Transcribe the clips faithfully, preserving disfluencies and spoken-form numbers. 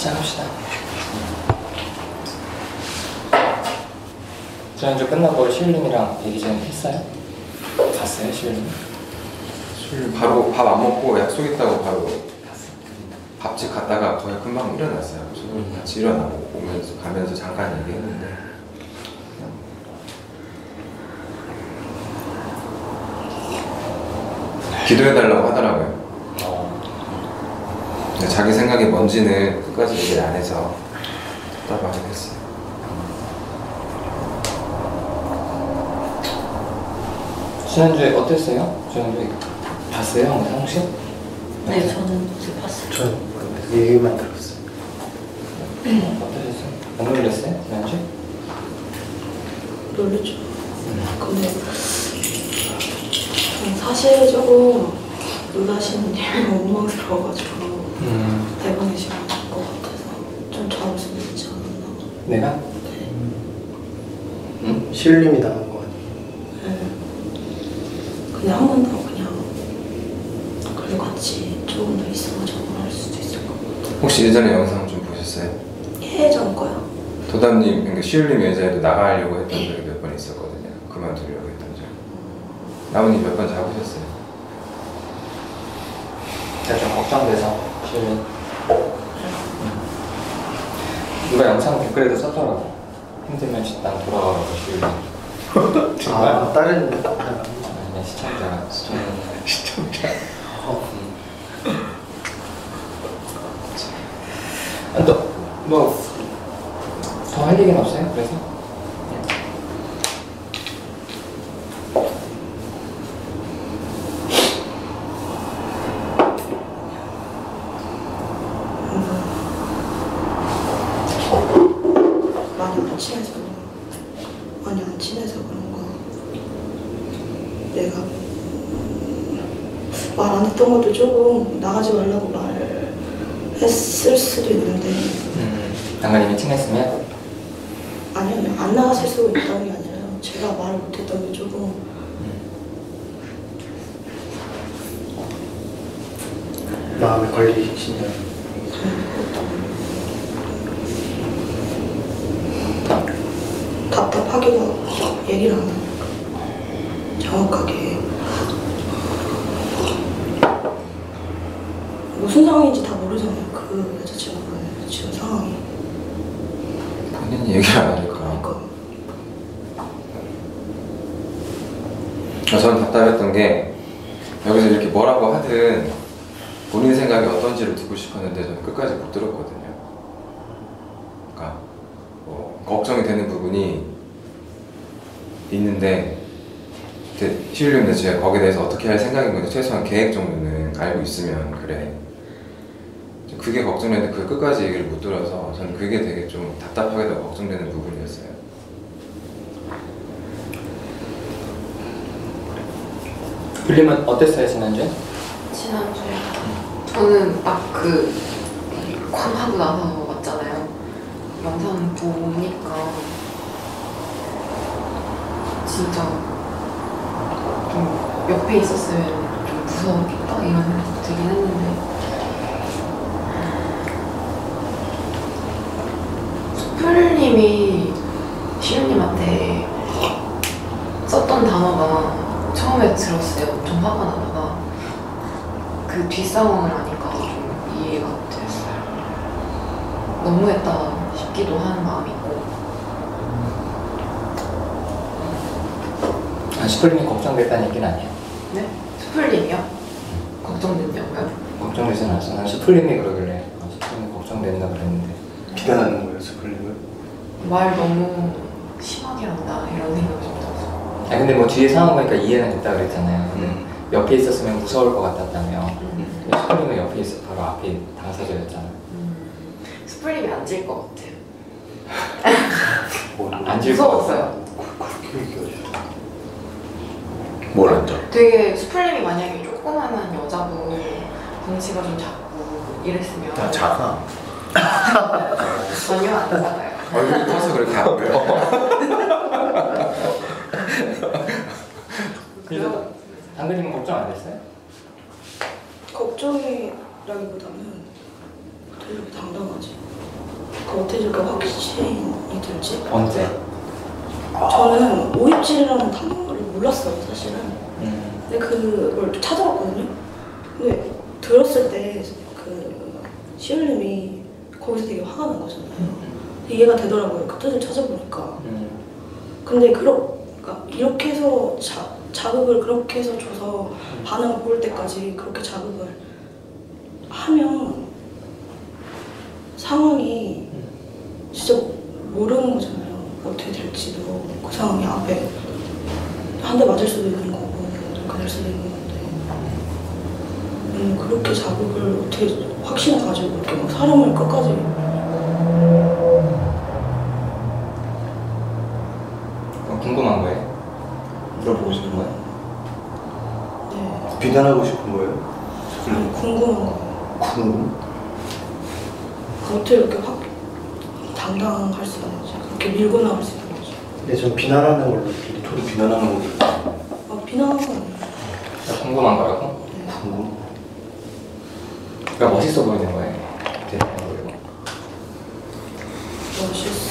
시작합시다. 지난주 끝나고 시울님이랑 얘기 좀 했어요? 갔어요, 시울님? 술 바로 밥 안 먹고 약속 있다고 바로 갔어요. 밥집 갔다가 거의 금방 일어났어요. 저도 음. 같이 일어나고 오면서 가면서 잠깐 얘기했는데 기도해달라고 하더라고요. 어. 자기 생각이 뭔지는 끝까지 얘기를 안 해서 답답하게 됐어요. 지난주에 어땠어요? 지난주에 봤어요? 영상 혹시? 네, 저는 봤어요. 저는 얘기만 들었어요. 어떠셨어요? 안 놀랐어요? 지난주? 놀랬죠. 음. 근데 사실 조금 놀라시는 게 원망스러워가지고 음. 대본에 지금 것 같아서 좀 잘할 수도 있지 않았나. 내가? 네. 응? 시울님이 나간 거 아니에요? 네. 그냥 한 번 더 그냥 그리고 같이 조금 더 있어가지고 할 수도 있을 것 같아요. 혹시 예전에 영상 좀 보셨어요? 예전 거요? 도담님, 그러니까 시울님 예전에도 나가려고 했던 적이 몇 번 있었거든요. 그만두려고 했던 적. 나무님 몇 번 잡으셨어요? 제가 좀 걱정돼서 시울님. 누가 영상 댓글에도 썼더라고. 힘들면 식당 돌아가라고 시울님. 정말? 아, 다른 사람? 아니, 시청자가. 시청자. 시청자? 어. 아, 또, 뭐, 더 할 얘기는 없어요? 그래서? 많이 안 친해서 많이 안 친해서 그런가. 내가 말 안 했던 것도 조금 나가지 말라고 말했을 수도 있는데. 음, 장관님이 친했으면? 아니요, 안 나갔을 수도 있다는 게 아니라 제가 말을 못했던 게 조금. 음. 마음에 걸리신다. 답답하기도 하고 얘기를 안 하니까 정확하게 무슨 상황인지 다 모르잖아요. 그 여자친구가 지금 상황이. 본인이 얘기를 안 하니까. 그러니까. 아, 저는 답답했던 게 여기서 이렇게 뭐라고 하든 본인 생각이 어떤지를 듣고 싶었는데 저는 끝까지 못 들었거든요. 그러니까 뭐 걱정이 되는 부분이 있는데 시울님도 제가 거기에 대해서 어떻게 할 생각인 건지 최소한 계획 정도는 알고 있으면 그래. 그게 걱정했는데 그 끝까지 얘기를 못 들어서 저는 그게 되게 좀 답답하게도 걱정되는 부분이었어요. 빌림은 어땠어요, 지난주에? 지난주에 저는 딱 그 쾅하고 나서 왔잖아요. 영상 보니까 진짜 좀 옆에 있었으면 좀 무서웠겠다 이런 생각 들긴 했는데 수풀님이 시우님한테 썼던 단어가 처음에 들었을 때 엄청 화가 나다가 그 뒷상황을 아니까 좀 이해가 됐어요. 너무했다 싶기도 하는 마음이 있고. 아, 슈플님이 걱정됐다는 얘기는 아니에요? 네? 수풀님이요? 걱정됐냐고요? 걱정되진 않았어. 난 슈플님이 그러길래 아, 슈플님이 걱정된다 그랬는데. 비난하는 거예요, 스쿨님을? 말 너무 심하게 한다 이런 생각이 좀 들었어요. 아니 근데 뭐 뒤에 상황 보니까 이해는 됐다 그랬잖아요. 근데 음. 옆에 있었으면 무서울 것 같았다며. 음. 근데 슈플님은 옆에 있어 바로 앞에 당사자였잖아. 음. 수풀님이 앉을 것 같아요. 뭐, 앉을 것 무서웠어요. 그렇게 얘기하죠. 뭘 앉아? 되게 수풀님이 만약에 조그만한 여자분 덩치가 좀 작고 이랬으면 나 작아. 전혀 안 작아요. 얼굴이 커서 그렇게 안 보여. 그래서 당근님은 걱정 안 됐어요? 걱정이라기보다는 되게 당당하지. 됐지? 언제? 저는 오입질이라는 단어를 몰랐어요, 사실은. 음. 근데 그걸 찾아봤거든요. 근데 들었을 때 그 시울님이 거기서 되게 화가 난 거잖아요. 이해가 되더라고요. 그 뜻을 찾아보니까. 음. 근데 그러, 그러니까 이렇게 해서 자, 자극을 그렇게 해서 줘서 반응을 보일 때까지 그렇게 자극을 하면 상황이 진짜 모르는 거잖아요. 어떻게 될지도. 그 상황이 앞에 한 대 맞을 수도 있는 거고 그렇게 될 수도 있는 건데 음, 그렇게 자극을 어떻게 확신을 가지고 이렇게 막 사람을 끝까지 어, 궁금한 거예요? 물어보고 싶은 거예요? 네. 비난하고 싶은 거예요? 아니, 궁금한 거예요. 궁금? 어떻게 이렇게 확 당당할 수 있는지 그렇게 밀고 나갈 수 있는지. 근데 전 비난하는 걸로 들리 저도 비난하는 걸로 아, 비난한 건 아니에요. 나 궁금한 거라고? 네. 궁금? 그러니까 멋있어 보이는 거예요. 대단해 보이고. 멋있어.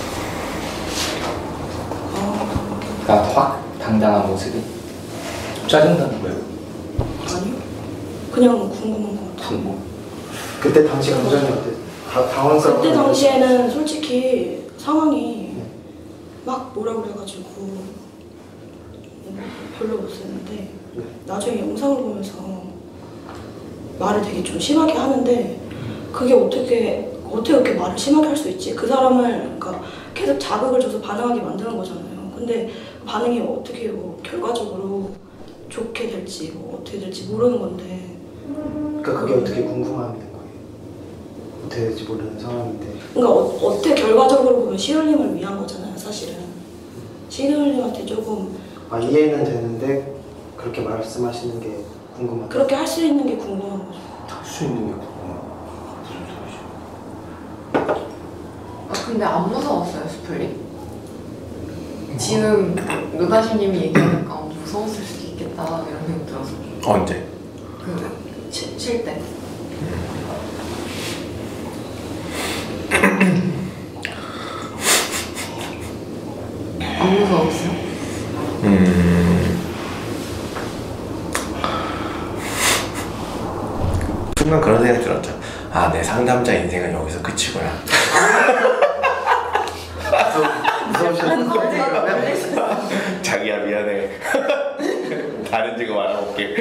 아, 그러니까 확 당당한 모습이 짜증나는 거예요. 아니요. 그냥 궁금한 거 같아요. 궁금? 그때 당시 감정이 어때? 다, 당황스러워. 그때 당시에는 솔직히 상황이 막 뭐라 그래가지고 별로 없었는데 나중에 영상을 보면서 말을 되게 좀 심하게 하는데 그게 어떻게 어떻게 그렇게 말을 심하게 할 수 있지? 그 사람을 그러니까 계속 자극을 줘서 반응하게 만드는 거잖아요. 근데 반응이 어떻게 뭐 결과적으로 좋게 될지 뭐 어떻게 될지 모르는 건데 그러니까 그게 어떻게 궁금함이 된 거예요. 어떻게 될지 모르는 상황인데. 그러니까 어, 어떻게 결과적으로 보면 시울님을 위한 거잖아요, 사실은. 시울님한테 조금 아 이해는 되는데 그렇게 말씀하시는 게 궁금하다. 그렇게 할 수 있는 게 궁금한 거죠. 할 수 있는 게 궁금. 아, 근데 안 무서웠어요, 스플릿? 지금 노다시님이 얘기하니까 어, 무서웠을 수도 있겠다 이런 생각 들어서 언제? 그 칠 때 안 무서웠어요? 음. 순간 그런 생각 들었죠. 아, 내 상담자 인생은 여기서 끝이구나. 자기야 미안해. 다른 직업 알아볼게.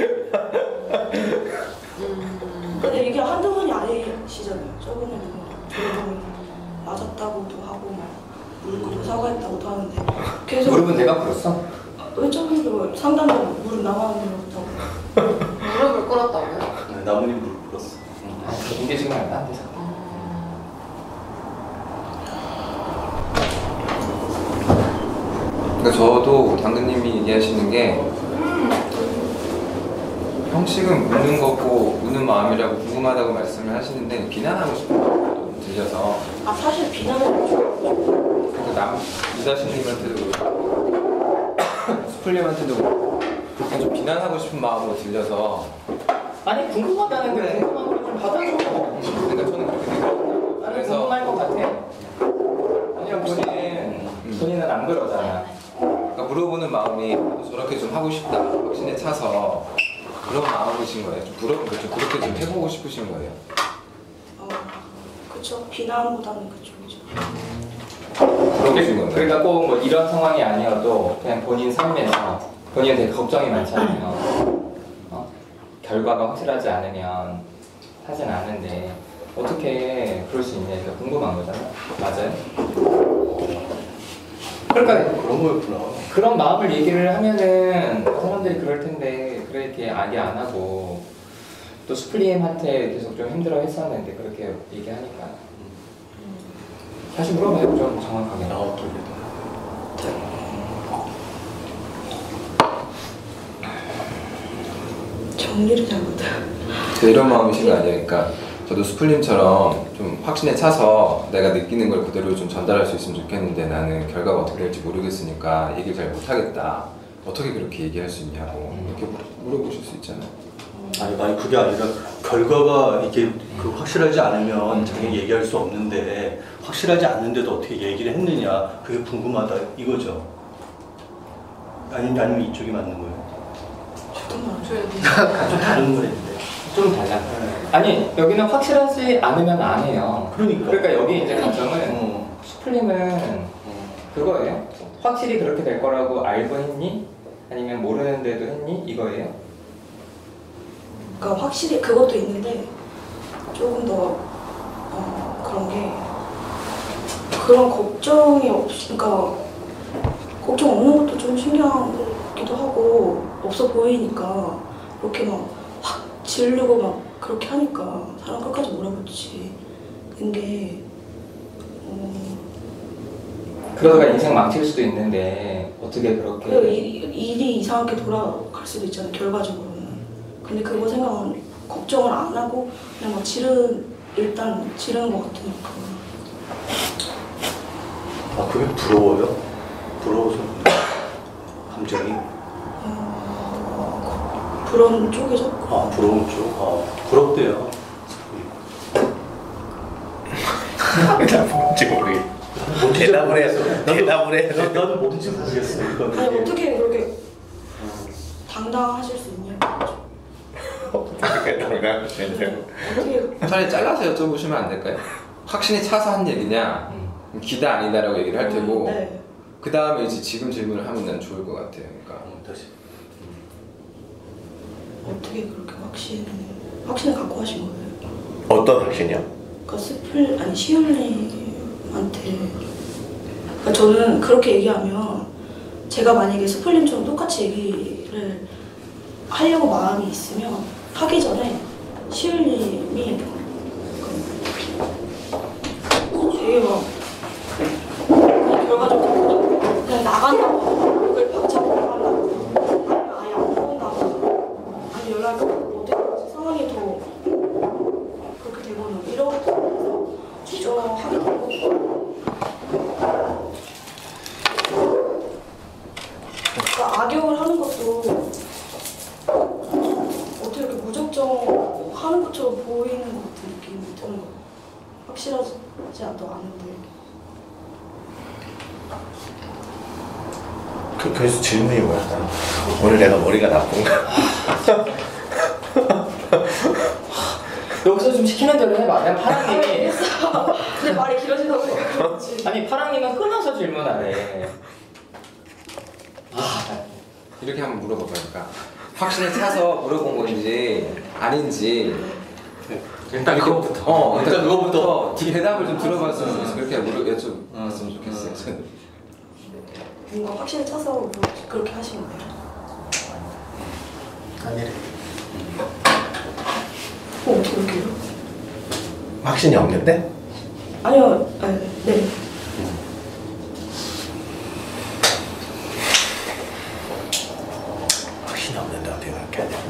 근데 이게 한두 번이 아니시잖아요. 저번에는 저번에 맞았다고도 하고 막 무릎 사과했다고도 하는데 계속 무릎은 내가 꿇었어? 왜 저번에도 상담도 무릎 나가는 일 없다고. 무릎을 꿇었다고요? 네, 나뭇잎 무릎 꿇었어. 아, 이게 지금 안 돼서. 그러니까 저도 당근님이 얘기하시는 게 형식은 묻는 거고 묻는 마음이라고 궁금하다고 말씀을 하시는데 비난하고 싶은 거 들려서 아 사실 비난을 좀 그러니까 남 이다신님한테도 그렇고 스플님한테도 그렇고 그냥 좀 비난하고 싶은 마음으로 들려서 아니 궁금하다는 게 궁금한 걸 좀 받아줘. 그러니까 저는 그렇게 생각해요. 나는 그래서 궁금할 것 같아. 왜냐면 본인은 본인은 안 그러잖아. 그러니까 물어보는 마음이 저렇게 좀 하고 싶다 확신에 차서 그런 마음이신 거예요. 좀 부러 좀 그렇게 좀 해보고 싶으신 거예요. 어, 그쵸. 비난보다는 그쪽이죠. 그렇게 신 건가요? 그러니까 꼭 뭐 이런 상황이 아니어도 그냥 본인 삶에서 본인 되게 걱정이 많잖아요. 어? 결과가 확실하지 않으면 하진 않는데 어떻게 그럴 수 있냐 이렇게 궁금한 거잖아요. 맞아요? 그러니까 그런 거였구나. 그런 마음을 얘기를 하면은 사람들이 그럴 텐데 그렇게 얘기 안 하고 또 스플림한테 계속 좀 힘들어 했었는데 그렇게 얘기하니까 다시 물어봐요 좀 정확하게. 나 어떻게 정리를 잘 못해요. 이런 마음이신 거 아니에요? 그러니까 저도 스플님처럼 좀 확신에 차서 내가 느끼는 걸 그대로 좀 전달할 수 있으면 좋겠는데 나는 결과가 어떻게 될지 모르겠으니까 얘기를 잘 못하겠다. 어떻게 그렇게 얘기할 수 있냐고 이렇게 물어보실 수 있잖아요. 아니, 아니 그게 아니라 결과가 이게 그 확실하지 않으면 자기가 얘기할 수 없는데 확실하지 않는데도 어떻게 얘기를 했느냐 그게 궁금하다 이거죠. 아니면 아니면 이쪽이 맞는 거예요? 잠깐만. 좀 다른 거랬는데. 좀 달라. 아니 여기는 확실하지 않으면 안 해요. 그러니까. 그러니까 여기 이제 가정은 어. 수플림은 그거예요. 확실히 그렇게 될 거라고 알고 했니? 아니면 모르는데도 했니? 이거예요. 그러니까 확실히 그것도 있는데 조금 더 어, 그런 게 그런 걱정이 없, 그러니까 걱정 없는 것도 좀 신기하기도 하고 없어 보이니까 이렇게 막 확 지르고 막 그렇게 하니까 사람 끝까지 몰아붙이는 게 어, 그러다가 인생 망칠 수도 있는데 어떻게 그렇게 그 일, 일이 이상하게 돌아갈 수도 있잖아요 결과적으로는. 근데 그거 생각은 걱정을 안 하고 그냥 막 지르 일단 지르는 것 같으니까. 아 그게 부러워요? 부러워서 감정이? 어, 그런 쪽이죠. 아 부러운 쪽? 아 부럽대요. 나 뭔지 모르겠어. 뭔지 대답을 해. 모르겠어. 대답을 해. 나도, 나도 뭔지 모르겠어. 이건 아니 이게. 어떻게 그렇게 당당하실 수 있냐? 어떻게 당장 되냐고. 어떻게 차라리 잘라서 여쭤보시면 안 될까요? 확신이 차서 한 얘기냐, 음. 기다 아니다라고 얘기를 할 테고, 네. 그 다음에 이제 지금 질문을 하면 난 좋을 것 같아요. 그러니까 어, 다시. 어떻게 그렇게 확신 확신을 갖고 하신 거예요? 어떤 확신이요? 그러니까 스플 아니 시울님한테 그러니까 저는 그렇게 얘기하면 제가 만약에 스플님처럼 똑같이 얘기를 하려고 마음이 있으면 하기 전에 시울님이 되게 막 그냥 결과적으로 그냥 나간다고 그걸 박차고 나간다고 아니면 아예 안 나온다고 아니 연락이 어떻게 하지? 상황이 더 그렇게 되거나 이런 것도 주저하게 되고 그러니까 악역을 하는 것도 어떻게 이렇게 무작정 하는 것처럼 보이는 것 같은 느낌이 드는 거예요. 확실하지 않은데 그, 그래서 질문이 뭐야? 오늘 내가 머리가 나쁜가? 여기서 좀 시키는 대로 해봐. 그냥 파랑님이 근데 말이 길어지다 보니까 그렇지. 아니 파랑님은 끊어서 질문하래. 아 이렇게 한번 물어봐봐요. 그러니까 확신이 차서 물어본 건지 아닌지 일단 그거부터. 어, 일단 그거부터. 이 대답을 좀 들어봤으면 좋겠어. 그렇게 물어 여쭤봤으면 좋겠어요. 저는. 뭔가 확신을 차서 뭐 그렇게 하시는 거예요? 아니래. 어, 어떻게 그렇게 해요? 확신이 없는데? 아니요, 아니, 네. 확신이 없는데 어떻게 그렇게 하냐?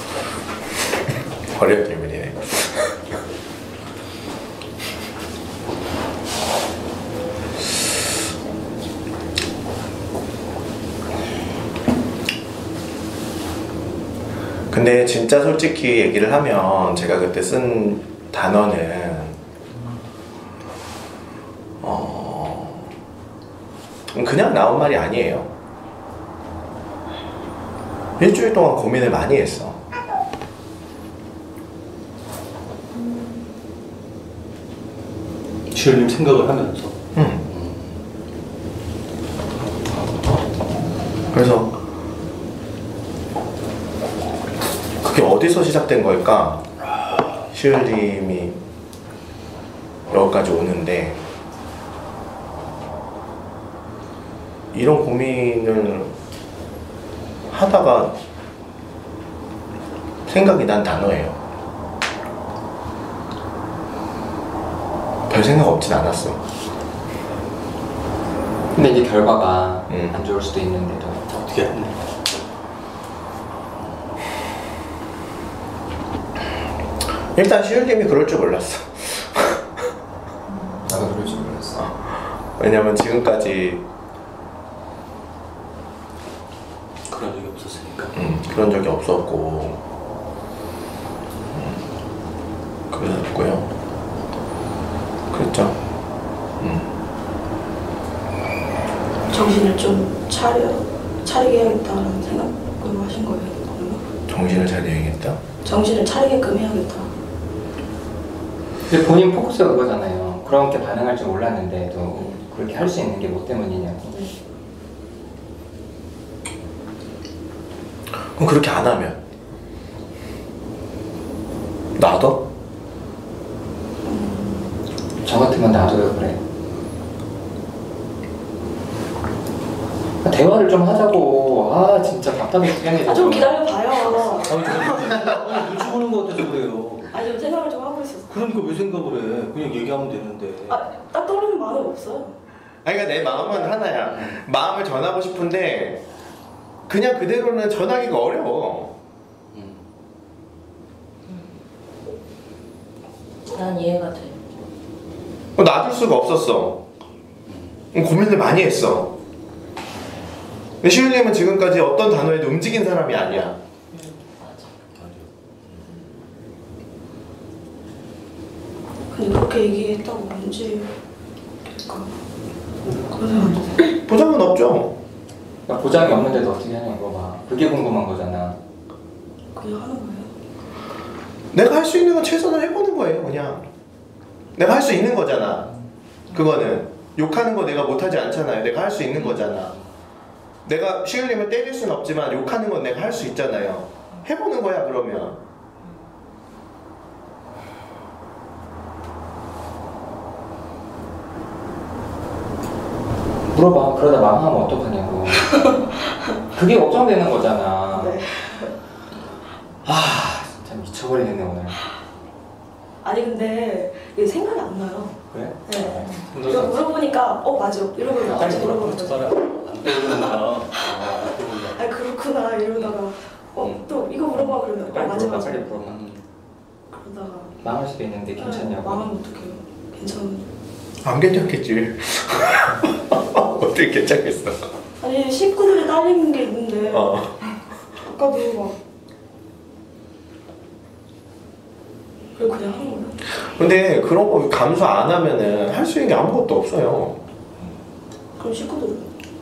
어려운 질문이네. 근데 진짜 솔직히 얘기를 하면 제가 그때 쓴 단어는 어 그냥 나온 말이 아니에요. 일주일 동안 고민을 많이 했어. 시울님 생각을 하면서. 응. 그래서 그게 어디서 시작된 걸까? 시울님이 여기까지 오는데 이런 고민을 하다가 생각이 난 단어예요. 별 생각 없진 않았어. 근데 이제 결과가 음. 안 좋을 수도 있는데도 어떻게 했니? 일단 시울님이 그럴 줄 몰랐어. 나도 그럴 줄 몰랐어. 왜냐면 지금까지 그런 적이 없었으니까. 음, 그런 적이 없었고 그랬고요. 그랬죠. 음. 정신을 좀 차려 차리게 해야겠다는 생각으로 하신 거예요? 그러면? 정신을 차려야겠다. 정신을 차리게끔 해야겠다. 근데 본인 포커스가 그거잖아요. 그렇게 반응할 줄 몰랐는데도 그렇게 할 수 있는 게 뭐 때문이냐고. 그럼 그렇게 안 하면 놔둬? 저 같으면 놔둬요. 그래. 대화를 좀 하자고. 아 진짜 답답해 죽겠네. 아 좀 기다려봐요. 아니 저는 눈치 보는 거 같아서 그래요. 아니 좀 생각을 좀 하고 있었어. 그러니까 왜 생각을 해? 그냥 얘기하면 되는데. 아딱 떠오르는 마음이 없어요. 아니 그러니까 내 마음은 하나야. 마음을 전하고 싶은데 그냥 그대로는 전하기가 어려워. 난 이해가 돼. 놔둘 수가 없었어. 고민을 많이 했어. 근데 시울님은 지금까지 어떤 단어에도 움직인 사람이 아니야. 근데 그렇게 얘기했다고 문제 될까? 그런 생각도. 보장은 없죠. 그러니까 보장이 없는데도 어떻게 하냐고 봐. 그게 궁금한 거잖아. 그냥 하는 거예요. 내가 할 수 있는 건 최선을 해보는 거예요. 그냥 내가 할 수 있는 거잖아. 그거는 욕하는 거 내가 못하지 않잖아요. 내가 할 수 있는 거잖아. 내가 시울님을 때릴 수는 없지만 욕하는 건 내가 할 수 있잖아요. 해보는 거야 그러면. 물어봐. 그러다 망하면 어떡하냐고. 그게 걱정되는 거잖아. 네. 아 진짜 미쳐버리겠네 오늘. 아니 근데 이게 생각이 안 나요. 그래? 네. 이거 물어보니까 어 맞아 이러고 다시 물어보는 저 거죠. 사람 안 떠오르는구나. 아, 안 떠오르는구나. 아 그렇구나 이러다가 어 또 이거 물어봐 그러면 어 빨리 맞아 물어봐. 맞아. 빨리 물어봐. 그러다가 망할 수도 있는데 괜찮냐고. 망하면 어떡해요? 괜찮은데. 안 괜찮겠지. 어떻게 괜찮겠어. 아니 식구들이 딸리는 게 있는데 어. 아까도 막 그래 그냥 한 거예요. 근데 그런 거 감수 안 하면은 할 수 있는 게 아무것도 없어요. 그럼 식구들은?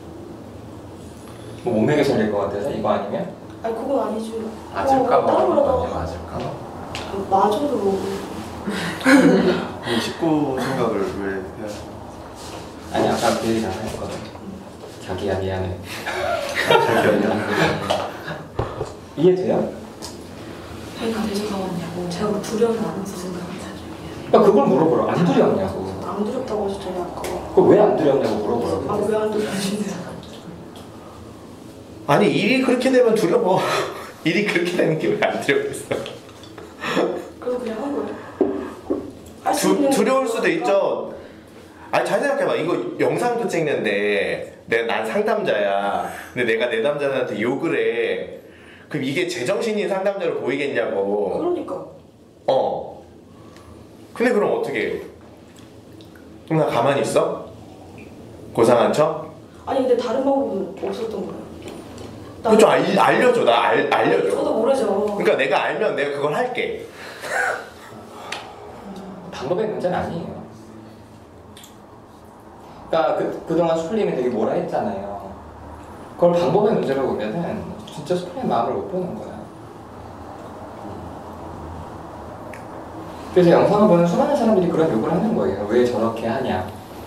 뭐 몸매게 살릴 것 같아서 이거 아니면? 아니 그건 아니지. 맞을까 어, 다른 봐. 거라도 맞을까 봐. 맞아도 이 식구 생각을 왜 해야 아니 아까 그 얘기 다 했거든. 자기야 미안해. 자기야 미안해. 이해돼요? 그러니까 무서웠냐고. 제가 두려움이 안 있어서 그러니까 그걸 물어보라. 안 두렵냐고. 안 두렵다고 하셨잖아요 아까. 그걸 왜 안 두렵냐고 물어보라고. 아 왜 안 두렵신데? 아니 일이 그렇게 되면 두려워. 일이 그렇게 되는 게 왜 안 두렵겠어. 그래서 그냥 한 거예요. 할수 두, 있는 두려울 거 수도 있죠. 아니 잘 생각해봐. 이거 영상도 찍는데 내가 난 상담자야. 근데 내가 내 남자한테 욕을 해. 그럼 이게 제정신인 상담자로 보이겠냐고. 그러니까. 어. 근데 그럼 어떻게 해? 그럼 나 가만히 있어? 고상한 척? 아니 근데 다른 방법은 없었던 거예요. 그거 좀 알, 알려줘. 나 알, 알려줘. 저도 모르죠. 그러니까 내가 알면 내가 그걸 할게. 방법의 문제는 아니에요. 그러니까 그, 그동안 수풀님이 되게 뭐라 했잖아요. 그걸 방법의 문제로 보면은 진짜 수풀님 마음을 못 보는 거야. 그래서 영상을 보는 수많은 사람들이 그런 욕을 하는 거예요. 왜 저렇게 하냐.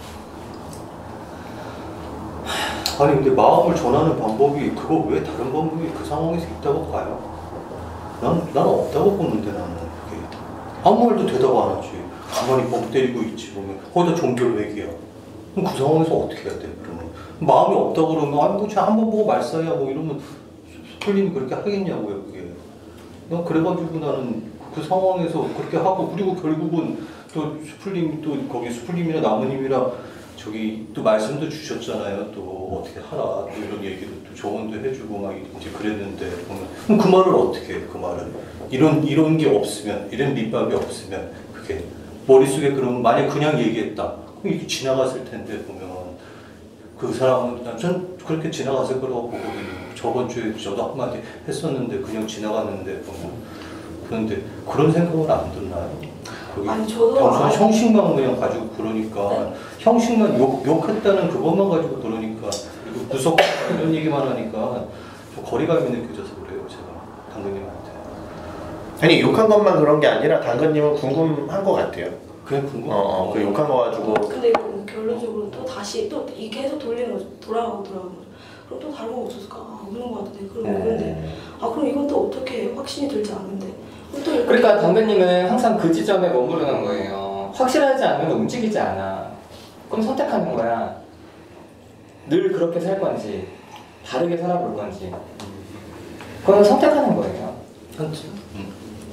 아니 근데 마음을 전하는 방법이 그거 왜 다른 방법이 그 상황에서 있다고 봐요? 난, 난 없다고 보는데 나는 그게 아무 말도 대답 안 하지. 가만히 뻥 때리고 있지 보면 거기다 종결외기야. 그럼 그 상황에서 어떻게 해야 돼 그러면? 마음이 없다 그러면 아니 뭐 한번 보고 말싸야 뭐 이러면 수풀님이 그렇게 하겠냐고요 그게. 난 그래가지고 나는 그 상황에서 그렇게 하고 그리고 결국은 또 수풀님 또 거기 수풀님이나 나무님이랑 저기 또 말씀도 주셨잖아요. 또 어떻게 하라 또 이런 얘기도 또 조언도 해주고 막 이제 그랬는데 보면 그럼 그 말을 어떻게 해? 그 말을 이런 이런 게 없으면 이런 밑밥이 없으면 그게 머릿속에 그러면 만약 그냥 얘기했다 그럼 이게 지나갔을 텐데 보면 그 사람은 전 그렇게 지나갔을 거라고 보거든요. 저번 주에 저도 한마디 했었는데 그냥 지나갔는데 보면 그런데 그런 생각은 안 드나요? 거기 아니, 저도 평소 아- 형식만 그냥 가지고 그러니까 네. 형식만 욕, 욕했다는 그것만 가지고 그러니까 그리고 구속 이런 얘기만 하니까 좀 거리감이 느껴져서 그래요 제가 당근님한테. 아니 욕한 것만 그런 게 아니라 당근님은 궁금한 것 같아요. 그냥 궁금. 어, 어, 그 욕한 거 가지고 근데 이거 결론적으로 또 다시 또 이게 계속 돌리는 거죠. 돌아가고 돌아가고. 그럼 또 다른 거 없었을까? 아, 없는 거 같은데. 그럼 없는데. 아 그럼 이건 또 어떻게 확신이 들지 않는데. 또 이렇게 그러니까 당근님은 항상 그 지점에 머무르는 거예요. 확실하지 않으면 움직이지 않아. 그럼 선택하는 거야. 늘 그렇게 살 건지 다르게 살아볼 건지. 그건 선택하는 거예요. 그렇지. 음.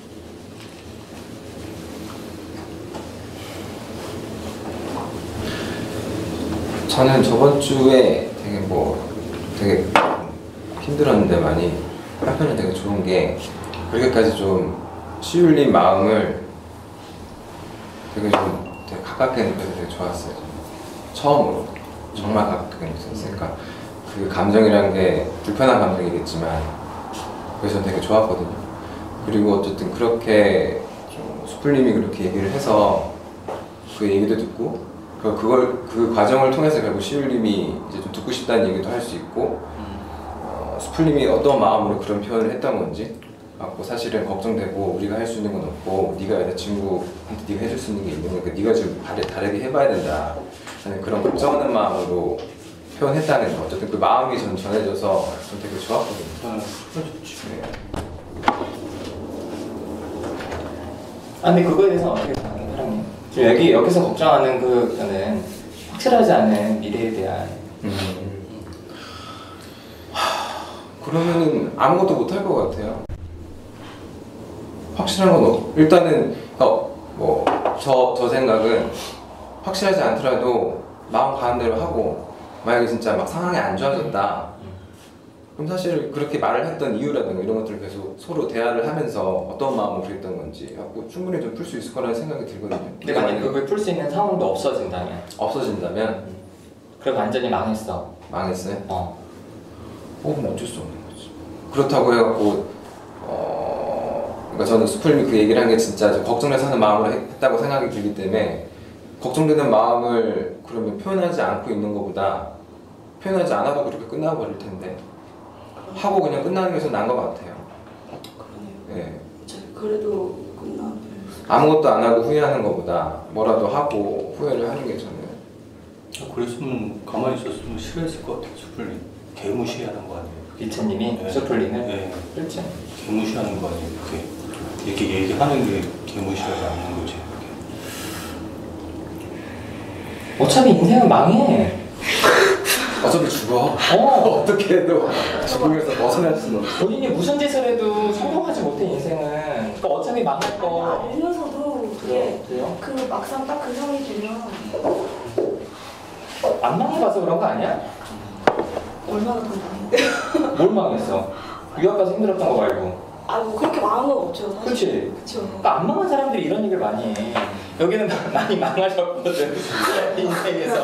저는 저번 주에 되게 뭐 되게 힘들었는데 많이 한편은 되게 좋은 게 그렇게까지 좀 시울린 마음을 되게 좀 되게 가깝게 느껴서 되게 좋았어요. 처음으로 정말 가깝게 느꼈으니까 그 감정이란 게 불편한 감정이겠지만 그래서 되게 좋았거든요. 그리고 어쨌든 그렇게 좀 수풀님이 그렇게 얘기를 해서 그 얘기도 듣고 그 그걸 그 과정을 통해서 결국 시울님이 이제 좀 듣고 싶다는 얘기도 할 수 있고 어, 수풀님이 어떤 마음으로 그런 표현을 했던 건지 갖고 사실은 걱정되고 우리가 할 수 있는 건 없고 네가 여자친구한테 네가 해줄 수 있는 게 있는 거니까 네가 지금 다르, 다르게 해봐야 된다 하는 그런 걱정하는 마음으로 표현했다는 거 어쨌든 그 마음이 전 전해져서 전 되게 좋았거든요. 아, 좋지. 네. 아 근데 그거에 대해서 어떻게 생각해요, 사장님? 지금 여기 여기서 걱정하는 그 저는 확실하지 않은 미래에 대한 음. 하, 그러면은 아무것도 못할 것 같아요. 확실한 건 없, 일단은 어, 뭐저 저 생각은 확실하지 않더라도 마음 가는 대로 하고 만약에 진짜 막 상황이 안 좋아졌다 그럼 사실 그렇게 말을 했던 이유라든가 이런 것들을 계속 서로 대화를 하면서 어떤 마음으로 그랬던 건지 갖고 충분히 좀 풀 수 있을 거라는 생각이 들거든요. 근데 만약 그걸 풀 수 있는 상황도 없어진다면 없어진다면 그럼 완전히 망했어. 망했어요? 어. 어, 그럼 어쩔 수 없는 거지. 그렇다고 해갖고 어, 그러니까 저는 수풀님이 그 얘기를 한 게 진짜 좀 걱정돼서 하는 마음으로 했다고 생각이 들기 때문에 걱정되는 마음을 그러면 표현하지 않고 있는 것보다 표현하지 않아도 그렇게 끝나버릴 텐데 하고 그냥 끝나는 게 더 나은 것 같아요. 그러네요. 네. 그래도 끝나. 아무것도 안 하고 후회하는 것보다 뭐라도 하고 후회를 하는 게 저는 아, 그랬으면 가만히 있었으면 싫어했을 것 같아요. 수풀님 개무시하는 거 아니에요? 이천님이 네. 수풀리는 네. 그렇죠. 개무시하는 거 아니에요? 그게 이렇게 얘기하는 게 개무시하지 않는 거지. 그게. 어차피 인생은 망해. 어차피 죽어. 어. 어떻게 해도 죽음에서 벗어날 수는 없어. 본인이 무슨 짓을 해도 성공하지 못해 인생은. 그러니까 어차피 망할 거. 알면서도 그게 그래요? 그 막상 딱 그 상황이 되면 안 망해봐서 그런 거 아니야? 얼마나 더 많이. 뭘 망했어? 유학 가서 힘들었던 거 말고. 아뭐 그렇게 망한 건 없죠. 사실. 그렇지. 그렇죠. 그러니까 안 망한 사람들이 이런 얘기를 많이 해. 여기는 많이 망하셨거든 인생에서.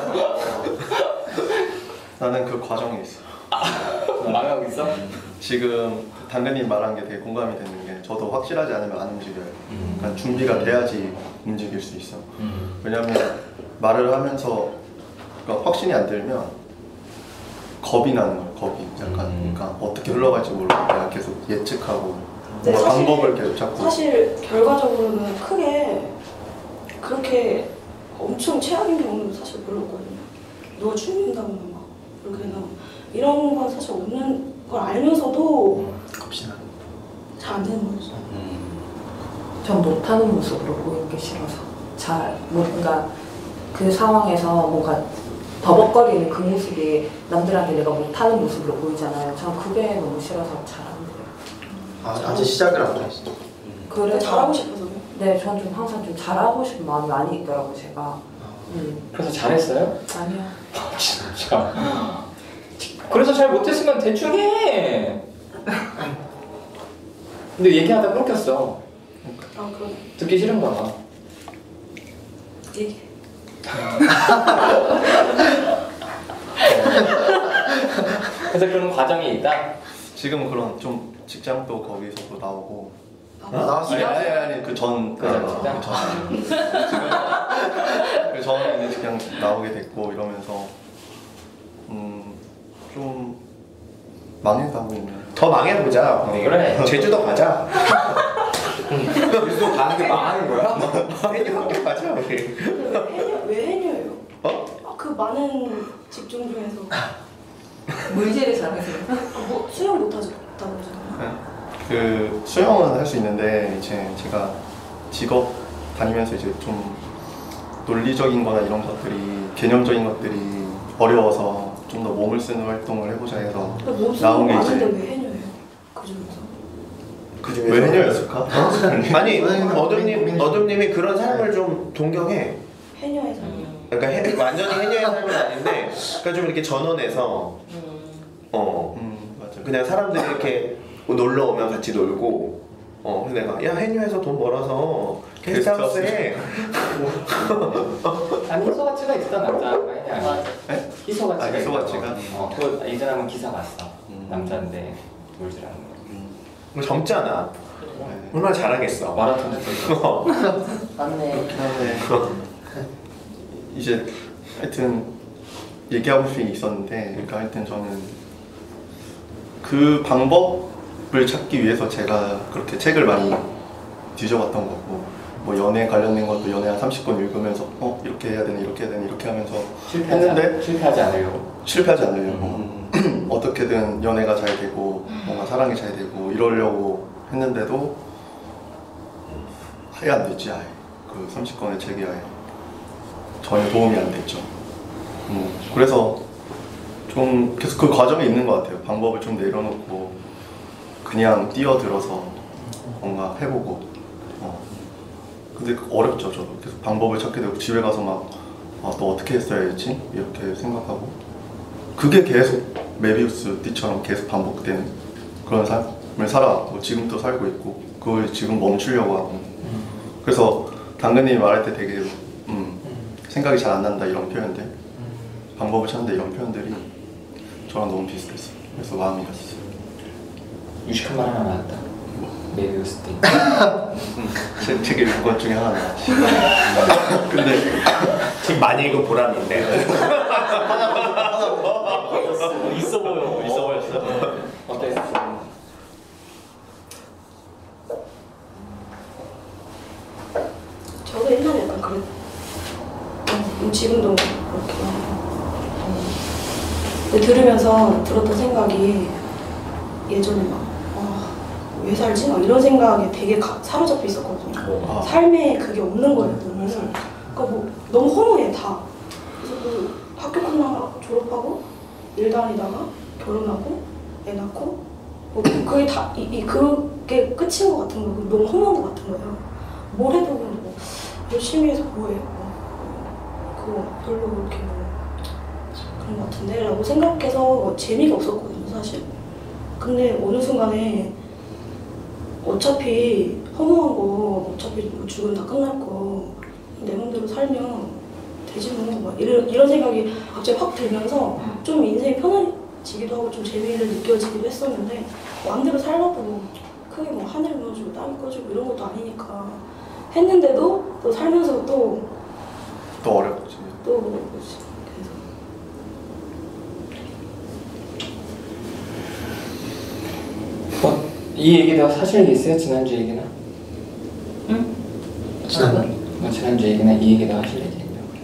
나는 그 과정에 있어. 망하고 있어? 지금 당근님 말한 게 되게 공감이 되는 게 저도 확실하지 않으면 안 움직여요. 그러니까 준비가 돼야지 움직일 수 있어. 왜냐면 말을 하면서 그러니까 확신이 안 들면 겁이 나는 거예요. 겁이 약간 음. 그러니까 어떻게 흘러갈지 모르고 그냥 계속 예측하고 네, 뭔가 사실- 방법을 계속 찾고. 사실 결과적으로는 크게 그렇게 엄청 최악인 경우는 사실 별로 없거든요. 누가 죽는다거나 막 그렇게 되나 이런 건 사실 없는 걸 알면서도 겁이 나. 잘 안 되는 거죠. 전 못하는 모습으로 보이는 게 싫어서 잘 뭔가 그 상황에서 뭔가 버벅거리는 그 모습이 남들한테 내가 못하는 모습으로 보이잖아요. 전 그게 너무 싫어서 잘 안 돼요. 아, 아직 시작을 안 했어. 그래 잘하고 싶어서요. 네, 전 좀 항상 좀 잘하고 싶은 마음이 많이 있더라고 제가. 음, 그래서 잘했어요? 아니요. 진짜. 그래서 잘 못했으면 대충 해. 근데 얘기하다 끊겼어. 아 그럼 듣기 싫은가 봐. 얘기. 그래서 그런 과정이 있다. 지금 그런 좀 직장도 거기서도 나오고 아, 나왔어. 아니 아니 아니 그 전 그 그 전. 그 전에 이제 그냥 나오게 됐고 이러면서 음 좀 망해가고 있는. 더 망해보자. 어, 그래. 제주도 가자. 제주도 가는데 망하는 거야? 해녀 학교 가자 우리. 해녀, 왜 해녀예요? 어? 아, 그 많은 직종 중에서 물질을 잘하세요. 아, 뭐 수영 못하죠 못하고 그러잖아요. 그 수영은 할 수 있는데 이제 제가 직업 다니면서 이제 좀 논리적인 거나 이런 것들이 개념적인 것들이 어려워서 좀 더 몸을 쓰는 활동을 해보자 해서 몸 나온 쓰는 게 거 이제 많은데 왜 해녀예요? 그 중에서 그 중에서 왜 해녀였을까? 아니 고민 어둠님 중. 어둠님이 그런 삶을 좀 동경해. 해녀의 삶이요. 그러니까 해, 완전히 해녀의 삶은 아닌데, 그러니까 좀 이렇게 전원해서 어 음 맞아. 그냥 사람들이 이렇게 놀러 오면 같이 놀고, 어 그래서 내가 야 해녀에서 돈 벌어서 게스트하우스에 아니 희소가치가 있었던 남자가 해냐. 맞아. 네? 희소가치가. 아, 희소가치가? 있어. 어, 그 예전에 한번 기사 봤어. 음. 남자인데 물질하는 거. 뭐 젊잖아. 네. 얼마나 잘하겠어. 마라톤 했을 때. 어. 맞네. 그렇긴 한데 이제 하여튼 얘기하고 싶은 게 있었는데 그러니까 하여튼 저는 그 방법을 찾기 위해서 제가 그렇게 책을 많이 뒤져봤던 거고 뭐 연애 관련된 것도 연애 한 삼십 권 읽으면서 어 이렇게 해야 되네 이렇게 해야 되네 이렇게 하면서 실패하지, 했는데 않, 실패하지 않으려고. 실패하지 않으려고 어떻게든 연애가 잘 되고 뭔가 사랑이 잘 되고 이러려고 했는데도 아예 안 됐지. 아예 그 삼십 권의 책이 아예 전혀 도움이 안 됐죠. 음, 그래서 좀 계속 그 과정에 있는 것 같아요. 방법을 좀 내려놓고 그냥 뛰어들어서 뭔가 해보고 어. 근데 어렵죠. 저도 계속 방법을 찾게 되고 집에 가서 막 아, 또 어떻게 했어야지 이렇게 생각하고 그게 계속 메비우스 띠처럼 계속 반복되는 그런 삶을 살아왔고 지금도 살고 있고 그걸 지금 멈추려고 하고 그래서 당근님이 말할 때 되게 음, 생각이 잘 안 난다 이런 표현들 방법을 찾는다 이런 표현들이 저랑 너무 비슷했어요. 그래서 마음이 갔어요. 유식한 말 하나 나왔다. 메비우스 때. 제 책에 읽은 것 중에 하나 나왔지. 근데 책 많이 읽은 보람인데. 있어 보여. 있어 보였어. 어땠어? 저도 옛날에 약간 그랬. 음, 지금도 그렇게. 근데 들으면서 들었던 생각이 예전에 막 왜 살지? 막 이런 생각에 되게 가, 사로잡혀 있었거든요. 아. 삶에 그게 없는 거예요, 보면은. 그러니까 뭐 너무 허무해, 다. 그래서 뭐 학교 끝나고 졸업하고 일 다니다가 결혼하고 애 낳고 뭐 그게 다, 이, 이, 그게 끝인 것 같은 거예요. 너무 허무한 것 같은 거예요. 뭘 해도 뭐 열심히 해서 뭐해. 뭐 그거 별로 그렇게 뭐 그런 것 같은데? 라고 생각해서 뭐 재미가 없었거든요, 사실. 근데 어느 순간에 어차피 허무한 거 어차피 뭐 죽으면 다 끝날 거 내 맘대로 살면 되지 뭐 이런, 이런 생각이 갑자기 확 들면서 좀 인생이 편해지기도 하고 좀 재미를 느껴지기도 했었는데 마음대로 살라고 크게 뭐 하늘 무너지고 땅이 꺼지고 이런 것도 아니니까 했는데도 또 살면서 또 또 어렵지. 또 뭐지 그래서 어, 이 얘기도 사실 있어요? 지난주 얘기나? 응? 지난 어, 지난주 얘기나 이 얘기도 하실 얘기예요?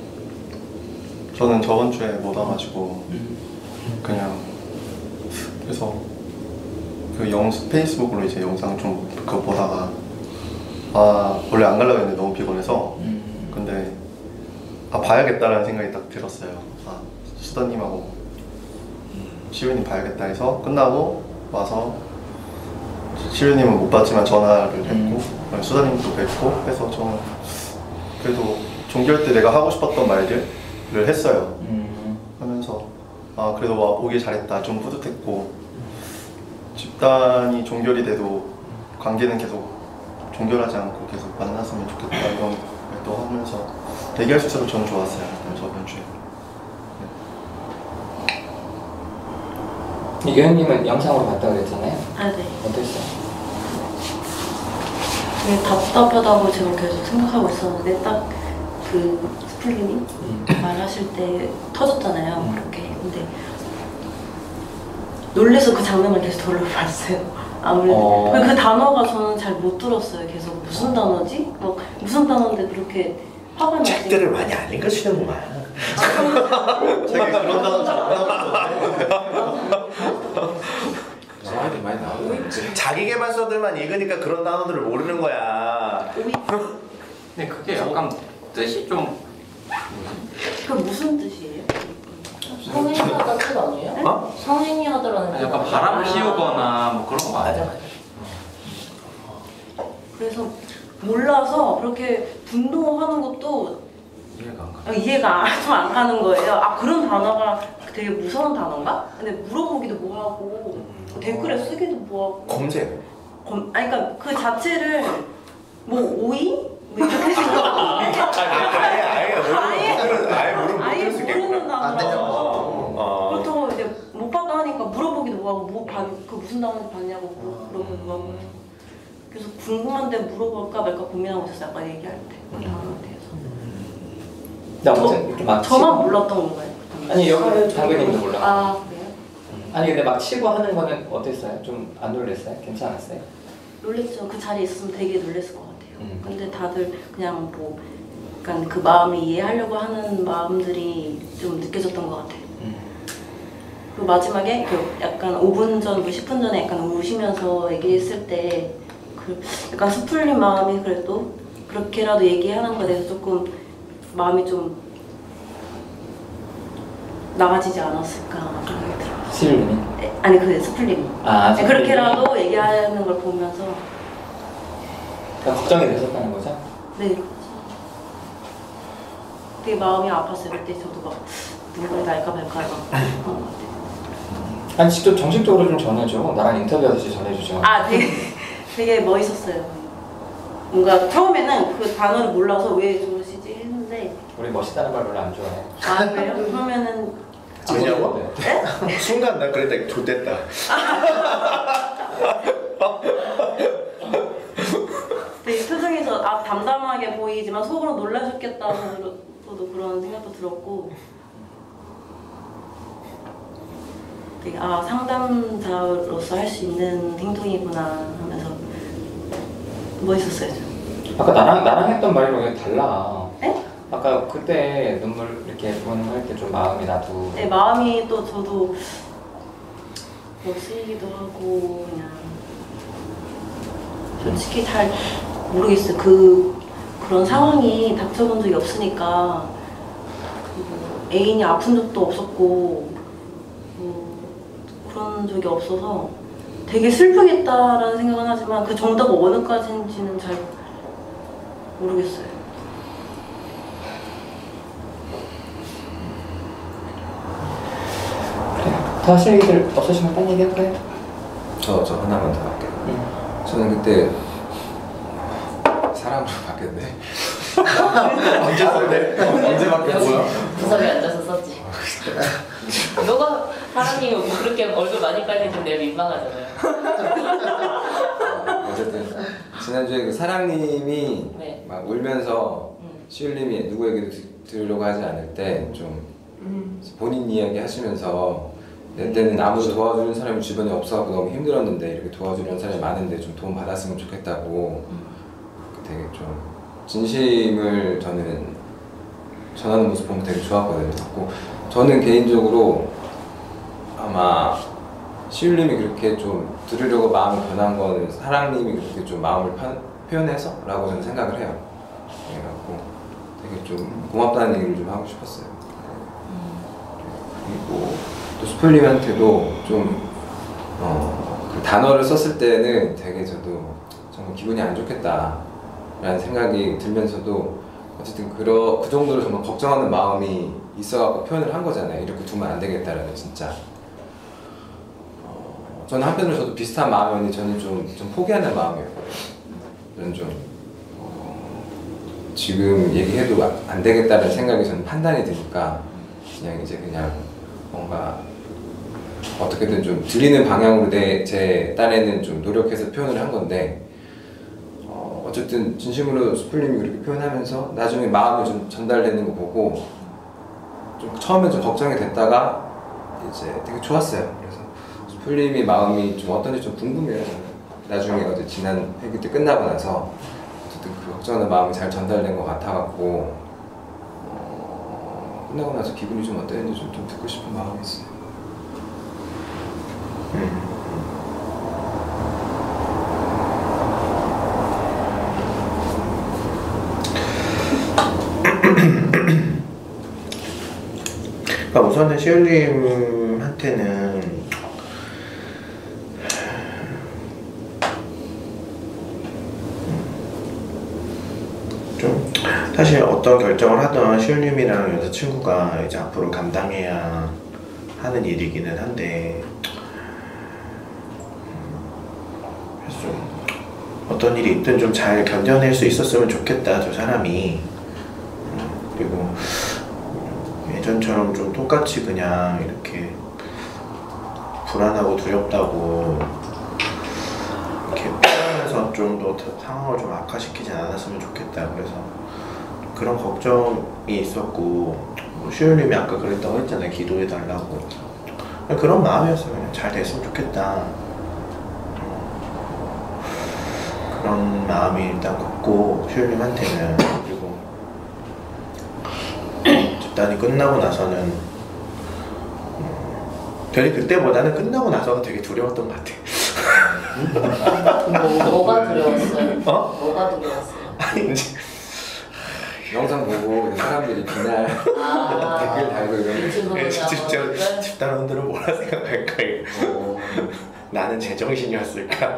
저는 저번 주에 못 와가지고 그냥 그래서 그 영, 페이스북으로 이제 영상 좀 그거 보다가 아 원래 안 가려고 했는데 너무 피곤해서 음. 근데 아 봐야겠다라는 생각이 딱 들었어요. 아 수다님하고 시우님 봐야겠다 해서 끝나고 와서 시우님은 못 봤지만 전화를 했고 수다님도 뵙고 해서 저는 그래도 종교할 때 내가 하고 싶었던 말들을 했어요. 음. 하면서 아 그래도 와 오길 잘했다 좀 뿌듯했고 집단이 종결이 돼도 관계는 계속 종결하지 않고 계속 만났으면 좋겠다 이런 말도 하면서 얘기할 수 있어서 저는 좋았어요. 저번 주에. 이교현님은 영상으로 봤다고 그랬잖아요. 아, 네. 어땠어요? 되게 답답하다고 제가 계속 생각하고 있었는데 딱 그 스플님이 음. 말하실 때 터졌잖아요. 그렇게. 근데 놀래서 그 장면을 계속 돌려봤어요. 아무래도 어. 그 단어가 저는 잘 못 들었어요. 계속 무슨 단어지? 막 무슨 단어인데 그렇게 화가 나지? 책들을 많이 안 읽으시는구만. 책에 그런 단어 잘 안 나오거든요. 많이 많이 나오는데. 자기계발서들만 읽으니까 그런 단어들을 모르는 거야. 근데 그게 약간 뜻이 좀 그 무슨 뜻이에요? 성인이 하다는 뜻 아니에요? 어? 성인이 하다라는 뜻. 약간 바람 피우거나 뭐 그런 거 아니야? 맞아. 그래서 몰라서 그렇게 분노하는 것도 이해가 안 가. 아, 이해가 좀 안 가는 거예요. 아 그런 단어가 되게 무서운 단어인가? 근데 물어보기도 뭐하고 댓글에 쓰기도 뭐하고 검색. 검, 아니 그러니까 그 자체를 뭐 오이? 뭐 이렇게 생각하고 아예 아예 아예 모르는 아예 모르는 아예 못할 수 있겠구나. 모르는 단어라서 어. 그렇다고 이제 못 봤다 하니까 물어보기도 뭐하고 뭐 반, 그 무슨 단어인지 봤냐고 뭐 그러고 뭐하고 그래서 궁금한데 물어볼까 말까 고민하고 있었어요. 아까 얘기할 때 그 단어에 대해서 근데 아무튼 이렇게 막 저만 치고- 몰랐던 건가요? 아니 여기 당근님도 몰라. 아 그래요? 아니 근데 막 치고 하는 거는 어땠어요? 좀 안 놀랬어요? 괜찮았어요? 놀랬죠. 그 자리에 있으면 되게 놀랬을 것 같아요. 음. 근데 다들 그냥 뭐 약간 그 마음을 이해하려고 하는 마음들이 좀 느껴졌던 것 같아요. 음. 그 마지막에 그 약간 오 분 전, 뭐 십 분 전에 약간 우시면서 얘기했을 때 그 약간 수풀린 마음이 그래도 그렇게라도 얘기하는 거에 대해서 조금 마음이 좀 나아지지 않았을까 그런 생각이 들어요. 시르니? 에, 아니 그 스플릿. 아 네, 그렇게라도 얘기하는 걸 보면서 그러니까 걱정이 되셨다는 거죠? 네. 되게 마음이 아팠어요. 그때 저도 막 눈물이 날까 말까 막 그런 것 같아요. 아니 직접 정식적으로 좀 전해줘. 나랑 인터뷰하듯이 전해주죠. 아 되게 되게 멋있었어요. 뭔가 처음에는 그 단어를 몰라서 왜 저러시지 했는데 우리 멋있다는 말 별로 안 좋아해. 아 그래요? 그러면은 왜냐고? 네? 순간 나 그랬다 좋댔다. 되게 표정에서 아 담담하게 보이지만 속으로 놀라셨겠다는 저도 그런 생각도 들었고 되게 아 상담자로서 할 수 있는 행동이구나 하면서 멋있었어요 좀. 아까 나랑 나랑 했던 말이랑 왜 달라? 네? 아까 그때 눈물 이렇게 보는 할 때 좀 마음이 나도. 네 마음이 또 저도 뭐 쓰이기도 하고 그냥 솔직히 잘 모르겠어요. 그 그런 상황이 닥쳐본 적이 없으니까 뭐 애인이 아픈 적도 없었고 뭐 그런 적이 없어서 되게 슬프겠다라는 생각은 하지만 그 정도가 어느까지인지는 잘 모르겠어요. 더 하실 얘기들 없으시면 딴 얘기 할까요? 저, 저 하나만 더 할게요. 응. 저는 그때 사람으로 바뀌었네. 언제 썼대? 언제 바뀌었어? 구석에 앉아서 썼지. 너가 사람이 뭐 그렇게 얼굴 많이 깔리면 내가 민망하잖아요. 어쨌든 지난주에 그 사랑님이 네. 막 울면서 음. 시울님이 누구 얘기도 드- 들으려고 하지 않을 때 좀 본인 이야기 하시면서 내 때는 아무도 도와주는 사람이 주변에 없어서 너무 힘들었는데 이렇게 도와주는 사람이 많은데 좀 도움 받았으면 좋겠다고 되게 좀 진심을 저는 전하는 모습 보면 되게 좋았거든요. 그리고 저는 개인적으로 아마 시울님이 그렇게 좀 들으려고 마음이 변한 거는 사랑님이 그렇게 좀 마음을 편, 표현해서 라고 저는 생각을 해요. 그래갖고 되게 좀 고맙다는 얘기를 좀 하고 싶었어요. 그리고 또 수풀님한테도 좀 어, 그 단어를 썼을 때는 되게 저도 정말 기분이 안 좋겠다 라는 생각이 들면서도 어쨌든 그러, 그 정도로 정말 걱정하는 마음이 있어갖고 표현을 한 거잖아요. 이렇게 두면 안 되겠다라는 진짜. 어, 저는 한편으로 저도 비슷한 마음이었는데 저는 좀, 좀 포기하는 마음이었거든요. 저는 좀 어, 지금 얘기해도 안 되겠다는 생각이 저는 판단이 드니까 그냥 이제 그냥 뭔가 어떻게든 좀 들리는 방향으로 내, 제 딴에는 좀 노력해서 표현을 한 건데 어, 어쨌든 진심으로 수풀님이 그렇게 표현하면서 나중에 마음이 좀 전달되는 거 보고 좀 처음에 좀 걱정이 됐다가 이제 되게 좋았어요. 그래서 수풀님이 마음이 좀 어떤지 좀 궁금해요. 저는. 나중에 어제 지난 회기 때 끝나고 나서 어쨌든 그 걱정하는 마음이 잘 전달된 것 같아갖고 어, 끝나고 나서 기분이 좀 어땠는지 좀, 좀 듣고 싶은 마음이 있어요. 음. 그러니까 우선은 시울님한테는 좀 사실 어떤 결정을 하던 시울님이랑 여자친구가 이제 앞으로 감당해야 하는 일이기는 한데 그래서 좀 어떤 일이 있든 좀 잘 견뎌낼 수 있었으면 좋겠다 저 사람이. 그리고 예전처럼 좀 똑같이 그냥 이렇게 불안하고 두렵다고 이렇게 피하면서 좀 더 상황을 좀 악화시키진 않았으면 좋겠다. 그래서 그런 걱정이 있었고 뭐 시울님이 아까 그랬다고 했잖아요. 기도해달라고. 그런 마음이었어요. 그냥 잘 됐으면 좋겠다. 그런 마음이 일단 컸고 시울님한테는. 그리고 집단이 끝나고 나서는 음, 되게 그때보다는 끝나고 나서가 되게 두려웠던 것 같아요. 뭐가 두려웠어요? 어? 뭐가 두려웠어요? 아니 이제 영상 보고 사람들이 비날 아, 댓글 달고 이런 유튜브로 진짜 집단원들은 뭐라 생각할까? 거. 나는 제정신이었을까?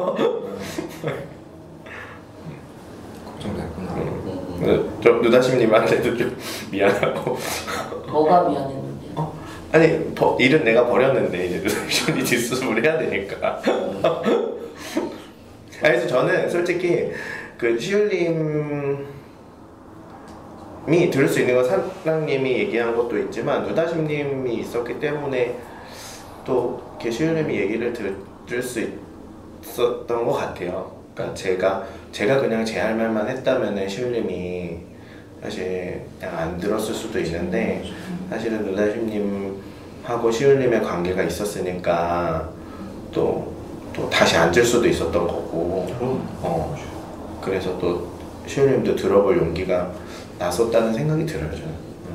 걱정됐구나. 저 누다심님한테도 좀 미안하고. 뭐가 미안했는데요? 어? 아니 버, 일은 내가 버렸는데 이제 누다심이 뒷수습을 해야 되니까. 아니, 그래서 저는 솔직히 그 시울님이 들을 수 있는 건 사랑님이 얘기한 것도 있지만 누다심님이 있었기 때문에 또 이렇게 시울님이 얘기를 들을 수 있었던 것 같아요. 그러니까 제가 제가 그냥 제 할 말만 했다면은 시울님이 사실 그냥 안 들었을 수도 있는데 사실은 누다심님하고 시울님의 관계가 있었으니까 또, 또 다시 앉을 수도 있었던 거고 어, 그래서 또 시울님도 들어볼 용기가 났었다는 생각이 들어요. 저는.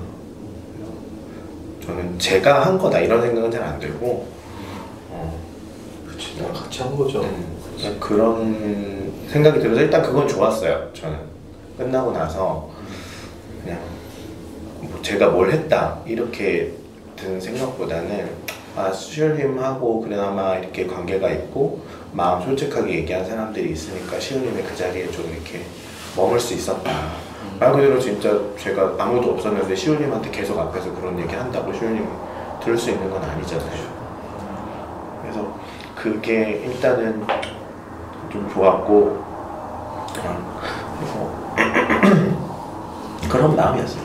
저는 제가 한 거다 이런 생각은 잘 안 들고 어, 그치, 나 같이 한 거죠. 그냥 그런 생각이 들어서 일단 그건 좋았어요. 저는 끝나고 나서 그냥 뭐 제가 뭘 했다 이렇게 드는 생각보다는 아 시울님하고 그나마 이렇게 관계가 있고 마음 솔직하게 얘기한 사람들이 있으니까 시울님이 그 자리에 좀 이렇게 머물 수 있었다. 말 그대로 진짜 제가 아무도 없었는데 시울님한테 계속 앞에서 그런 얘기 한다고 시울님이 들을 수 있는 건 아니잖아요. 그래서 그게 일단은 좀 좋았고 어, 그래서 그런 마음이었어요.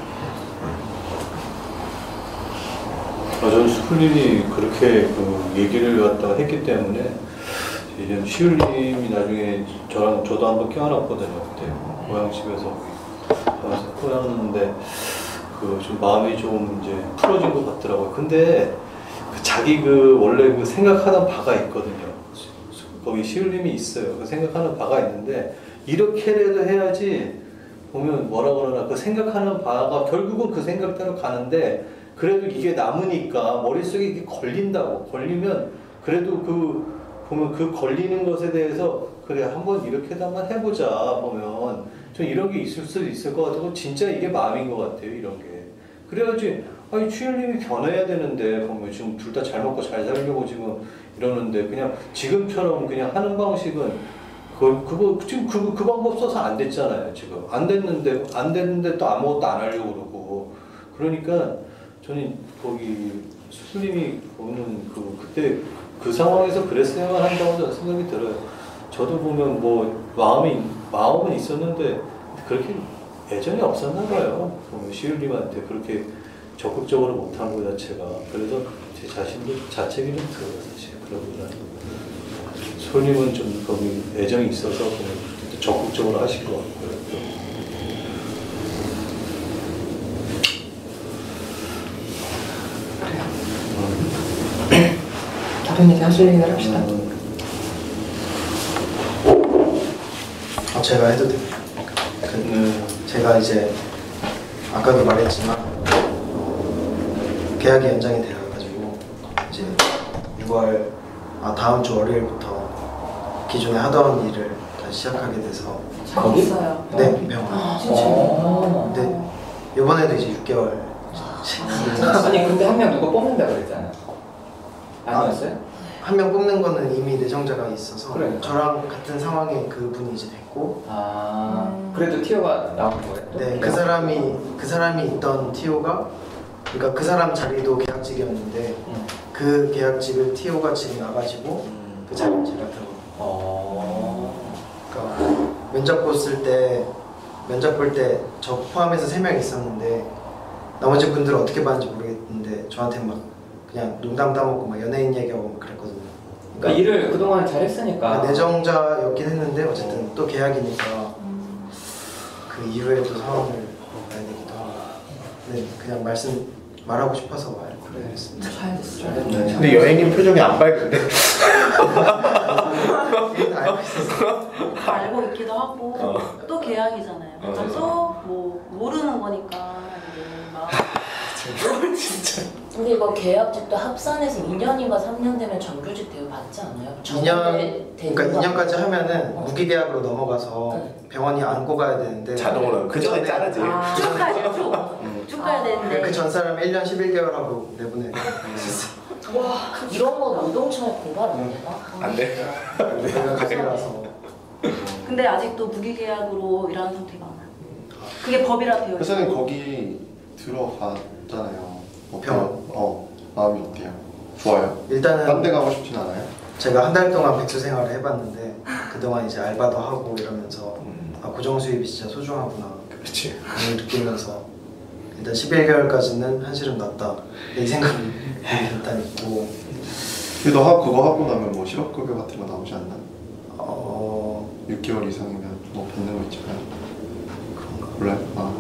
아, 저는 수풀님이 그렇게 그 얘기를 갖다가 했기 때문에 이제 시울님이 나중에 저랑 저도 한번 껴안았거든요. 그때 고향집에서 그래서 껴안았는데 그 좀 마음이 좀 이제 풀어진 것 같더라고요. 근데 그 자기 그 원래 그 생각하던 바가 있거든요. 거기 시울님이 있어요. 그 생각하는 바가 있는데 이렇게라도 해야지 보면 뭐라 그러나 그 생각하는 바가 결국은 그 생각대로 가는데 그래도 이게 남으니까 머릿속에 이게 걸린다고 걸리면 그래도 그 보면 그 걸리는 것에 대해서 그래 한번 이렇게도 한번 해보자 보면 좀 이런 게 있을 수도 있을 것 같고 진짜 이게 마음인 것 같아요. 이런 게 그래야지 아니 추일님이 변해야 되는데 보면 지금 둘 다 잘 먹고 잘 살려고 지금 이러는데 그냥 지금처럼 그냥 하는 방식은 그, 그거 지금 그, 그 방법 써서 안 됐잖아요. 지금 안 됐는데 안 됐는데 또 아무것도 안 하려고 그러고 그러니까 저는 거기 수술님이 보는 그 그때 그 상황에서 그랬어야만 한다고 저는 생각이 들어요. 저도 보면 뭐 마음이 마음은 있었는데 그렇게 애정이 없었나 봐요. 보면 시울님한테 그렇게 적극적으로 못한 것 자체가 그래서 제 자신도 자책이 좀 들어요 사실. 그러보다 소님은 좀 거기 애정이 있어서 보면 적극적으로 하실 것 같고요. 다른 얘기 하실 얘기를 합시다. 아, 제가 해도 돼요. 그, 네. 제가 이제 아까도 말했지만 어, 계약이 연장이 되어가지고 이제 유월 아 다음 주 월요일부터 기존에 하던 일을 다시 시작하게 돼서 잘 있어요. 네 병원. 아, 진짜. 어. 근데 이번에도 이제 육 개월. 아니 근데 한 명 누가 뽑는다 그랬잖아. 아니었어요? 한 명 뽑는 거는 이미 내정자가 있어서 그러니까. 저랑 같은 상황에 그분이 이제 됐고 아 음. 그래도 티오가 나온 거예요? 또? 네, 그 사람이 그 사람이 있던 티오가 그러니까 그 사람 자리도 계약직이었는데 음. 그 계약직을 티오가 지금 나가지고 그 자리를 제가 들어. 어. 그러니까 면접 봤을 때 면접 볼 때 저 포함해서 세 명 있었는데 나머지 분들은 어떻게 봤는지 모르겠는데 저한테 막 그냥 농담 따먹고 막 연예인 얘기하고 막 그랬거든요. 그러니까 일을 그동안 잘했으니까. 내정자였긴 했는데 어쨌든 또 계약이니까 그 이후에 또 상황을 봐야 되기도 하고. 네, 그냥 말씀 말하고 싶어서 말했습니다. 잘 됐어요. 잘했네. 근데 여행님 표정이 안 밝은데. 다 알고 있어서. 다 알고 있기도 하고 또 계약이잖아요. 그러니까 또뭐 모르는 거니까 이게 막 진짜. 근데 이거 계약직도 합산해서 이 년인가 삼 년 되면 정규직 대우 받지 않아요? 이 년 그러니까 이 년까지 하면은 어. 무기계약으로 넘어가서 네. 병원이 안고 가야 되는데 자동으로 그 전에 자르지. 아. 쭉 가야죠. 쭉. 쭉 가야 되는데 그 전 사람 일 년 십일 개월 하고 내보내. 와 이런 거 노동청에 고발 안 되나? 안 돼. 내가 가져가서. 근데 아직도 무기계약으로 일하는 사람 되게 많아요. 그게 법이라 되어 있어요. 회사는 거기 들어갔잖아요. 어, 병원. 어 마음이 어때요? 좋아요? 일단은 딴 데 가고 싶진 않아요? 제가 한 달 동안 백수 생활을 해봤는데 그동안 이제 알바도 하고 이러면서 아 고정 수입이 진짜 소중하구나. 그렇지. 그걸 느끼면서 일단 십일 개월까지는 한시름 났다 이 생각이 일단 있고. 그래도 하, 그거 하고 나면 뭐 실업급여 같은 거 나오지 않나? 어 육 개월 이상이면 뭐 받는 거 있잖아요. 그런가. 몰라요? 아.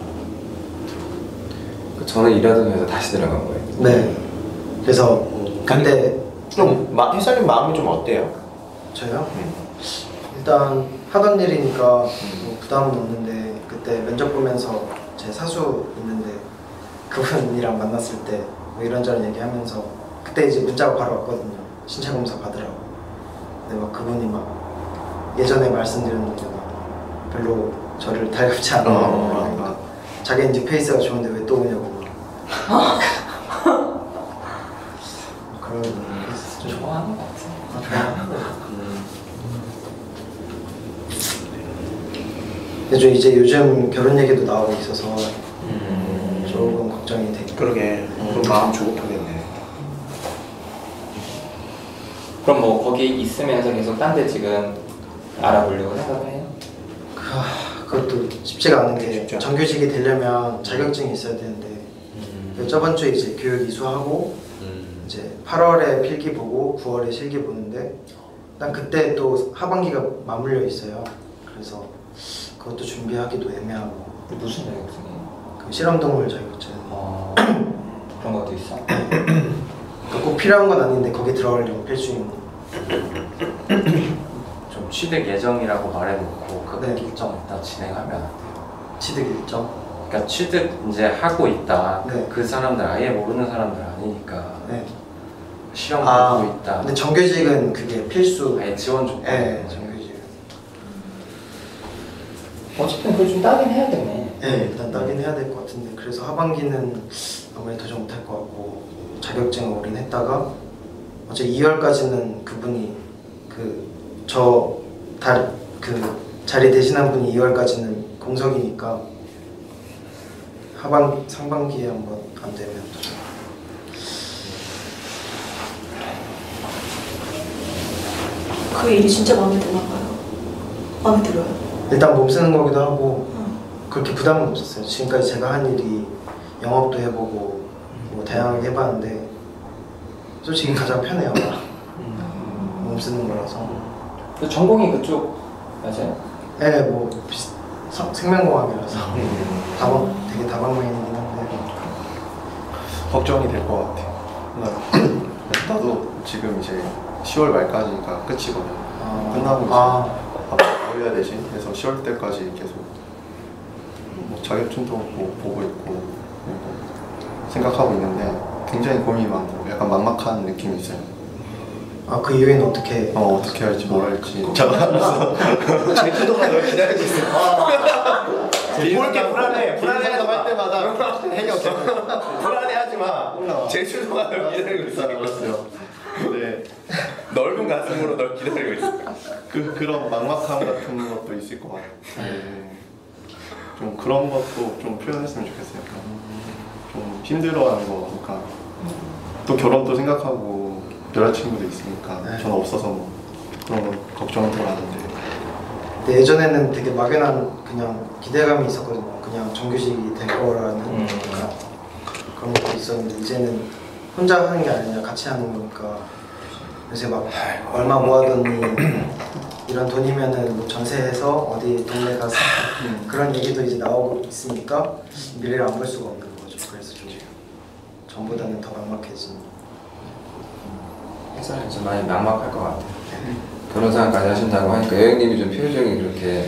저는 일하던 회사 다시 들어간 거예요. 네. 그래서 그때 좀 마, 회사님 마음이 좀 어때요? 저요? 일단 하던 일이니까 뭐 부담은 없는데 그때 면접 보면서 제 사수 있는데 그분이랑 만났을 때 뭐 이런저런 얘기하면서 그때 이제 문자가 바로 왔거든요. 신체 검사 받으라고. 근데 막 그분이 막 예전에 말씀드렸는데 막 별로 저를 달갑지 않아요. 어, 그러니까 자기 이제 페이스가 좋은데 왜 또 오냐고 막. 그런 페이스 좀 좋아하는 것 같아. 근데 좀 이제 요즘 결혼 얘기도 나오고 있어서 조금 걱정이 되고. 그러게. 그럼 마음 조급하겠네. 그럼 뭐 거기 있으면서 계속 딴 데 지금 알아보려고 생각을 해요? 그, 그것도 쉽지가 않은 게 쉽지 않아. 정규직이 되려면 자격증이 있어야 되는데 그 저번 주에 이제 교육 이수하고 이제 팔월에 필기 보고 구월에 실기 보는데 난 그때 또 하반기가 맞물려 있어요. 그래서 그것도 준비하기도 애매하고. 무슨 자격증이에요? 그 실험동물 자격증. 어, 그런 것도 있어? 꼭 필요한 건 아닌데 거기 들어가려면 필수인. 좀 취득 예정이라고 말해놓고 그 네. 일정 일단 진행하면 안 돼요. 취득 일정. 그러니까 취득 이제 하고 있다. 네. 그 사람들 아예 모르는 사람들 아니니까 네. 시험 아, 보고 있다. 근데 정규직은 그게 필수. 아예 지원 조건. 네, 정규직. 어쨌든 그걸 좀 따긴 해야겠네. 네, 일단 따긴 해야 될 것 같은데 그래서 하반기는 아무래도 도전 못할 것 같고 자격증을 올인했다가 어제 이월까지는 그분이 그저그 자리 대신한 분이 이월까지는 공석이니까 하반 상반기에 한번 안 되면 도전. 그 일이 진짜 마음에 드나 봐요. 마음에 들어요. 일단 몸 쓰는 거기도 하고 그렇게 부담은 없었어요. 지금까지 제가 한 일이 영업도 해보고 뭐 다양하게 해봤는데 솔직히 가장 편해요. 몸 쓰는 거라서. 그 전공이 그쪽 맞아요? 네, 뭐 비슷, 성- 생명공학이라서 다방 되게 다방면이긴 한데 걱정이 될 것 같아요. 나도 지금 이제 시월 말까지가 끝이거든요. 아, 끝나고 이제 아, 뭐 해야 되지? 그래서 시월 때까지 계속 뭐 자격증도 뭐 보고 있고 그리고 생각하고 있는데 굉장히 고민이 많고 약간 막막한 느낌이 있어요. 아, 그 이후에는 어떻게 어, 어떻게 할지 뭘 할지 잠깐만서 제주도가 널 기다리고 있어. 뭐 이렇게 불안해, 불안해하지 마. 할 때마다 해결 불안해하지 마. 제주도가 널 기다리고 있어. 있어요. 네. 넓은 가슴으로 널 기다리고 있어. 그 그런 막막함 같은 것도 있을 것 같아요. 네. 좀 그런 것도 좀 표현했으면 좋겠어요. 좀 힘들어하는 거, 그러니까 또 결혼도 생각하고 여자친구도 있으니까 네. 저는 없어서 뭐 그런 거 걱정은 덜 하는데. 근데 예전에는 되게 막연한 그냥 기대감이 있었거든요. 그냥 정규직이 될 거라는 음. 그러니까 그런 것도 있었는데 이제는 혼자 하는 게 아니라 같이 하는 거니까 요새 막 얼마 모아뒀니 이런 돈이면은 뭐 전세해서 어디 동네 가서 그런 얘기도 이제 나오고 있으니까 미래를 안 볼 수가 없는 거죠. 그래서 좀 전보다는 더 막막해진. 회사는 좀 많이 막막할 것 같아요. 결혼 생활까지 하신다고 하니까 여행님이 좀 표정이 그렇게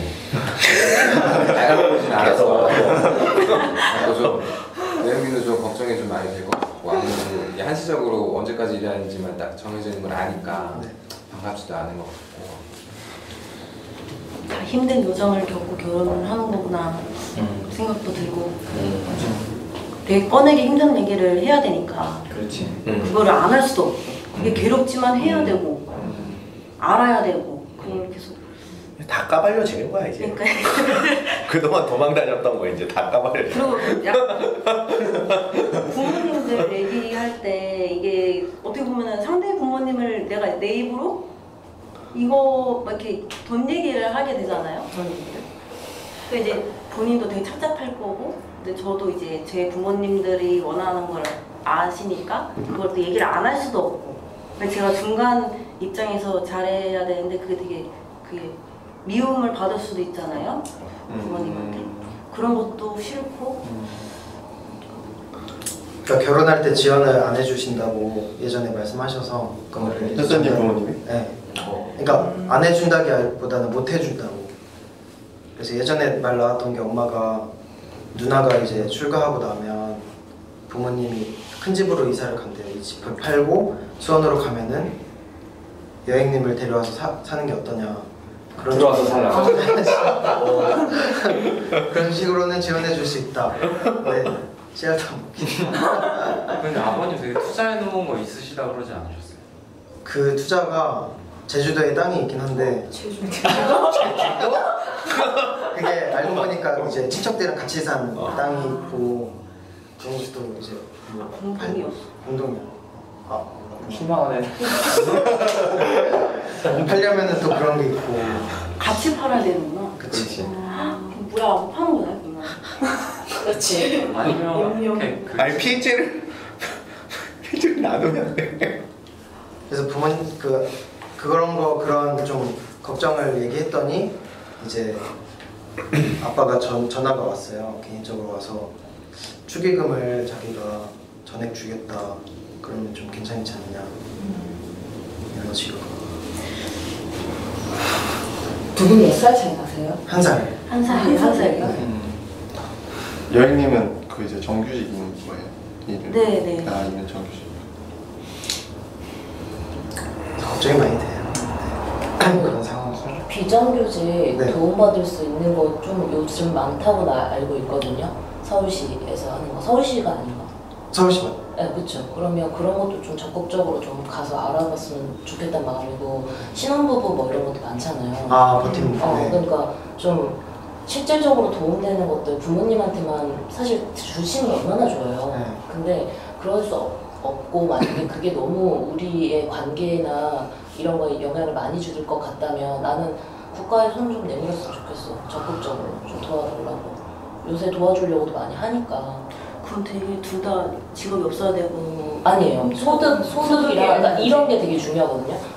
밝아보진 않아서 그래서 좀 여행님도 좀 걱정이 좀 많이 될 것 같고 아무래도 이게 한시적으로 언제까지 일하는지만 딱 정해져 있는 걸 아니까 반갑지도 않은 것 같고 다 힘든 요정을 겪고 결혼을 하는 거구나 음. 생각도 들고 음. 되게 꺼내기 힘든 얘기를 해야 되니까 그렇지. 그거를 안 할 수도 없고 이게 괴롭지만 해야 되고 알아야 되고 그걸 계속 다 까발려지는 거야 이제. 그러니까 그동안 도망 다녔던 거 이제 다 까발려. 그리고 약간 부모님들 얘기할 때 이게 어떻게 보면은 상대 부모님을 내가 내 입으로 이거 막 이렇게 돈 얘기를 하게 되잖아요. 그런 얘기를. 그 이제 본인도 되게 착잡할 거고, 근데 저도 이제 제 부모님들이 원하는 걸 아시니까 그걸 또 얘기를 안 할 수도 없고. 근데 제가 중간 입장에서 잘해야 되는데 그게 되게 그게 미움을 받을 수도 있잖아요. 부모님한테. 그런 것도 싫고. 그러니까 결혼할 때 지원을 안 해주신다고 예전에 말씀하셔서 그거를 햇사님 부모님이? 네. 그러니까 안 해준다기보다는 못 해준다고. 그래서 예전에 말 나왔던 게 엄마가 누나가 이제 출가하고 나면 부모님이 큰 집으로 이사를 간대요. 이 집을 팔고 수원으로 가면은 여행님을 데려와서 사, 사는 게 어떠냐. 그런 들어와서 살라고. 그런 식으로는 지원해 줄 수 있다. 네. 씨알도 먹기. 근데 아버님 되게 투자해 놓은 거 있으시다 그러지 않으셨어요? 그 투자가 제주도에 땅이 있긴 한데 제주도? 그게 알고 보니까 이제 친척들이랑 같이 산 땅이 있고 그런 것도 이제 뭐 공동이었어. 공동이요. 아, 실망하네. 팔려면은 또 그런 게 있고. 같이 팔아야 되는구나. 그치. 아, 뭐야, 뭐 파는 거야, 그러면. 그렇지. 아니면 이렇게 그 아니 피해자를 피해자를 나누면 돼. 그래서 부모님 그 그런 거 그런 좀 걱정을 얘기했더니 이제 아빠가 전 전화가 왔어요. 개인적으로 와서 축의금을 자기가 전액 주겠다. 그러면 좀 괜찮지 않냐 이런 식으로. 두 분 몇 살 차이 나세요? 한 살. 한 살, 한 살이요? 음. 여행님은 그 이제 정규직인 거예요? 일을? 네, 네. 아, 아니면 정규직. 걱정이 많이 돼요. 네. 그런 상황이. 비정규직 네. 도움받을 수 있는 거 좀 요즘 많다고 나 알고 있거든요. 서울시에서 하는 거. 서울시가 아닌가? 서울시만. 네, 그렇죠. 그러면 그런 것도 좀 적극적으로 좀 가서 알아봤으면 좋겠다는 마음이고 신혼부부 뭐 이런 것도 많잖아요. 아 버팀. 어, 네. 그러니까 좀 실질적으로 도움되는 것들 부모님한테만 사실 주시는 게 얼마나 좋아요. 네. 근데 그럴 수 없, 없고 만약에 그게 너무 우리의 관계나 이런 거에 영향을 많이 줄 것 같다면 나는 국가에 손 좀 내밀었으면 좋겠어. 적극적으로 좀 도와달라고. 요새 도와주려고도 많이 하니까. 그럼 되게 둘 다 직업이 없어야 되고. 아니에요. 소득, 소득이랑 그러니까 이런 게 되게 중요하거든요.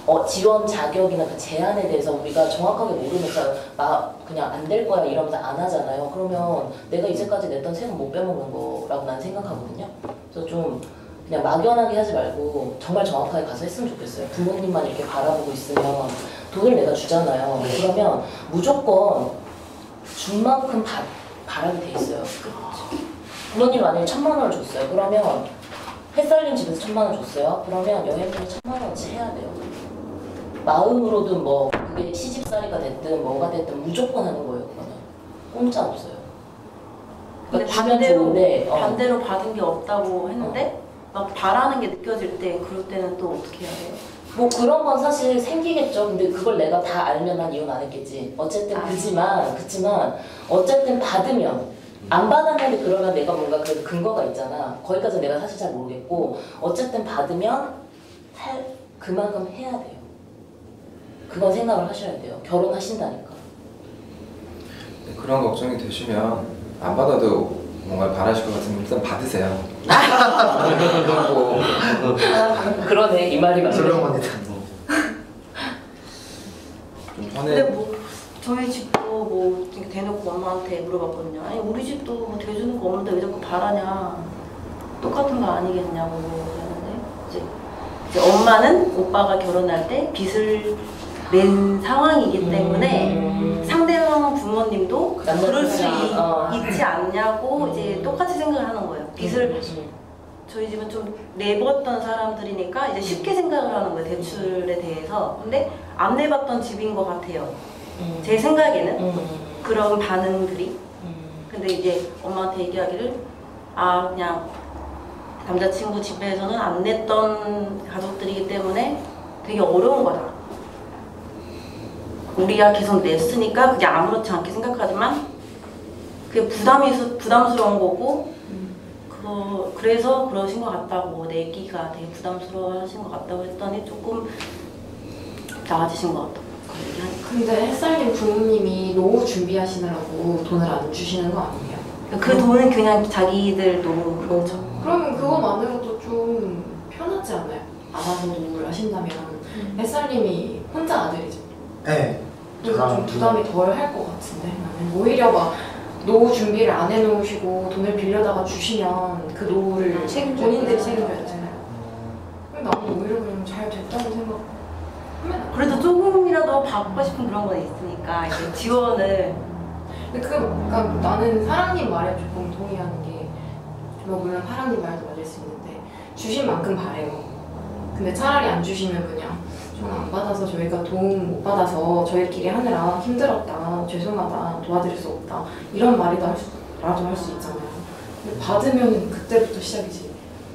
어, 지원 자격이나 그 제한에 대해서 우리가 정확하게 모르면서 막 그냥 안 될 거야 이러면서 안 하잖아요. 그러면 내가 이제까지 냈던 세금 못 빼먹는 거라고 난 생각하거든요. 그래서 좀 그냥 막연하게 하지 말고 정말 정확하게 가서 했으면 좋겠어요. 부모님만 이렇게 바라보고 있으면 돈을 내가 주잖아요. 그러면 무조건 준 만큼 받, 바라게 돼 있어요. 부모님 만약에 천만 원을 줬어요. 그러면 햇살림 집에서 천만 원 줬어요. 그러면 여행비를 천만 원어치 해야 돼요. 마음으로든 뭐 그게 시집살이가 됐든 뭐가 됐든 무조건 하는 거예요. 그거는 공짜 없어요. 근데 그러니까 주면 반대로 좋은데, 어. 반대로 받은 게 없다고 했는데 막 바라는 게 느껴질 때 그럴 때는 또 어떻게 해야 돼요? 뭐 그런 건 사실 생기겠죠. 근데 그걸 내가 다 알면 난 이혼 안 했겠지. 어쨌든 아. 그지만 그지만 어쨌든 받으면 안 받았는데 그러면 내가 뭔가 그 근거가 있잖아. 거기까지 내가 사실 잘 모르겠고 어쨌든 받으면 할 그만큼 해야 돼요. 그건 생각을 하셔야 돼요. 결혼하신다니까. 네, 그런 걱정이 되시면 안 받아도 뭔가 바라실 것 같으면 일단 받으세요. 그리고 아, 그러네. 이 말이 맞네. 솔로몬이다. 좀 근데 편해. 뭐 저희 집도 뭐 이렇게 대놓고 엄마한테 물어봤거든요. 아니 우리 집도 뭐 대주는 거 없는데 왜 자꾸 바라냐. 똑같은 거 아니겠냐고 그러는데 이제, 이제 엄마는 오빠가 결혼할 때 빚을 낸 상황이기 때문에 음. 상대방 부모님도 남자 그럴 수 편이야. 있, 어. 있지 않냐고 음. 이제 똑같이 생각을 하는 거예요. 빚을 음. 저희 집은 좀 내봤던 사람들이니까 이제 쉽게 생각을 하는 거예요. 대출에 대해서. 근데 안 내봤던 집인 것 같아요. 음. 제 생각에는 음. 그런 반응들이. 음. 근데 이제 엄마한테 얘기하기를 아 그냥 남자친구 집에서는 안 냈던 가족들이기 때문에 되게 어려운 거다. 우리가 계속 냈으니까 그게 아무렇지 않게 생각하지만 그게 부담이 부담스러운 거고 그거 그래서 그러신 것 같다고 내기가 되게 부담스러워하신 것 같다고 했더니 조금 나아지신 것 같다고 그 얘기하니까. 근데 햇살님 부모님이 노후 준비하시느라고 돈을 안 주시는 거 아니에요? 그 돈은 그냥 자기들 노후 그렇죠. 그러면 그거만으로도 좀 편하지 않아요? 알아서 노후를 하신다면 음. 햇살님이 혼자 아들이죠. 네. 그래서 좀 부담이 덜 할 것 같은데 나는 오히려 막 노후 준비를 안 해놓으시고 돈을 빌려다가 주시면 그 노후를 책임져야 본인들이 돼요. 책임져야 되잖아요. 그럼 나는 오히려 그냥 잘 됐다고 생각하면 그래도 조금이라도 받고 싶은 그런 건 있으니까 이제 지원을. 근데 그 그러니까 나는 사랑님 말에 조금 동의하는 게 뭐 물론 사랑님 말도 맞을 수 있는데 주신 만큼 바래요. 근데 차라리 안 주시면 그냥 저는 안 받아서 저희가 도움 못 받아서 저희끼리 하느라 힘들었다, 죄송하다, 도와드릴 수 없다 이런 말이라도 할 수, 라도 할 수 있잖아요. 근데 받으면 그때부터 시작이지.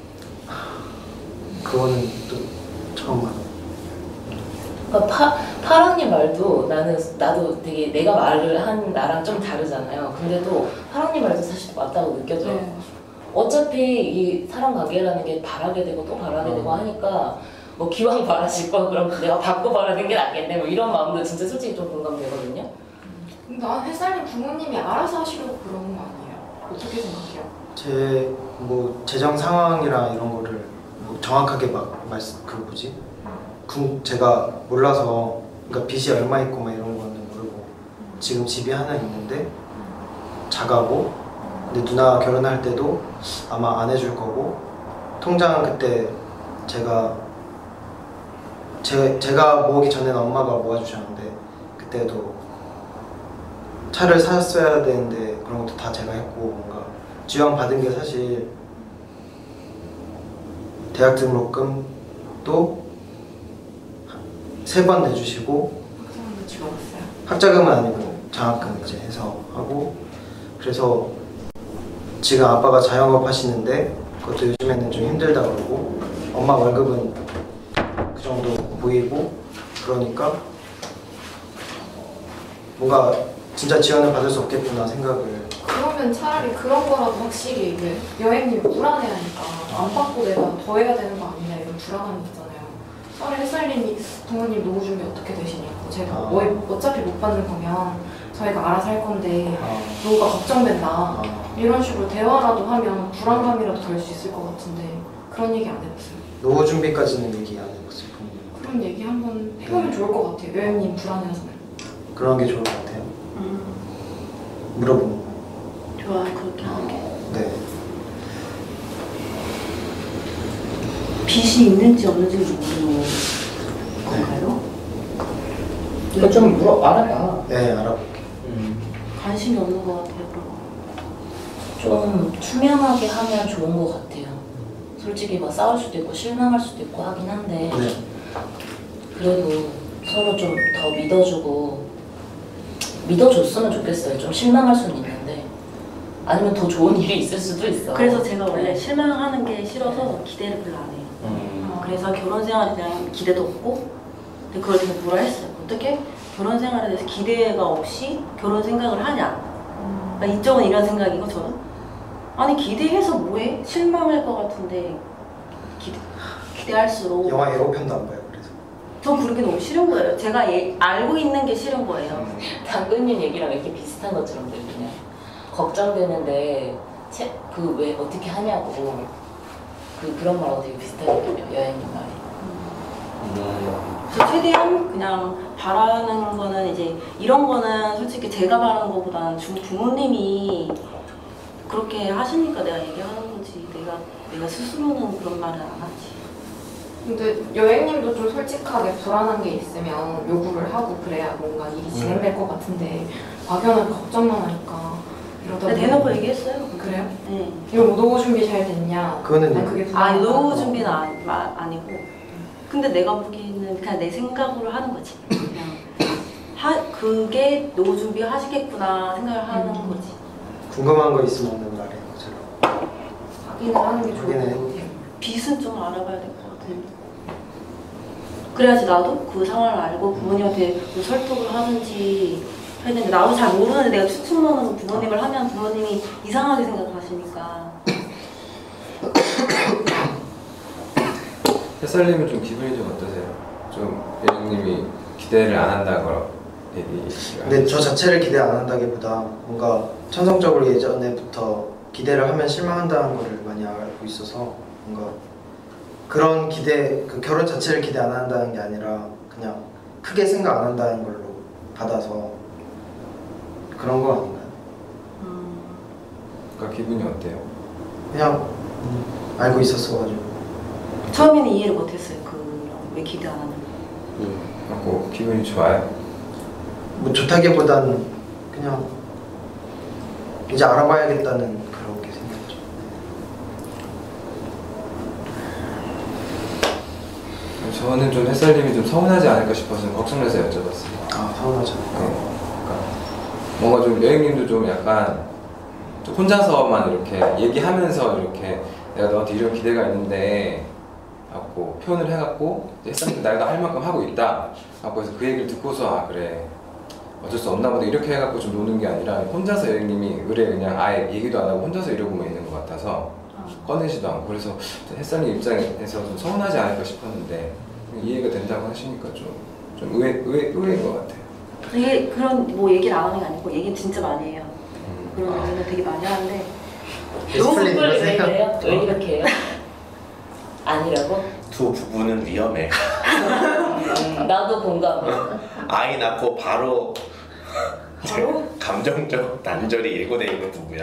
그거는 또 처음 봐. 그러니까 파, 파랑님 말도 나는 나도 되게 내가 말을 한 나랑 좀 다르잖아요. 근데도 파랑님 말도 사실 맞다고 느껴져요. 네. 어차피 이 사람 관계라는 게 바라게 되고 또 바라게 되고 하니까 뭐 기왕 바라실 거 그럼 내가 받고 바라는 게 낫겠네 뭐 이런 마음도 진짜 솔직히 좀 공감되거든요. 근데 난 햇살님 부모님이 알아서 하시려고 그러는 거 아니에요? 어떻게 생각해요? 제 뭐 재정 상황이랑 이런 거를 뭐 정확하게 막 말씀 그 뭐지? 군 제가 몰라서 그러니까 빚이 얼마 있고 막 이런 거는 모르고 지금 집이 하나 있는데 자가고 근데 누나 결혼할 때도 아마 안 해줄 거고 통장은 그때 제가 제, 제가 모으기 전에는 엄마가 모아주셨는데 그때도 차를 샀어야 되는데 그런 것도 다 제가 했고 뭔가 지원 받은 게 사실 대학 등록금도 세 번 내주시고 학생한테 지원했어요. 학자금은 아니고 장학금 이제 해서 하고 그래서 지금 아빠가 자영업 하시는데 그것도 요즘에는 좀 힘들다 그러고 엄마 월급은 그 정도 보이고 그러니까 뭔가 진짜 지원을 받을 수 없겠구나 생각을. 그러면 차라리 그런 거라도 확실히 이게 여행님 불안해하니까 안 받고 내가 더 해야 되는 거 아니냐 이런 불안함이 있잖아요. 차라리 햇살님이 부모님 노후 준비 어떻게 되시냐고 제가 아. 뭐, 어차피 못 받는 거면 저희가 알아서 할 건데 아, 노후가 걱정된다 아. 이런 식으로 대화라도 하면 불안감이라도 덜 수 있을 것 같은데 그런 얘기 안 해봤어요. 노후 준비까지는 얘기 안 해봤어요. 부모님. 한번 얘기 한번 해보면 좋을 것 같아요. 여행님 불안해하잖아요. 그런 게 좋을 것 같아요. 음, 물어보는 거. 좋아 그렇게 하는 게. 네. 빚이 있는지 없는지 모르는 건가요? 이거 좀 물어 알아봐. 네, 알아볼게요. 음. 관심이 없는 것 같아요. 좀 투명하게 하면 좋은 것 같아요. 솔직히 막 싸울 수도 있고 실망할 수도 있고 하긴 한데 네. 그래도 서로 좀 더 믿어주고 믿어줬으면 좋겠어요. 좀 실망할 수는 있는데 아니면 더 좋은 일이 있을 수도 있어. 그래서 제가 원래 실망하는 게 싫어서 기대를 별로 안 해요. 음. 그래서 결혼 생활에 대한 기대도 없고 근데 그걸 제가 뭐라 했어요. 어떻게 결혼 생활에 대해서 기대가 없이 결혼 생각을 하냐. 그러니까 이쪽은 이런 생각이고 저는 아니 기대해서 뭐해? 실망할 것 같은데 기대, 기대할수록 영화 예고편도 안 봐요. 그래서. 전 그렇게 너무 싫은 거예요. 제가 예, 알고 있는 게 싫은 거예요. 당근님 얘기랑 이렇게 비슷한 것처럼 들리네요. 걱정되는데 그 왜 어떻게 하냐고 그 그런 말하고 되게 비슷하게 들려요. 여행님 말이. 음. 그래서 최대한 그냥 바라는 거는 이제 이런 거는 솔직히 제가 바라는 것보다는 주 부모님이 그렇게 하시니까 내가 얘기하는 거지. 내가 내가 스스로는 그런 말을 안 하지. 근데 여행님도 좀 솔직하게 불안한 게 있으면 요구를 하고 그래야 뭔가 일이 진행될 것 같은데 막연하게 걱정만 하니까 이러다 근데 대놓고 얘기했어요. 그래요? 네. 이거 뭐 노후 준비 잘 됐냐? 그거는 난 그게 아니 불안하다. 노후 준비는 아니, 마, 아니고 근데 내가 보기에는 그냥 내 생각으로 하는 거지. 그냥 하, 그게 노후 준비 하시겠구나 생각을 하는 음. 거지. 궁금한 거 있으면 말해요. 제가. 확인을 하는 게 좋을 것 확인해. 같아요. 빚은 좀 알아봐야 될 것 같아요. 그래야지 나도 그 상황을 알고 부모님한테 뭐 설득을 하든지 해야 되는데 나도 잘 모르는데 내가 추측만으로 부모님을 하면 부모님이 이상하게 생각하시니까. 햇살님은 좀 기분이 좀 어떠세요? 좀 예영님이 기대를 안 한다고 얘기. 근데 저 자체를 기대 안 한다기보다 뭔가 천성적으로 예전에부터 기대를 하면 실망한다는 거를 많이 알고 있어서 뭔가 그런 기대, 그 결혼 자체를 기대 안 한다는 게 아니라 그냥 크게 생각 안 한다는 걸로 받아서 그런 거 아닌가요? 음, 그러니까 기분이 어때요? 그냥 음, 알고 있었어가지고 처음에는 이해를 못했어요. 그 왜 기대 안 하는. 그래고 기분이 좋아요? 뭐 좋다기보다는 그냥 이제 알아봐야겠다는 그런 게 생겼죠. 저는 좀 햇살님이 좀 서운하지 않을까 싶어서 좀 걱정돼서 여쭤봤어요. 아 서운하죠. 네. 그러니까 뭔가 좀 여행님도 좀 약간 좀 혼자서만 이렇게 얘기하면서 이렇게 내가 너한테 이런 기대가 있는데 하고 표현을 해갖고 햇살님 내가 할 만큼 하고 있다 하고 해서 그 얘기를 듣고서 아 그래 어쩔 수 없나 보다 이렇게 해갖고 좀 노는 게 아니라 혼자서 여행님이 의뢰 그냥 아예 얘기도 안 하고 혼자서 이러고만 있는 것 같아서 꺼내지도 않고 그래서 햇살님 입장에서 좀 서운하지 않을까 싶었는데 이해가 된다고 하시니까 좀, 좀 의외, 의외, 의외인 것 같아요. 되게 그런 뭐 얘기를 안 하는 게 아니고 얘기는 진짜 많이 해요. 음. 그런 얘기는 되게 많이 하는데 디스플레이 왜 이러세요? 이래요? 왜 이렇게 해요? 아니라고? 두 부부는 위험해. 나도 공감해. 아이 낳고 바로 바로 감정적 난절이 예고돼 있는 부부야.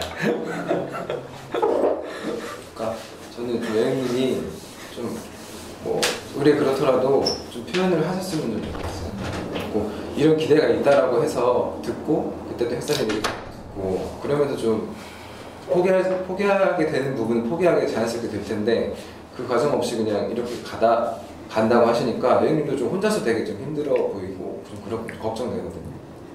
그러니까 저는 좀 여행님이 좀 뭐 우리 그렇더라도 좀 표현을 하셨으면 좀 좋겠어요. 그리고 이런 기대가 있다라고 해서 듣고 그때도 햇살이 얘기 듣고 그러면서 좀 포기할, 포기하게 되는 부분은 포기하게 자연스럽게 될 텐데 그 과정 없이 그냥 이렇게 가다 간다고 하시니까 여행님도 좀 혼자서 되게 좀 힘들어 보이고 좀 그런 걱정되거든요.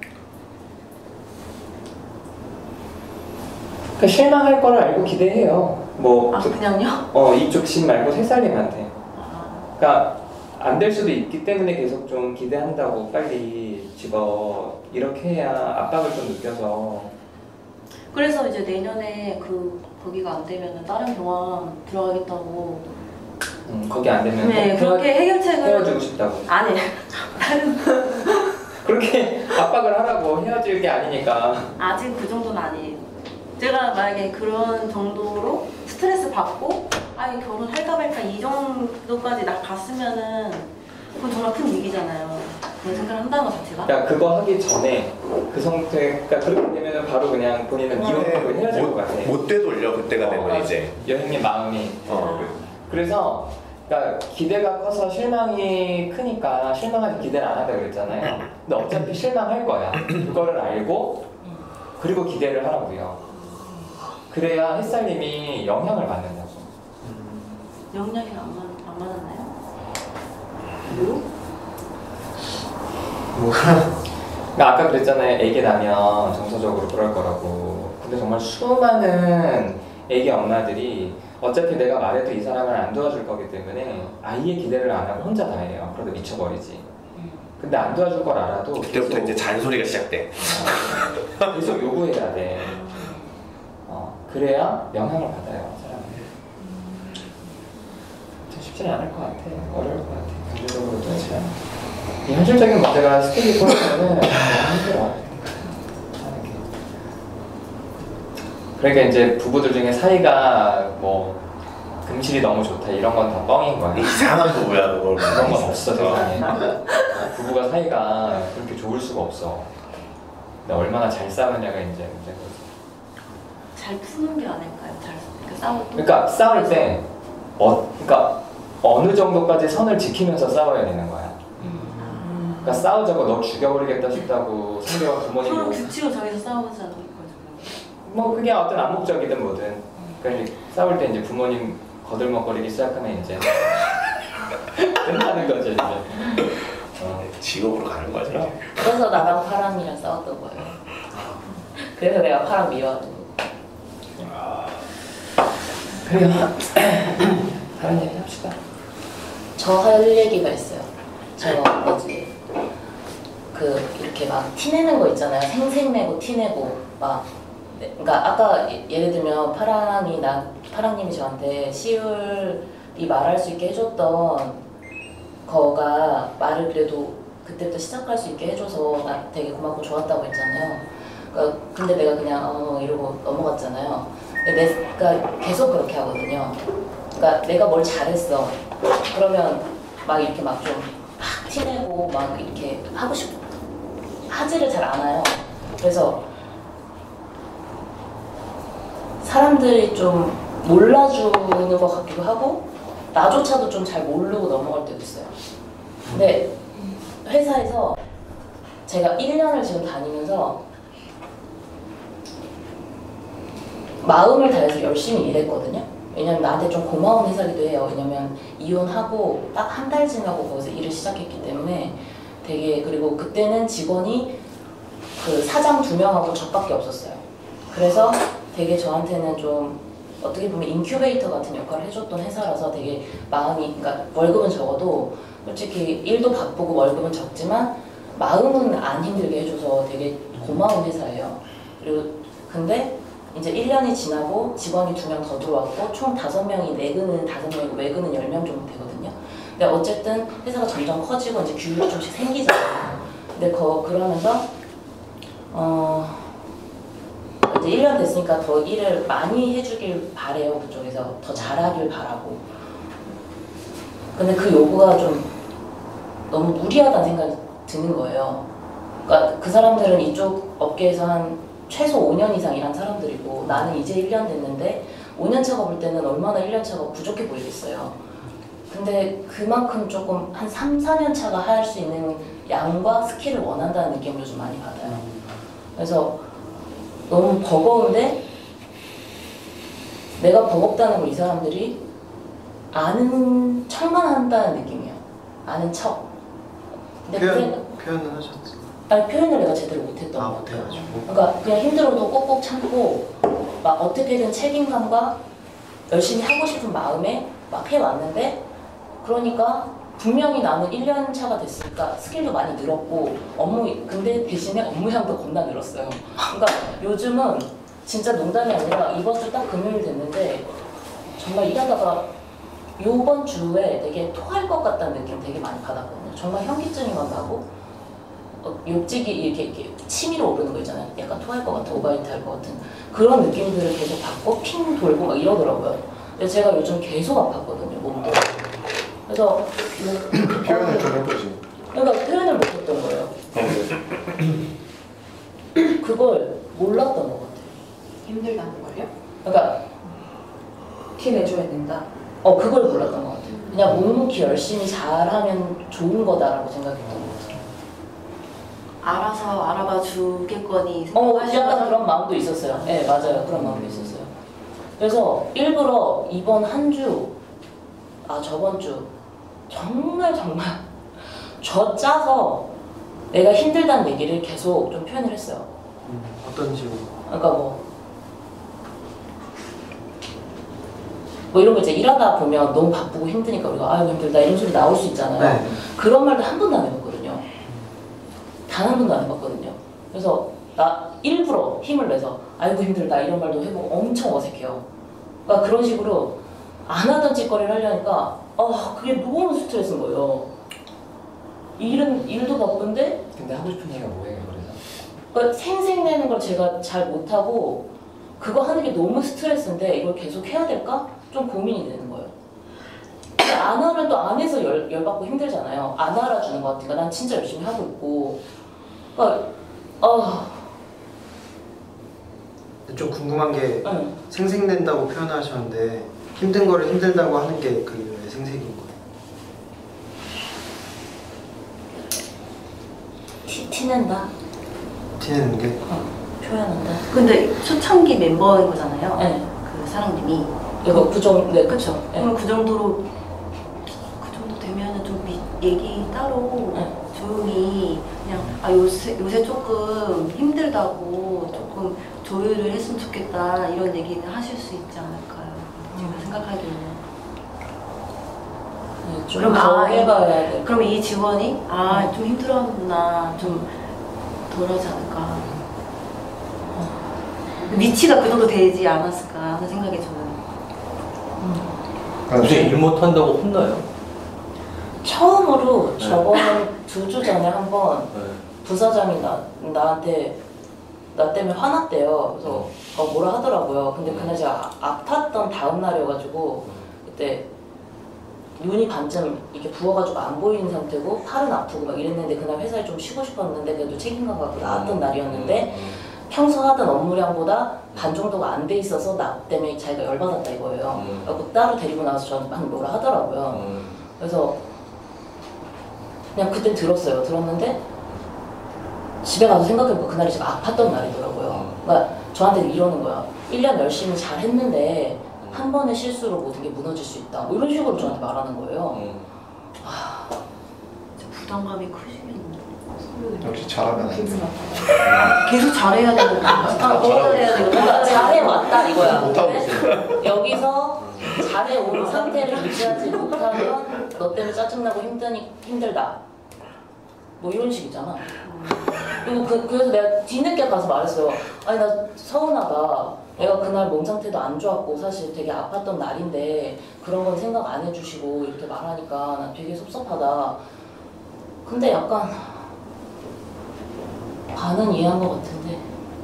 그 실망할 거를 알고 기대해요. 뭐 아 그냥요? 어 이쪽 집 말고 햇살님한테. 그러니까 안 될 수도 있기 때문에 계속 좀 기대한다고 빨리 집어 이렇게 해야 압박을 좀 느껴서. 그래서 이제 내년에 그 거기가 안 되면은 다른 병원 들어가겠다고. 음, 거기 안 되면 네 헤어- 그렇게 해결책을 헤어지고 싶다고. 아니 다른 그렇게 압박을 하라고 헤어질 게 아니니까. 아직 그 정도는 아니에요. 제가 만약에 그런 정도로 스트레스 받고 아 결혼할까 말까 이 정도까지 나 갔으면은 그건 정말 큰 위기잖아요. 그런 생각을 한다는 것 자체가. 그러니까 그거 하기 전에 그 상태, 그러니까 그렇게 되면 바로 그냥 본인은 이혼하고 헤어질 것 같아. 못 되돌려 그때가 되면 어, 이제. 여행의 마음이. 어. 그래서 그러니까 기대가 커서 실망이 크니까 실망하지 기대를 안 하다 그랬잖아요. 근데 어차피 실망할 거야. 그거를 알고 그리고 기대를 하라고요. 그래야 햇살님이 영향을 받는다고. 영향이 안, 맞, 안 맞았나요? 뭐 그러니까 아까 그랬잖아요. 애기 나면 정서적으로 그럴 거라고. 근데 정말 수많은 애기 엄마들이 어차피 내가 말해도 이 사람을 안 도와줄 거기 때문에 아이의 기대를 안 하고 혼자 다 해요. 그러다 미쳐버리지. 근데 안 도와줄 걸 알아도 그때부터 이제 잔소리가 시작돼. 어, 계속 요구해야 돼. 어, 그래야 영향을 받아요, 사람은. 쉽지는 않을 것 같아. 어려울 것 같아. 경제적으로도 쉽지 않아. 이 현실적인 문제가 스테이지 포인트는 너무 힘들어. 그러니까 이제 부부들 중에 사이가 뭐 금실이 너무 좋다 이런 건 다 뻥인 거야. 이상한 부부야 그걸. 그런 건 없어 세상에. 부부가 사이가 그렇게 좋을 수가 없어. 근데 얼마나 잘 싸우느냐가 이제 문제인 거지. 잘 푸는 게 아닐까요? 잘 그러니까 싸우고. 그러니까 싸울 때 어, 그러니까 어느 정도까지 선을 지키면서 싸워야 되는 거야. 그러니까 싸우자고 너 죽여버리겠다 싶다고 상대방 부모님 서로 뭐, 규칙을 정해서 싸우자는 거죠. 뭐 그게 어떤 암묵적이든 뭐든. 그러니까 이제 싸울 때 이제 부모님 거들먹거리기 시작하면 이제 끝나는 거죠 이제. 어. 지옥으로 가는 거죠. 그래서 나랑 파랑이랑 싸웠던 거예요. 그래서 내가 파랑 미워하는 거. 그래요. 다른 얘기 합시다. 저 할 얘기가 있어요. 저 뭐지 그 이렇게 막 티내는 거 있잖아요. 생색내고 티내고 막. 네, 그러니까 아까 예- 예를 들면 파랑이 나 파랑님이 저한테 시율이 말할 수 있게 해줬던 거가 말을 그래도 그때부터 시작할 수 있게 해줘서 나 되게 고맙고 좋았다고 했잖아요. 그러니까 근데 내가 그냥 어 이러고 넘어갔잖아요. 근데 내가 계속 그렇게 하거든요. 그러니까 내가 뭘 잘했어. 그러면 막 이렇게 막 좀 막 티내고 막 이렇게 하고 싶 하지를 잘 않아요. 그래서 사람들이 좀 몰라주는 것 같기도 하고 나조차도 좀 잘 모르고 넘어갈 때도 있어요. 근데 회사에서 제가 일 년을 지금 다니면서 마음을 다해서 열심히 일했거든요. 왜냐면 나한테 좀 고마운 회사기도 해요. 왜냐면 이혼하고 딱 한 달 지나고 거기서 일을 시작했기 때문에 되게 그리고 그때는 직원이 그 사장 두 명하고 저밖에 없었어요. 그래서 되게 저한테는 좀 어떻게 보면 인큐베이터 같은 역할을 해줬던 회사라서 되게 마음이 그러니까 월급은 적어도 솔직히 일도 바쁘고 월급은 적지만 마음은 안 힘들게 해줘서 되게 고마운 회사예요. 그리고 근데 이제 일 년이 지나고 직원이 두 명 더 들어왔고 총 다섯 명이 내근은 다섯 명이고 외근은 열 명 정도 되거든요. 근데 어쨌든 회사가 점점 커지고 이제 규율이 좀씩 생기잖아요. 근데 거, 그러면서 어 이제 일 년 됐으니까 더 일을 많이 해주길 바래요. 그쪽에서 더 잘하길 바라고. 근데 그 요구가 좀 너무 무리하다는 생각이 드는 거예요. 그러니까 그 사람들은 이쪽 업계에서 한 최소 오 년 이상 일한 사람들이고 나는 이제 일 년 됐는데 오 년 차가 볼 때는 얼마나 일 년 차가 부족해 보이겠어요. 근데 그만큼 조금 한 삼, 사 년 차가 할 수 있는 양과 스킬을 원한다는 느낌을 좀 많이 받아요. 그래서 너무 버거운데 내가 버겁다는 걸 이 사람들이 아는 척만 한다는 느낌이에요. 아는 척. 근데 표현, 그게- 표현은 하셨죠? 아니 표현을 내가 제대로 못했던 아, 것 같아요. 못해가지고. 그러니까 그냥 힘들어도 꼭꼭 참고 막 어떻게든 책임감과 열심히 하고 싶은 마음에 막 해왔는데 그러니까 분명히 나는 일 년 차가 됐으니까 스킬도 많이 늘었고 업무 근데 대신에 업무량도 겁나 늘었어요. 그러니까 요즘은 진짜 농담이 아니라 이번 주 딱 금요일 됐는데 정말 일하다가 요번 주에 되게 토할 것 같다는 느낌 되게 많이 받았거든요. 정말 현기증이 막 나고 어, 욕직이 이렇게, 이렇게 치밀어 오르는 거 있잖아요. 약간 토할 것 같은, 오바이트 할 것 같은 그런 느낌들을 계속 받고 핑 돌고 막 이러더라고요. 근데 제가 요즘 계속 아팠거든요, 몸도. 그래서 뭐, 표현을 좀 해보지. 그러니까 표현을 못했던 거예요. 그걸 몰랐던 것 같아요. 힘들다는 걸요? 그러니까 티 내줘야 된다. 어 그걸 몰랐던 것 같아요. 그냥 묵묵히 열심히 잘하면 좋은 거다라고 생각했던 것 같아요. 알아서 알아봐 주겠거니 어 약간 생각하시다가 그런 마음도 있었어요. 네 맞아요. 그런 마음도 있었어요. 그래서 일부러 이번 한 주, 아 저번 주 정말 정말 저 짜서 내가 힘들다는 얘기를 계속 좀 표현을 했어요. 음, 어떤 식으로? 그러니까 뭐, 뭐 이런 거 이제 일하다 보면 너무 바쁘고 힘드니까 우리가 아유 힘들다 이런 소리 나올 수 있잖아요. 네. 그런 말도 한 번도 안 해봤거든요. 단 한 번도 안 해봤거든요. 그래서 나 일부러 힘을 내서 아이고 힘들다 이런 말도 해보고 엄청 어색해요. 그러니까 그런 식으로 안 하던 짓거리를 하려니까 아 그게 너무 스트레스인 거예요. 일은 일도 바쁜데 근데 하고 싶은 얘기가 뭐예요, 그래서? 그러니까 생색내는 걸 제가 잘 못하고 그거 하는 게 너무 스트레스인데 이걸 계속 해야 될까? 좀 고민이 되는 거예요. 근데 안 하면 또 안 해서 열, 열받고 힘들잖아요. 안 알아주는 것 같으니까 난 진짜 열심히 하고 있고 그러니까 아 좀 궁금한 게 응. 생색낸다고 표현하셨는데 힘든 거를 힘들다고 하는 게 그게 왜 생색인 거예요? 티, 티낸다. 티내는 게? 어, 표현한다. 근데 초창기 멤버인 거잖아요. 네. 그 사람님이 이거 그 정도, 네, 그쵸. 네. 그럼 그 정도로 그 정도 되면은 좀 미, 얘기 따로 네. 조용히 그냥 아 요새 요새 조금 힘들다고 조금 조율을 했으면 좋겠다 이런 얘기는 하실 수 있지 않을까요? 제가 생각하기에는. 네, 좀 그럼 더 아, 해봐야 돼. 그럼 이 직원이 아 좀 힘들어하는구나 좀 덜하지 않을까. 위치가 그 정도 되지 않았을까 하는 생각이 저는. 요새 일 못한다고 혼나요? 처음으로 네. 저번 두 주 전에 한번 네. 부사장이 나, 나한테 나 때문에 화났대요. 그래서 어, 뭐라 하더라고요. 근데 그날 제가 아, 아팠던 다음 날이어가지고 그때 눈이 반쯤 이렇게 부어가지고 안 보이는 상태고 팔은 아프고 막 이랬는데 그날 회사에 좀 쉬고 싶었는데 그래도 책임감 갖고 나왔던 날이었는데 평소 하던 업무량보다 반 정도가 안 돼 있어서 나 때문에 자기가 열받았다 이거예요. 그래서 따로 데리고 나와서 저한테 막 뭐라 하더라고요. 그래서 그냥 그땐 들었어요. 들었는데 집에 가서 생각해보니까 그날이 제가 아팠던 날이더라고요. 그러니까 저한테 이러는 거야. 일 년 열심히 잘 했는데 한 번의 실수로 모든 게 무너질 수 있다. 뭐 이런 식으로 저한테 말하는 거예요. 아, 부담감이 크시겠네. 역시 잘하면 안 돼. 계속 잘해야 되는 거야. 아, 잘해야 되는 그러니까 잘해왔다 이거야. 못하고 근데 여기서 잘해온 상태를 유지하지 못하면 너 때문에 짜증나고 힘드니, 힘들다. 뭐 이런 식이잖아. 그리고 그, 그래서 내가 뒤늦게 가서 말했어요. 아니 나 서운하다. 내가 그날 몸 상태도 안 좋았고 사실 되게 아팠던 날인데 그런 건 생각 안 해주시고 이렇게 말하니까 난 되게 섭섭하다. 근데 약간 반은 이해한 것 같은데.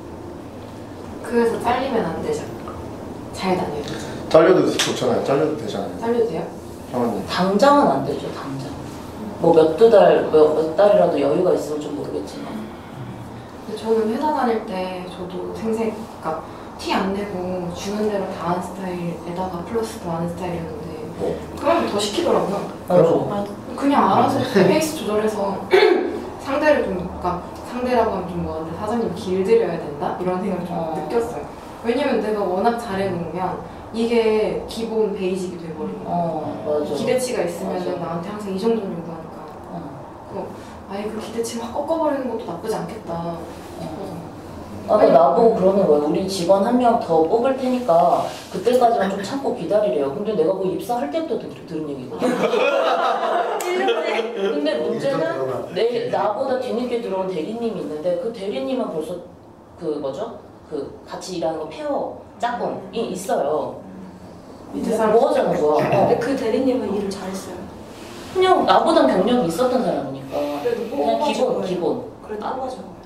그래서 잘리면 안 되죠. 잘 다녀야 되죠. 잘려도 좋잖아요. 잘려도 되잖아요. 잘려도 돼요? 형님. 당장은 안 되죠. 당장. 뭐 몇 두 달, 몇, 몇 달이라도 여유가 있으면 좀 모르겠지만. 근데 저는 회사 다닐 때 저도 생색, 그러니까 티 안 내고 주는 대로 다 하는 스타일에다가 플러스 더 하는 스타일이었는데 그러면 더 시키더라고요. 맞아. 그냥 알아서 페이스 조절해서 상대를 좀, 그러니까 상대라고 하면 좀 뭐한데 사장님 길들여야 된다? 이런 생각을 좀 어. 느꼈어요. 왜냐면 내가 워낙 잘해놓으면 이게 기본 베이직이 돼버리는 거야. 어, 맞아. 기대치가 있으면 맞아. 나한테 항상 이 정도는 요구하니까. 어. 그거 아예 그 기대치를 확 꺾어버리는 것도 나쁘지 않겠다. 아, 나 나보고 그러는 거야. 우리 직원 한 명 더 뽑을 테니까 그때까지만 좀 참고 기다리래요. 근데 내가 그 입사할 때부터 들, 들은 얘기거든. 근데 문제는 내, 나보다 뒤늦게 들어온 대리님이 있는데 그 대리님은 벌써 그 뭐죠? 그 같이 일하는 거 페어 짝꿍이 있어요. 밑에 뭐, 사람 뭐 하자는 거야? 어. 근데 그 대리님은 일을 잘했어요. 그냥 나보단 경력이 있었던 사람이니까 그래도 그냥 뽑아준 기본 거예요. 기본 그래도 뽑아준 거예요.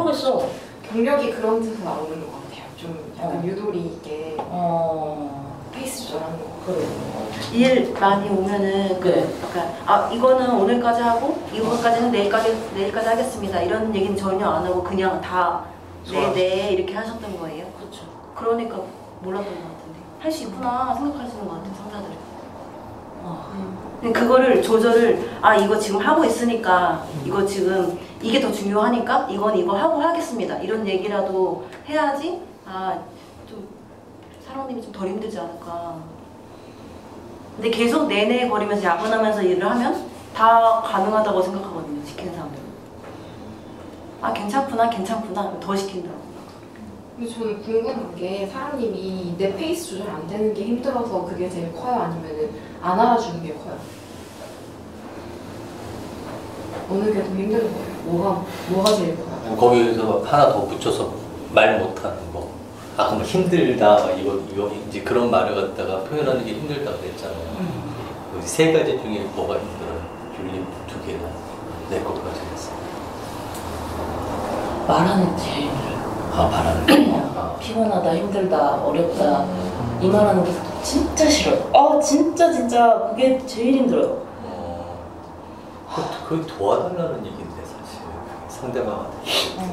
모르겠어. 경력이 그런 데서 나오는 것 같아요. 좀 약간 어. 유도리 있게. 어. 페이스 조절하는 거. 그래. 일 많이 오면은 그 네. 약간 아 이거는 오늘까지 하고 이거까지는 내일까지 내일까지 하겠습니다 이런 얘기는 전혀 안 하고 그냥 다 네네 이렇게 하셨던 거예요. 그렇죠. 그러니까 몰랐던 것 같은데 할 수 있구나 생각하시는 것 같아요 상사들이. 음. 그거를 조절을 아 이거 지금 하고 있으니까 이거 지금 이게 더 중요하니까 이건 이거 하고 하겠습니다 이런 얘기라도 해야지 아 좀 사장님이 좀 덜 힘들지 않을까. 근데 계속 내내 거리면서 야근하면서 일을 하면 다 가능하다고 생각하거든요 시키는 사람들은. 아 괜찮구나 괜찮구나 더 시킨다고. 근데 저는 궁금한 게 사람님이 내 페이스 조절 안 되는 게 힘들어서 그게 제일 커요? 아니면은 안 알아주는 게 커요? 어느 게 더 힘든 거예요? 뭐가, 뭐가 제일 커요? 거기서 하나 더 붙여서 말 못하는 거. 아까 뭐 힘들다 막 이거 이거 이제 그런 말을 갖다가 표현하는 게 힘들다 그랬잖아요. 음. 그 세 가지 중에 뭐가 힘들어요? 율림 두 개나 내 것까지 했어. 말하는 게 제일 힘들어요. 아 말하는 게. 아. 피곤하다, 힘들다, 어렵다 이 말하는 게 진짜 싫어요. 아 진짜 진짜 그게 제일 힘들어요. 어. 그, 그 도와달라는 얘기인데 사실 상대방한테.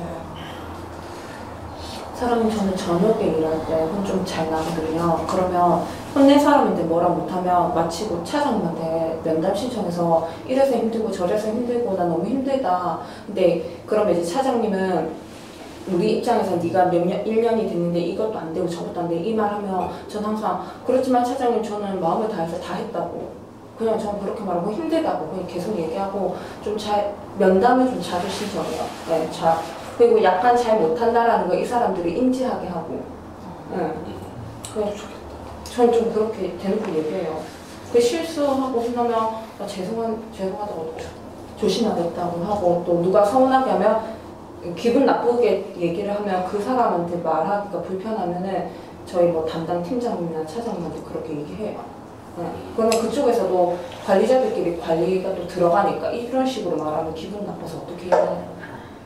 사람이 저는 저녁에 일할 때 혼 좀 잘 나거든요. 그러면 혼낼 사람인데 뭐라 못하면 마치고 차장님한테 면담 신청해서 이래서 힘들고 저래서 힘들고 나 너무 힘들다. 근데 그러면 이제 차장님은 우리 입장에서 네가 몇 년, 일 년이 됐는데 이것도 안 되고 저것도 안 되고 이 말 하면 전 항상 그렇지만 차장님 저는 마음을 다해서 다 했다고. 그냥 저는 그렇게 말하고 힘들다고 그냥 계속 얘기하고 좀 잘 면담을 좀 자주 신청해요. 네, 자. 그리고 약간 잘 못한다라는 거 이 사람들이 인지하게 하고. 응. 그래서 저는 좀 그렇게 대놓고 얘기해요. 그 실수하고 혼나면 아, 죄송한, 죄송하다고 조심하겠다고 하고 또 누가 서운하게 하면 기분 나쁘게 얘기를 하면 그 사람한테 말하기가 불편하면은 저희 뭐 담당 팀장님이나 차장님한테 그렇게 얘기해요. 네. 그러면 그쪽에서도 관리자들끼리 관리가 또 들어가니까 이런 식으로 말하면 기분 나빠서 어떻게 해야 되냐.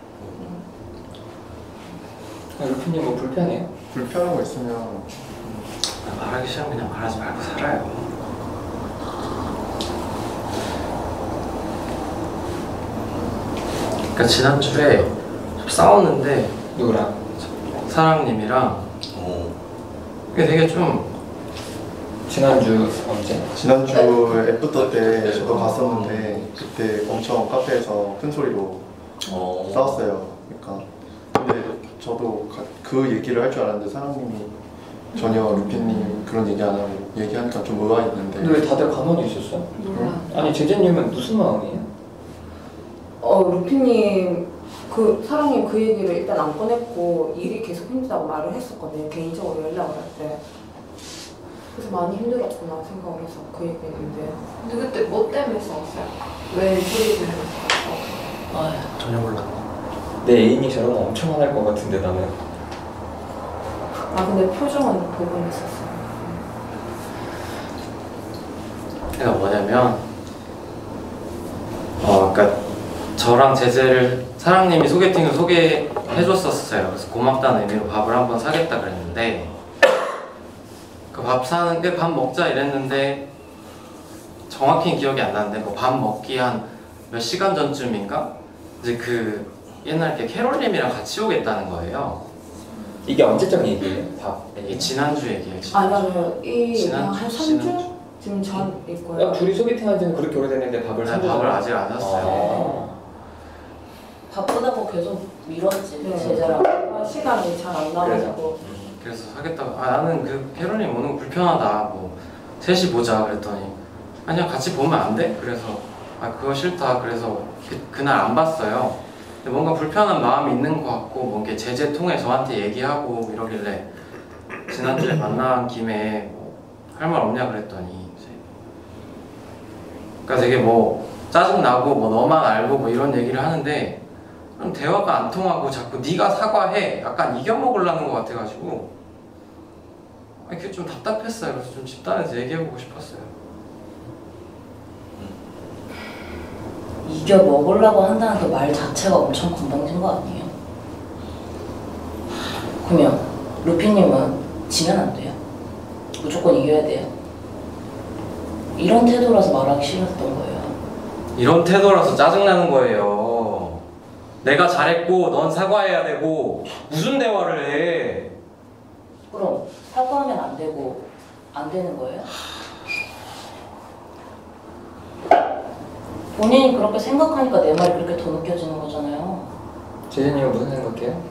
루피님 뭐 불편해요? 불편한 거 있으면 말하기 싫으면 그냥 말하지 말고 살아요. 그러니까 지난주에 좀 싸웠는데 누구랑? 사랑님이랑 그게 되게 좀 지난주 언제? 지난주 애프터 때 저도 갔었는데 그때 엄청 카페에서 큰 소리로 어. 싸웠어요. 그러니까 근데 저도 가, 그 얘기를 할 줄 알았는데 사장님이 전혀 루피님 그런 얘기 안 하고 얘기하니까 좀 의아했는데. 근데 왜 다들 가만히 있었어? 몰라. 아니 제재님은 무슨 마음이에요? 어, 루피님, 그, 사랑님 그 얘기를 일단 안 꺼냈고, 일이 계속 힘들다고 말을 했었거든요. 개인적으로 연락을 할 때. 그래서 많이 힘들었구나 생각을 해서 그 얘기 했는데. 근데 그때 뭐 때문에 싸웠어요? 왜 소리 들으면서 싸웠어요? 아 전혀 몰랐네. 내 애인이 저런 거 엄청 화날 것 같은데 나는. 아, 근데 표정은 보고 있었어요. 그러니까 뭐냐면 어 그러니까 저랑 제재를 사랑님이 소개팅을 소개해줬었어요. 그래서 고맙다는 의미로 밥을 한번 사겠다 그랬는데 그 밥 사는데 밥 먹자 이랬는데 정확히는 기억이 안 나는데 뭐 밥 먹기 한 몇 시간 전쯤인가 이제 그 옛날 이렇게 캐롤님이랑 같이 오겠다는 거예요. 이게 언제적 얘기예요? 밥. 이게 지난주 얘기예요. 아, 지난주. 맞아요. 이 지난주, 한 지난주. 삼 주? 지금 전일 거예요. 야, 둘이 소개팅한 지는 그렇게 오래됐는데 밥을 네, 삼 주 밥을 전에? 아직 안 샀어요. 바쁘다고 계속 미뤘지 네. 제자랑. 아, 시간이 잘 안 나가지고. 그래서 사겠다고 아 나는 그 캐롤님 오는 거 불편하다 뭐 셋이 보자 그랬더니 아니야 같이 보면 안 돼? 그래서 아 그거 싫다 그래서 그, 그날 안 봤어요. 근데 뭔가 불편한 마음이 있는 것 같고 뭐 이렇게 제재 통해 저한테 얘기하고 이러길래 지난주에 만난 김에 뭐 할 말 없냐 그랬더니 이제 그러니까 되게 뭐 짜증나고 뭐 너만 알고 뭐 이런 얘기를 하는데 그럼 대화가 안 통하고 자꾸 네가 사과해 약간 이겨먹으려는 것 같아가지고 아니 그게 좀 답답했어요. 그래서 좀 집단에서 얘기해보고 싶었어요. 이겨 먹으려고 한다는 그 말 자체가 엄청 건방진 거 아니에요? 그러면 루피님은 지면 안 돼요? 무조건 이겨야 돼요. 이런 태도라서 말하기 싫었던 거예요. 이런 태도라서 짜증나는 거예요. 내가 잘했고 넌 사과해야 되고 무슨 대화를 해? 그럼 사과하면 안 되고 안 되는 거예요? 본인이 그렇게 생각하니까 내 말이 그렇게 더 느껴지는 거잖아요. 재진이가 무슨 생각해요?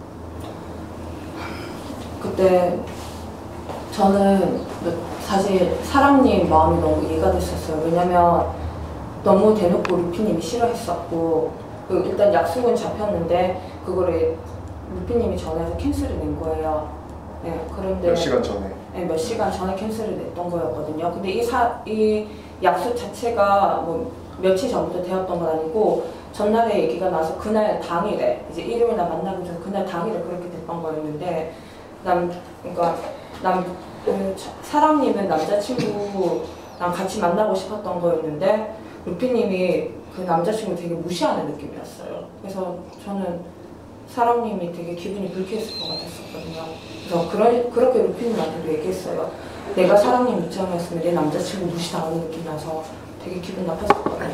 그때 저는 사실 사랑님 마음이 너무 이해가 됐었어요. 왜냐면 너무 대놓고 루피님이 싫어했었고, 그 일단 약속은 잡혔는데 그거를 루피님이 전화해서 캔슬을 낸 거예요. 네, 그런데 몇 시간 전에. 네, 몇 시간 전에 캔슬을 냈던 거였거든요. 근데 이, 사, 이 약속 자체가 뭐 며칠 전부터 되었던 건 아니고 전날에 얘기가 나서 그날 당일에 이제 일요일 날 만나고 전 그날 당일에 그렇게 됐던 거였는데 남 그러니까 남 그, 사랑님은 남자친구랑 같이 만나고 싶었던 거였는데 루피님이 그 남자친구 되게 무시하는 느낌이었어요. 그래서 저는 사랑님이 되게 기분이 불쾌했을 것 같았었거든요. 그래서 그러, 그렇게 루피님한테도 얘기했어요. 내가 사랑님 입장이었으면 내 남자친구 무시당하는 느낌이라서 되게 기분 나빴었거든요.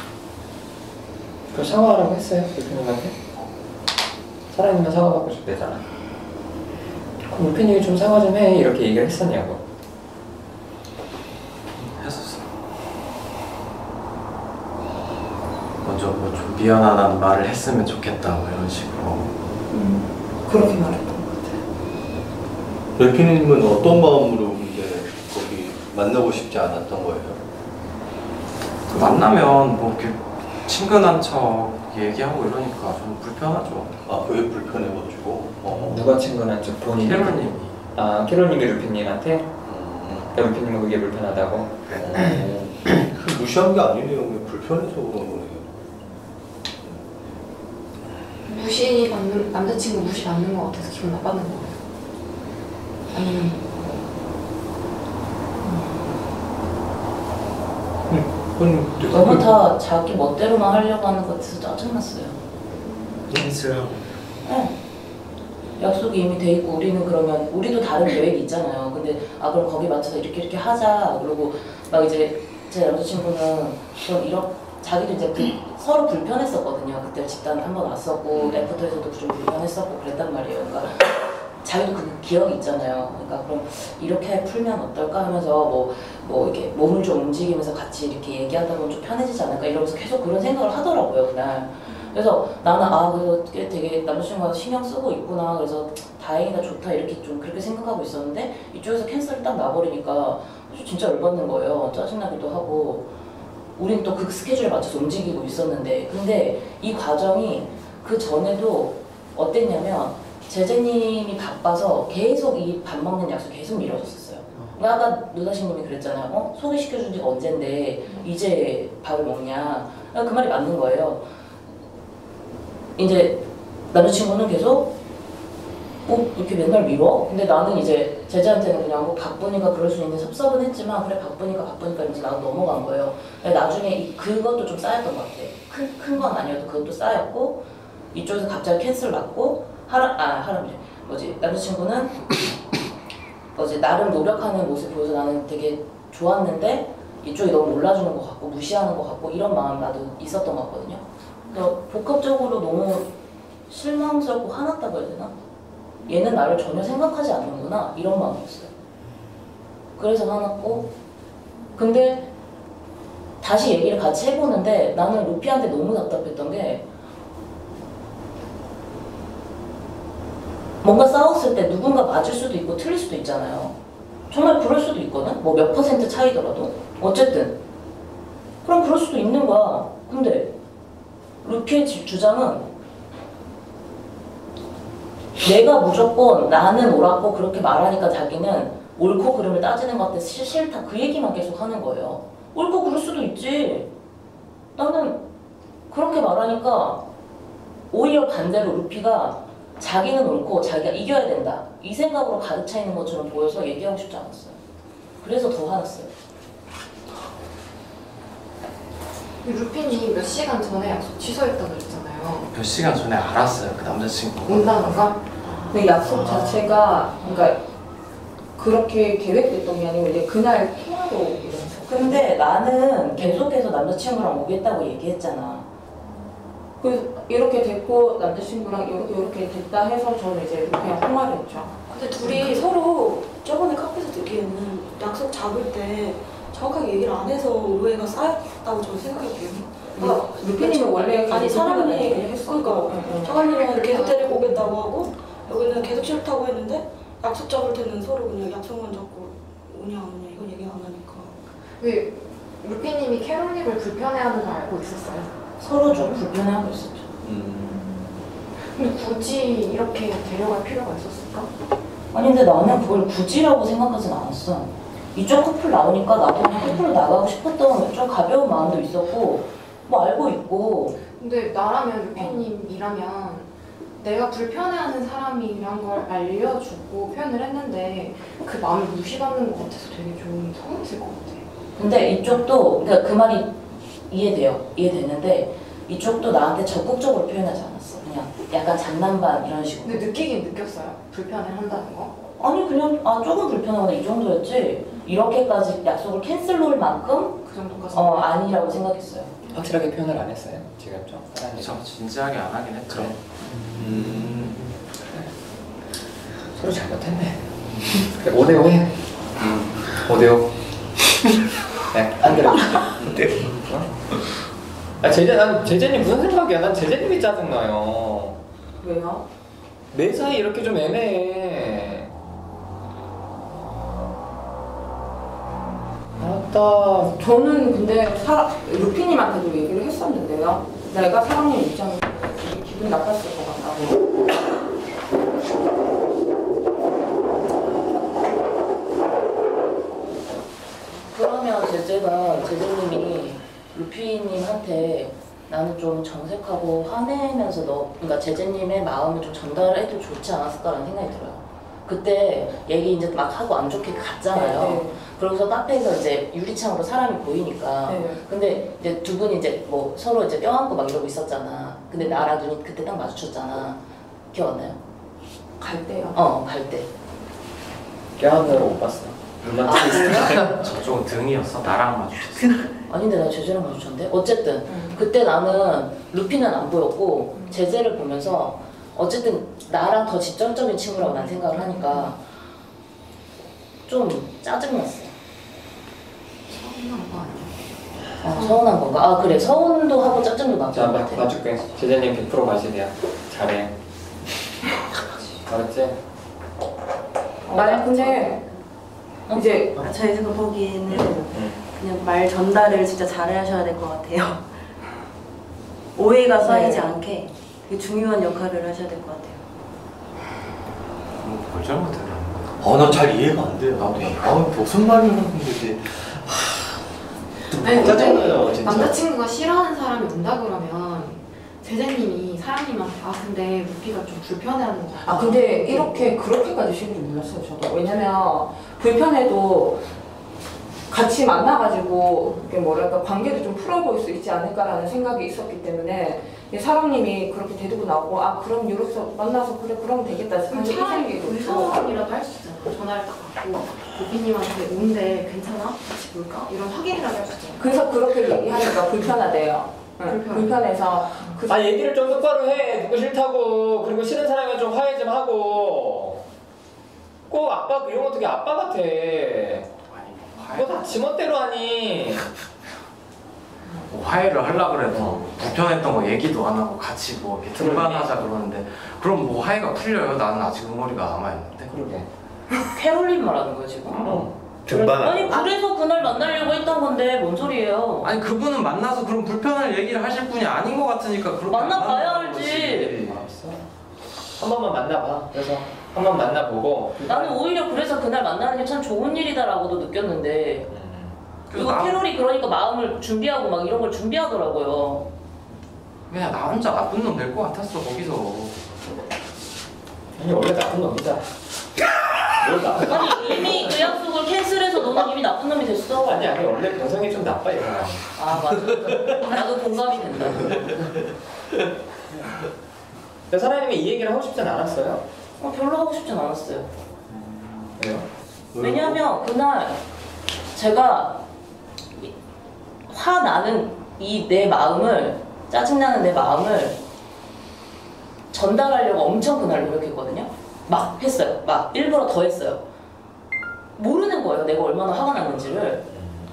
그럼 사과하라고 했어요? 루피님한테? 사랑님만 사과받고 싶대잖아. 그럼 루피님이 좀 사과 좀 해 이렇게 얘기를 했었냐고. 했었어. 먼저 뭐 좀 미안하다는 말을 했으면 좋겠다 뭐 이런 식으로. 음, 그렇게 말했던 것 같아요. 벨피님은 어떤 마음으로 근데 거기 만나고 싶지 않았던 거예요? 만나면 뭐 이렇게 친근한 척 얘기하고 이러니까 좀 불편하죠. 아, 그게 불편해가지고. 어. 누가 친근한 쪽? 본인이? 캐롤님이. 아, 캐롤님이 루피님한테? 음. 루피님은 그게 불편하다고? 어. 무시한 게 아니네요. 그냥 불편해서 그런 거네요. 무시 받는 남자친구 무시 받는 것 같아서 기분 나빴는 거예요. 아니면 너무 다 자기 멋대로만 하려고 하는 것 같아서 짜증났어요. 캔슬하고. 네. 약속이 이미 돼 있고 우리는 그러면 우리도 다른 계획이 있잖아요. 근데 아 그럼 거기 맞춰서 이렇게 이렇게 하자. 그러고 막 이제 제 남자친구는 좀 이런 자기도 이제 그 서로 불편했었거든요. 그때 집단 한번 왔었고 레프터에서도 좀 불편했었고 그랬단 말이에요. 그러니까 자기도 그 기억이 있잖아요. 그러니까 그럼 이렇게 풀면 어떨까 하면서 뭐, 뭐 이렇게 몸을 좀 움직이면서 같이 이렇게 얘기하다 보면 좀 편해지지 않을까 이러면서 계속 그런 생각을 하더라고요, 그날. 그래서 나는 아, 그래서 되게 남자친구가 신경 쓰고 있구나. 그래서 다행이다, 좋다 이렇게 좀 그렇게 생각하고 있었는데 이쪽에서 캔슬이 딱 나버리니까 진짜 열받는 거예요. 짜증나기도 하고. 우린 또 그 스케줄에 맞춰서 움직이고 있었는데 근데 이 과정이 그 전에도 어땠냐면 제재님이 바빠서 계속 이 밥 먹는 약속 계속 미뤄졌었어요. 그러니까 아까 노다시님이 그랬잖아요. 어? 소개시켜준 지가 언젠데 이제 밥을 먹냐. 그 말이 맞는 거예요. 이제 남자친구는 계속 뭐 이렇게 맨날 미뤄? 근데 나는 이제 제자한테는 그냥 뭐 바쁘니까 그럴 수 있는데 섭섭은 했지만 그래 바쁘니까 바쁘니까 이제 나도 넘어간 거예요. 나중에 이, 그것도 좀 쌓였던 것 같아. 큰 큰 건 아니어도 그것도 쌓였고 이쪽에서 갑자기 캔슬 났고 하람 아 하람 이제 뭐지 남자친구는 뭐지 나름 노력하는 모습 보여서 나는 되게 좋았는데 이쪽이 너무 몰라주는 것 같고 무시하는 것 같고 이런 마음 나도 있었던 것 같거든요. 그래서 복합적으로 너무 실망스럽고 화났다고 해야 되나? 얘는 나를 전혀 생각하지 않는구나 이런 마음이었어요. 그래서 화났고 근데 다시 얘기를 같이 해보는데 나는 루피한테 너무 답답했던 게 뭔가 싸웠을 때 누군가 맞을 수도 있고 틀릴 수도 있잖아요. 정말 그럴 수도 있거든? 뭐 몇 퍼센트 차이더라도 어쨌든 그럼 그럴 수도 있는 거야. 근데 루피의 주장은 내가 무조건 나는 옳았고 그렇게 말하니까 자기는 옳고 그름을 따지는 것 같아 싫다 그 얘기만 계속 하는 거예요. 옳고 그럴 수도 있지. 나는 그렇게 말하니까 오히려 반대로 루피가 자기는 옳고 자기가 이겨야 된다 이 생각으로 가득 차 있는 것처럼 보여서 얘기하고 싶지 않았어요. 그래서 더 화났어요. 루피님 몇 시간 전에 약속 취소했다고 그랬잖아요. 몇 시간 전에 알았어요 그 남자친구 온다는 거? 근데 약속 자체가 그러니까 그렇게 계획됐던 게 아니고 이제 그날 통화로 이러면서. 근데 나는 계속해서 남자친구랑 오겠다고 얘기했잖아. 그 이렇게 됐고 남자친구랑 이렇게 이렇게 됐다 해서 저는 이제 그냥 통화를 했죠. 근데 둘이 서로 저번에 카페에서 듣기에는 약속 잡을 때 정확하게 얘기를 안 해서 오해가 쌓였다고 저는 생각해요. 그러니까 루피님은 원래 아니 사람이 했으니까. 그러니까 차관님은 계속 데리고 오겠다고 하고 여기는 계속 싫다고 했는데 약속 잡을 때는 서로 그냥 약속만 잡고 오냐 안 오냐 이건 얘기 안 하니까. 왜 루피님이 캐롤님을 불편해하는 걸 알고 있었어요? 서로 좀 불편해하고 있었죠. 근데 굳이 이렇게 데려갈 필요가 있었을까? 아니 근데 나는 그걸 굳이라고 생각하진 않았어. 이쪽 커플 나오니까 나도 그냥 커플로 나가고 싶었던 좀 가벼운 마음도 있었고 뭐 알고 있고. 근데 나라면 루피님이라면 내가 불편해하는 사람이란 걸 알려주고 표현을 했는데 그 마음을 무시받는 것 같아서 되게 좀 서운했을 것 같아. 근데 이쪽도 그러니까 그 말이 이해돼요. 이해되는데 이쪽도 나한테 적극적으로 표현하지 않았어. 그냥 약간 장난반 이런 식으로. 근데 느끼긴 느꼈어요? 불편을 한다는 거? 아니 그냥 아 조금 불편하거나 이 정도였지 이렇게까지 약속을 캔슬 놓을 만큼 그 정도까지? 어 아니라고 생각했어요. 확실하게 표현을 안 했어요? 지금 좀 사람이 참 진지하게 안 하긴 했죠. 그래. 음. 서로 잘못했네. 그래, 오 대 오 해. 오 대 오. 네, 안 그래. 아, 제재, 난 제재님 무슨 생각이야? 난 제재님이 짜증나요. 왜요? 내 사이 이렇게 좀 애매해. 아따. 저는 근데 사, 루피님한테도 얘기를 했었는데요. 내가 사랑님 입장에서 되게 기분 나빴을 것 같다고. 그러면 제재가 제재님이 루피님한테 나는 좀 정색하고 화내면서 너 그러니까 제재님의 마음을 좀 전달해도 좋지 않았을까라는 생각이 들어요. 그때 얘기 이제 막 하고 안 좋게 갔잖아요. 네, 네. 그러고서 카페에서 이제 유리창으로 사람이 보이니까. 네. 근데 이제 두 분이 이제 뭐 서로 이제 껴안고 막 이러고 있었잖아. 근데 나랑 눈이 그때 딱 마주쳤잖아. 기억 안 나요? 갈 때요. 어, 갈 때. 껴안으로 못 봤어. 눈만 아, 저쪽은 등이었어. 나랑 마주쳤어. 아닌데 나 제재랑 마주쳤는데? 어쨌든 음. 그때 나는 루피는 안 보였고 제재를 보면서 어쨌든 나랑 더 직접적인 친구라고 난 생각을 하니까 좀 짜증났어. 서운한 거 아니야? 어, 서운한 건가? 아 그래 서운도 하고 짜증도 났던 자, 것 봐, 같아. 봐줄게. 제재님 백 퍼센트 마시대야. 잘해. 알았지? 나 근데 이제 아, 저희가 보기에는 응. 그냥 말 전달을 진짜 잘 하셔야 될 것 같아요. 오해가 쌓이지 네. 않게 되게 중요한 역할을 하셔야 될 것 같아요. 뭘 잘못했나? 아, 난 잘 이해가 안 돼요. 나도. 아, 무슨 말을 하는 거지? 아니, 근데 짜증나요, 진짜. 남자친구가 싫어하는 사람이 온다 그러면 제재님이 사장님한테 아 근데 루피가 좀 불편해하는 거 같아. 아 근데 이렇게 그렇게까지 싫은 줄 몰랐어요 저도. 왜냐면 불편해도 같이 만나가지고 이게 뭐랄까 관계도 좀 풀어볼 수 있지 않을까라는 생각이 있었기 때문에 이 사장님이 그렇게 데리고 나오고 아 그럼 이렇게 만나서 그래 그러면 되겠다 그럼 하는 차라리 생각이 들고. 의사소통이라도 할 수 있잖아. 전화를 딱 받고 루피님한테 온대 괜찮아? 같이 볼까? 이런 확인이라도 할 수 있잖아. 그래서 그렇게 얘기하니까 불편하대요. 응, 불편해. 불편해서 그 아, 얘기를 좀 똑바로 해. 누구 싫다고. 그리고 싫은 사람이면 좀 화해 좀 하고. 꼭 아빠, 이런 거 되게 아빠 같아. 그거 다 지멋대로 하니. 뭐 화해를 하려고 그래도 불편했던 거 얘기도 안 하고 같이 뭐 이렇게 등반하자 그러는데 그럼 뭐 화해가 풀려요? 나는 아직 응어리가 남아있는데. 그러게. 캐롤린 말하는 거야 지금? 어. 등반한 아니 그래서 그날 만나려고 했던 건데 뭔 소리예요? 아니 그분은 만나서 그런 불편할 얘기를 하실 분이 아닌 것 같으니까 그렇게 만나봐야 안 만나는 알지. 거지. 알았어. 한 번만 만나봐. 그래서 한 번 만나보고. 나는 오히려 그래서 그날 만나는 게 참 좋은 일이다라고도 느꼈는데 그리고 나- 캐롤이 그러니까 마음을 준비하고 막 이런 걸 준비하더라고요. 그냥 나 혼자 나쁜 놈 될 것 같았어 거기서. 아니, 원래 나쁜 놈이자. 뭘 나쁜 놈. 아니 이미 그 약속을 캔슬해서 너는 이미 나쁜 놈이 됐어. 아니, 아니, 원래 동성이 좀 나빠, 이 사람. 아 맞아. 나도 공감이 된다. 근데 사장님이 이 얘기를 하고 싶진 않았어요? 어, 별로 하고 싶진 않았어요. 왜요? 왜냐하면 그날 제가 화나는 이 내 마음을, 짜증나는 내 마음을 전달하려고 엄청 그날 노력했거든요. 막 했어요. 막 일부러 더 했어요. 모르는 거예요. 내가 얼마나 화가 났는지를.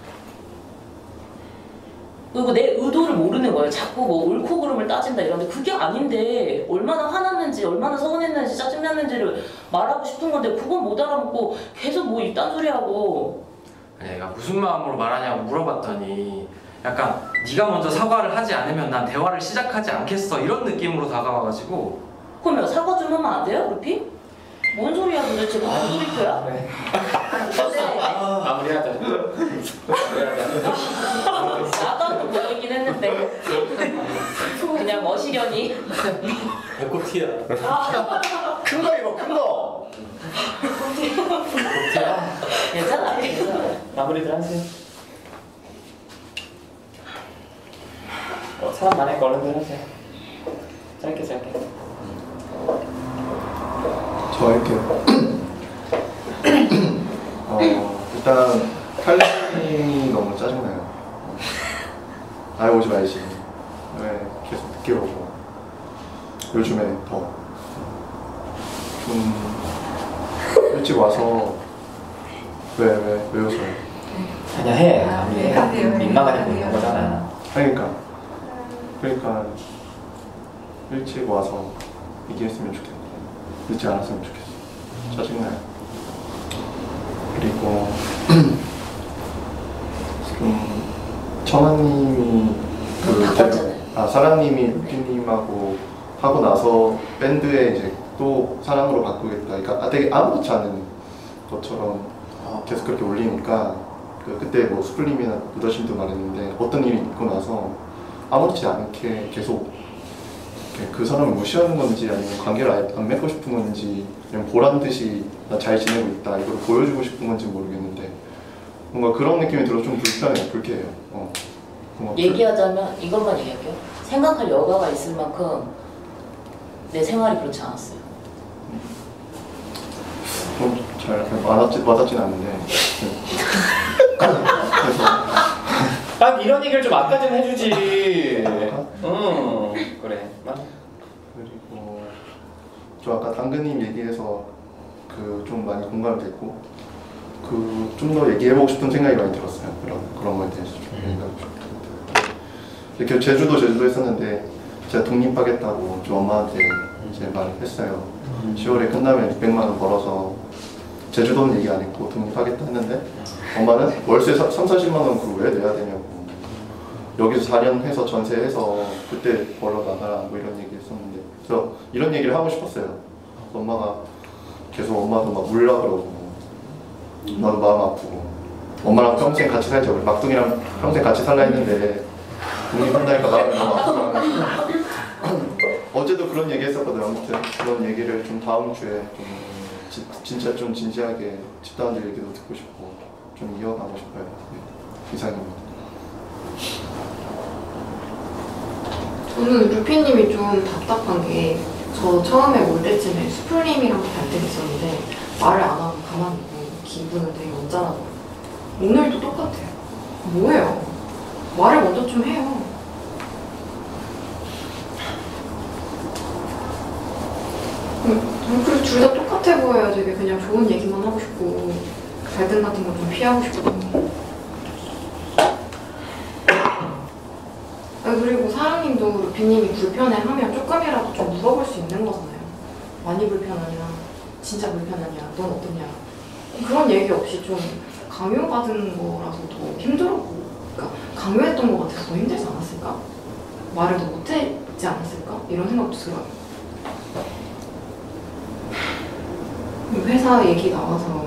그리고 내 의도를 모르는 거예요. 자꾸 뭐 옳고 그름을 따진다 이러는데 그게 아닌데 얼마나 화났는지 얼마나 서운했는지 짜증났는지를 말하고 싶은 건데 그건 못 알아먹고 계속 뭐 이딴 소리 하고. 아니 얘가 무슨 마음으로 말하냐고 물어봤더니 약간 네가 먼저 사과를 하지 않으면 난 대화를 시작하지 않겠어 이런 느낌으로 다가와가지고. 그러면 사과 좀 하면 안 돼요? 루피? 뭔 소리야 도대체. 무슨 소리표야? 그래. 근데 마무리하자. 아까도 그 얘기긴 했는데 그냥 머시려니. 배꼽티야. 큰 거 이거 큰 거. 괜찮아. 괜찮아. 마무리들 하세요. 어, 사람 많으니까 얼른들 하세요. 짧게 짧게. 저 할게요. 어, 일단 칼림이 너무 짜증나요. 아예 오지 말지. 왜 계속 늦게 오고 요즘에 더 좀 일찍 와서 왜 왜 왜 웃어요? 그냥 해. 아무리 민망하니까 있는 거잖아. 그러니까 그러니까 일찍 와서 얘기했으면 좋겠고 늦지 않았으면 좋겠어. 짜증나요. 그리고 지금 청아님이 그 아 사랑님이 루피님하고 하고 나서 밴드에 이제 또 사랑으로 바꾸겠다. 그러니까 아, 되게 아무렇지 않은 것처럼 계속 그렇게 올리니까 그 그때 뭐 수플림이나 무더심도 말했는데 어떤 일이 있고 나서 아무렇지 않게 계속 그 사람을 무시하는 건지 아니면 관계를 아예 안 맺고 싶은 건지 그냥 보란 듯이 나 잘 지내고 있다 이걸 보여주고 싶은 건지 모르겠는데 뭔가 그런 느낌이 들어서 좀 불편해요. 불쾌해요. 어. 얘기하자면 이것만 얘기할게요. 생각할 여가가 있을 만큼 내 생활이 그렇지 않았어요. 잘 와닿지, 와닿진 않는데 그래서 딱 이런 얘기를 좀 아까 좀 해주지. 응 그래. 그리고 저 아까 당근님 얘기해서 그 좀 많이 공감이 됐고 그 좀 더 얘기해보고 싶은 생각이 많이 들었어요. 그런 그런 거에 대해서 좀 얘기하고 싶고 이렇게 제주도 제주도 했었는데 제가 독립하겠다고 좀 엄마한테 이제 말을 했어요. 시월에 끝나면 육백만 원 벌어서 제주도는 얘기 안 했고 독립하겠다 했는데 엄마는 월세 삼, 사십만 원 그거 왜 내야 되냐고 여기서 사 년 해서 전세해서 그때 벌러 나가라 뭐 이런 얘기 했었는데 그래서 이런 얘기를 하고 싶었어요. 엄마가 계속 엄마도 막 울라 그러고 엄마도 마음 아프고 엄마랑 평생 같이 살자 우리 막둥이랑 평생 같이 살라 했는데 독립한다니까 마음이 너무 아프고 어제도 그런 얘기 했었거든요. 아무튼 그런 얘기를 좀 다음 주에 좀 지, 진짜 좀 진지하게 집단들 얘기도 듣고 싶고 좀 이어가고 싶어요. 네. 이상입니다. 저는 루피님이 좀 답답한 게 저 처음에 올 때쯤에 수플님이랑 갈등이 있었는데 말을 안 하고 가만히 있고 기분은 되게 언짢아져요. 오늘도 똑같아요. 뭐예요? 말을 먼저 좀 해요. 음, 그리고 둘 다 똑같아 보여요. 되게 그냥 좋은 얘기만 하고 싶고 갈등 같은 거 좀 피하고 싶고. 아, 그리고 사랑님도 루피님이 불편해하면 조금이라도 좀 물어볼 수 있는 거잖아요. 많이 불편하냐, 진짜 불편하냐, 넌 어떠냐. 그런 얘기 없이 좀 강요받은 거라서 더 힘들었고, 그러니까 강요했던 거 같아서 더 힘들지 않았을까? 말을 더 못했지 않았을까? 이런 생각도 들어요. 회사 얘기 나와서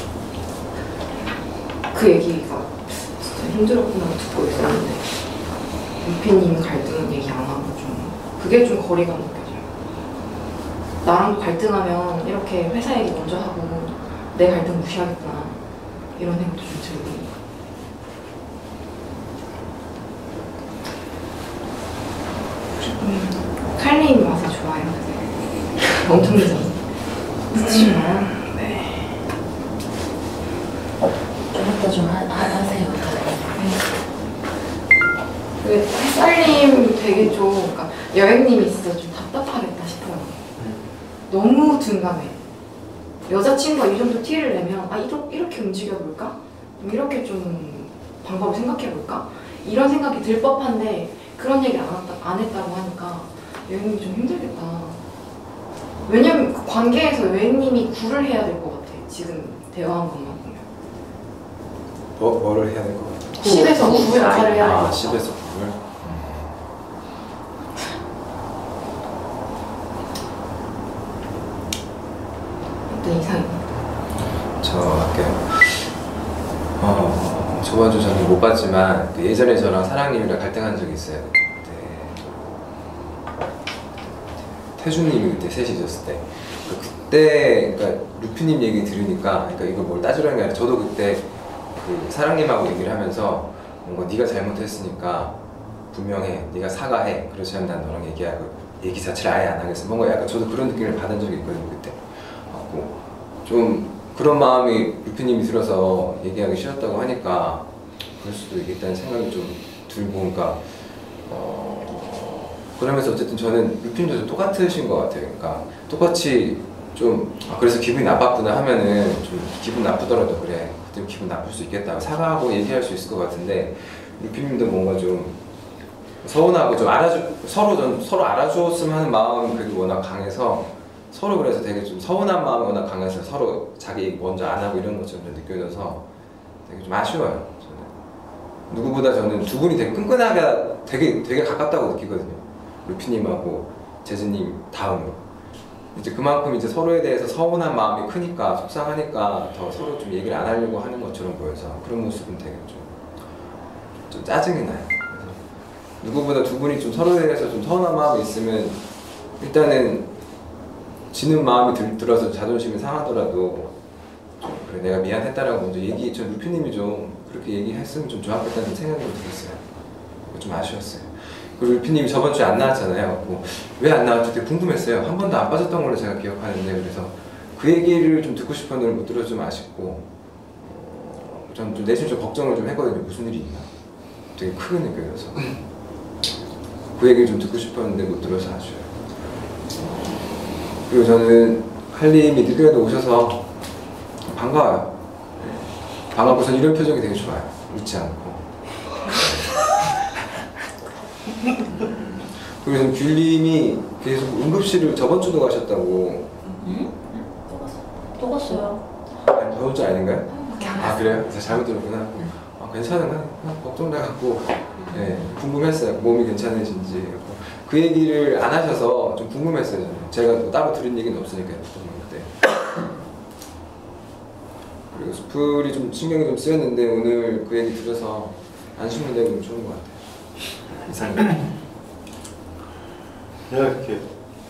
그 얘기가 진짜 힘들었구나 듣고 있었는데 루피님 갈등 얘기 안 하고 좀 그게 좀 거리가 느껴져요. 나랑 갈등하면 이렇게 회사 얘기 먼저 하고 내 갈등 무시하겠구나 이런 생각도 좀 들고 음, 칼림이 와서 좋아요. 엄청 늦었어. 늦지 마. 네. 풋살님 되게 좀, 그러니까 여행님이 있어서 좀 답답하겠다 싶어요. 너무 둔감해. 여자친구가 이 정도 티를 내면 아 이렇게, 이렇게 움직여볼까? 이렇게 좀 방법을 생각해볼까? 이런 생각이 들 법한데 그런 얘기를 안, 했다, 안 했다고 하니까 여행님이 좀 힘들겠다. 왜냐면 그 관계에서 여행님이 굴을 해야 될 것 같아. 지금 대화한 것만 보면. 뭐, 뭐를 해야 될 것 같아요? 십에서 구 역할을 해야 아, 되겠다. 십에서 구를? 어떤 이상입니다. 저 할게요. 어, 저번 주 저는 못 봤지만 그 예전에 저랑 사랑님이랑 갈등한 적이 있어요. 그때 태준님이 그때 셋이 있었을 때 그때 그러니까 루피님 얘기 들으니까 그러니까 이걸 뭘 따지라는 게 아니라 저도 그때 그 사랑님하고 얘기를 하면서 뭔가 네가 잘못했으니까 분명해, 네가 사과해. 그렇지 않으면 난 너랑 얘기하고 얘기 자체를 아예 안 하겠어. 뭔가 약간 저도 그런 느낌을 받은 적이 있거든요 그때. 갖고 좀 그런 마음이 루피님이 들어서 얘기하기 싫었다고 하니까 그럴 수도 있겠다는 생각이 좀 들고, 그러니까 어 그러면서 어쨌든 저는 루피님도 좀 똑같으신 것 같아요. 그러니까 똑같이 좀 아, 그래서 기분이 나빴구나 하면은 좀 기분 나쁘더라도 그래 그때 기분 나쁠 수 있겠다 사과하고 얘기할 수 있을 것 같은데 루피님도 뭔가 좀 서운하고 좀 알아주 서로 좀 서로 알아주었으면 하는 마음이 그래도 워낙 강해서 서로 그래서 되게 좀 서운한 마음이 워낙 강해서 서로 자기 얘기 먼저 안 하고 이런 것처럼 좀 느껴져서 되게 좀 아쉬워요. 저는 누구보다 저는 두 분이 되게 끈끈하게 되게 되게 가깝다고 느끼거든요. 루피님하고 재즈님 다음으로. 이제 그만큼 이제 서로에 대해서 서운한 마음이 크니까 속상하니까 더 서로 좀 얘기를 안 하려고 하는 것처럼 보여서 그런 모습은 되게 좀, 좀 짜증이 나요. 그래서 누구보다 두 분이 좀 서로에 대해서 좀 서운한 마음이 있으면 일단은 지는 마음이 들, 들어서 자존심이 상하더라도 좀 그래 내가 미안했다라고 먼저 얘기, 전 루피님이 좀 그렇게 얘기했으면 좀 좋았겠다는 생각이 좀 들었어요. 좀 아쉬웠어요. 그리고 루피님이 저번 주에 안 나왔잖아요. 뭐 왜 안 나왔지 되게 궁금했어요. 한 번도 안 빠졌던 걸로 제가 기억하는데 그래서 그 얘기를 좀 듣고 싶었는데 못 들어서 좀 아쉽고 어, 전 좀 내심 좀 걱정을 좀 했거든요. 무슨 일이 있나 되게 크게 느껴져서 그 얘기를 좀 듣고 싶었는데 못 들어서 아쉬워요. 그리고 저는 칼림이 늦게라도 오셔서 반가워요. 반갑고 전 이런 표정이 되게 좋아요. 웃지 않고. 그리고 저는 귤님이 계속 응급실을 저번 주도 가셨다고. 응? 또 갔어요. 아니, 저번 주 아닌가요? 아 그래요? 제가 잘못 들었구나. 아, 괜찮은가? 걱정돼갖고 네, 궁금했어요. 몸이 괜찮으신지. 그 얘기를 안 하셔서 좀 궁금했어요. 저는. 제가 뭐 따로 들은 얘기는 없으니까 그때. 그리고 수풀이 좀 신경이 좀 쓰였는데 오늘 그 얘기 들어서 안심이 되고 좀 좋은 것 같아요. 이상해. 내가 이렇게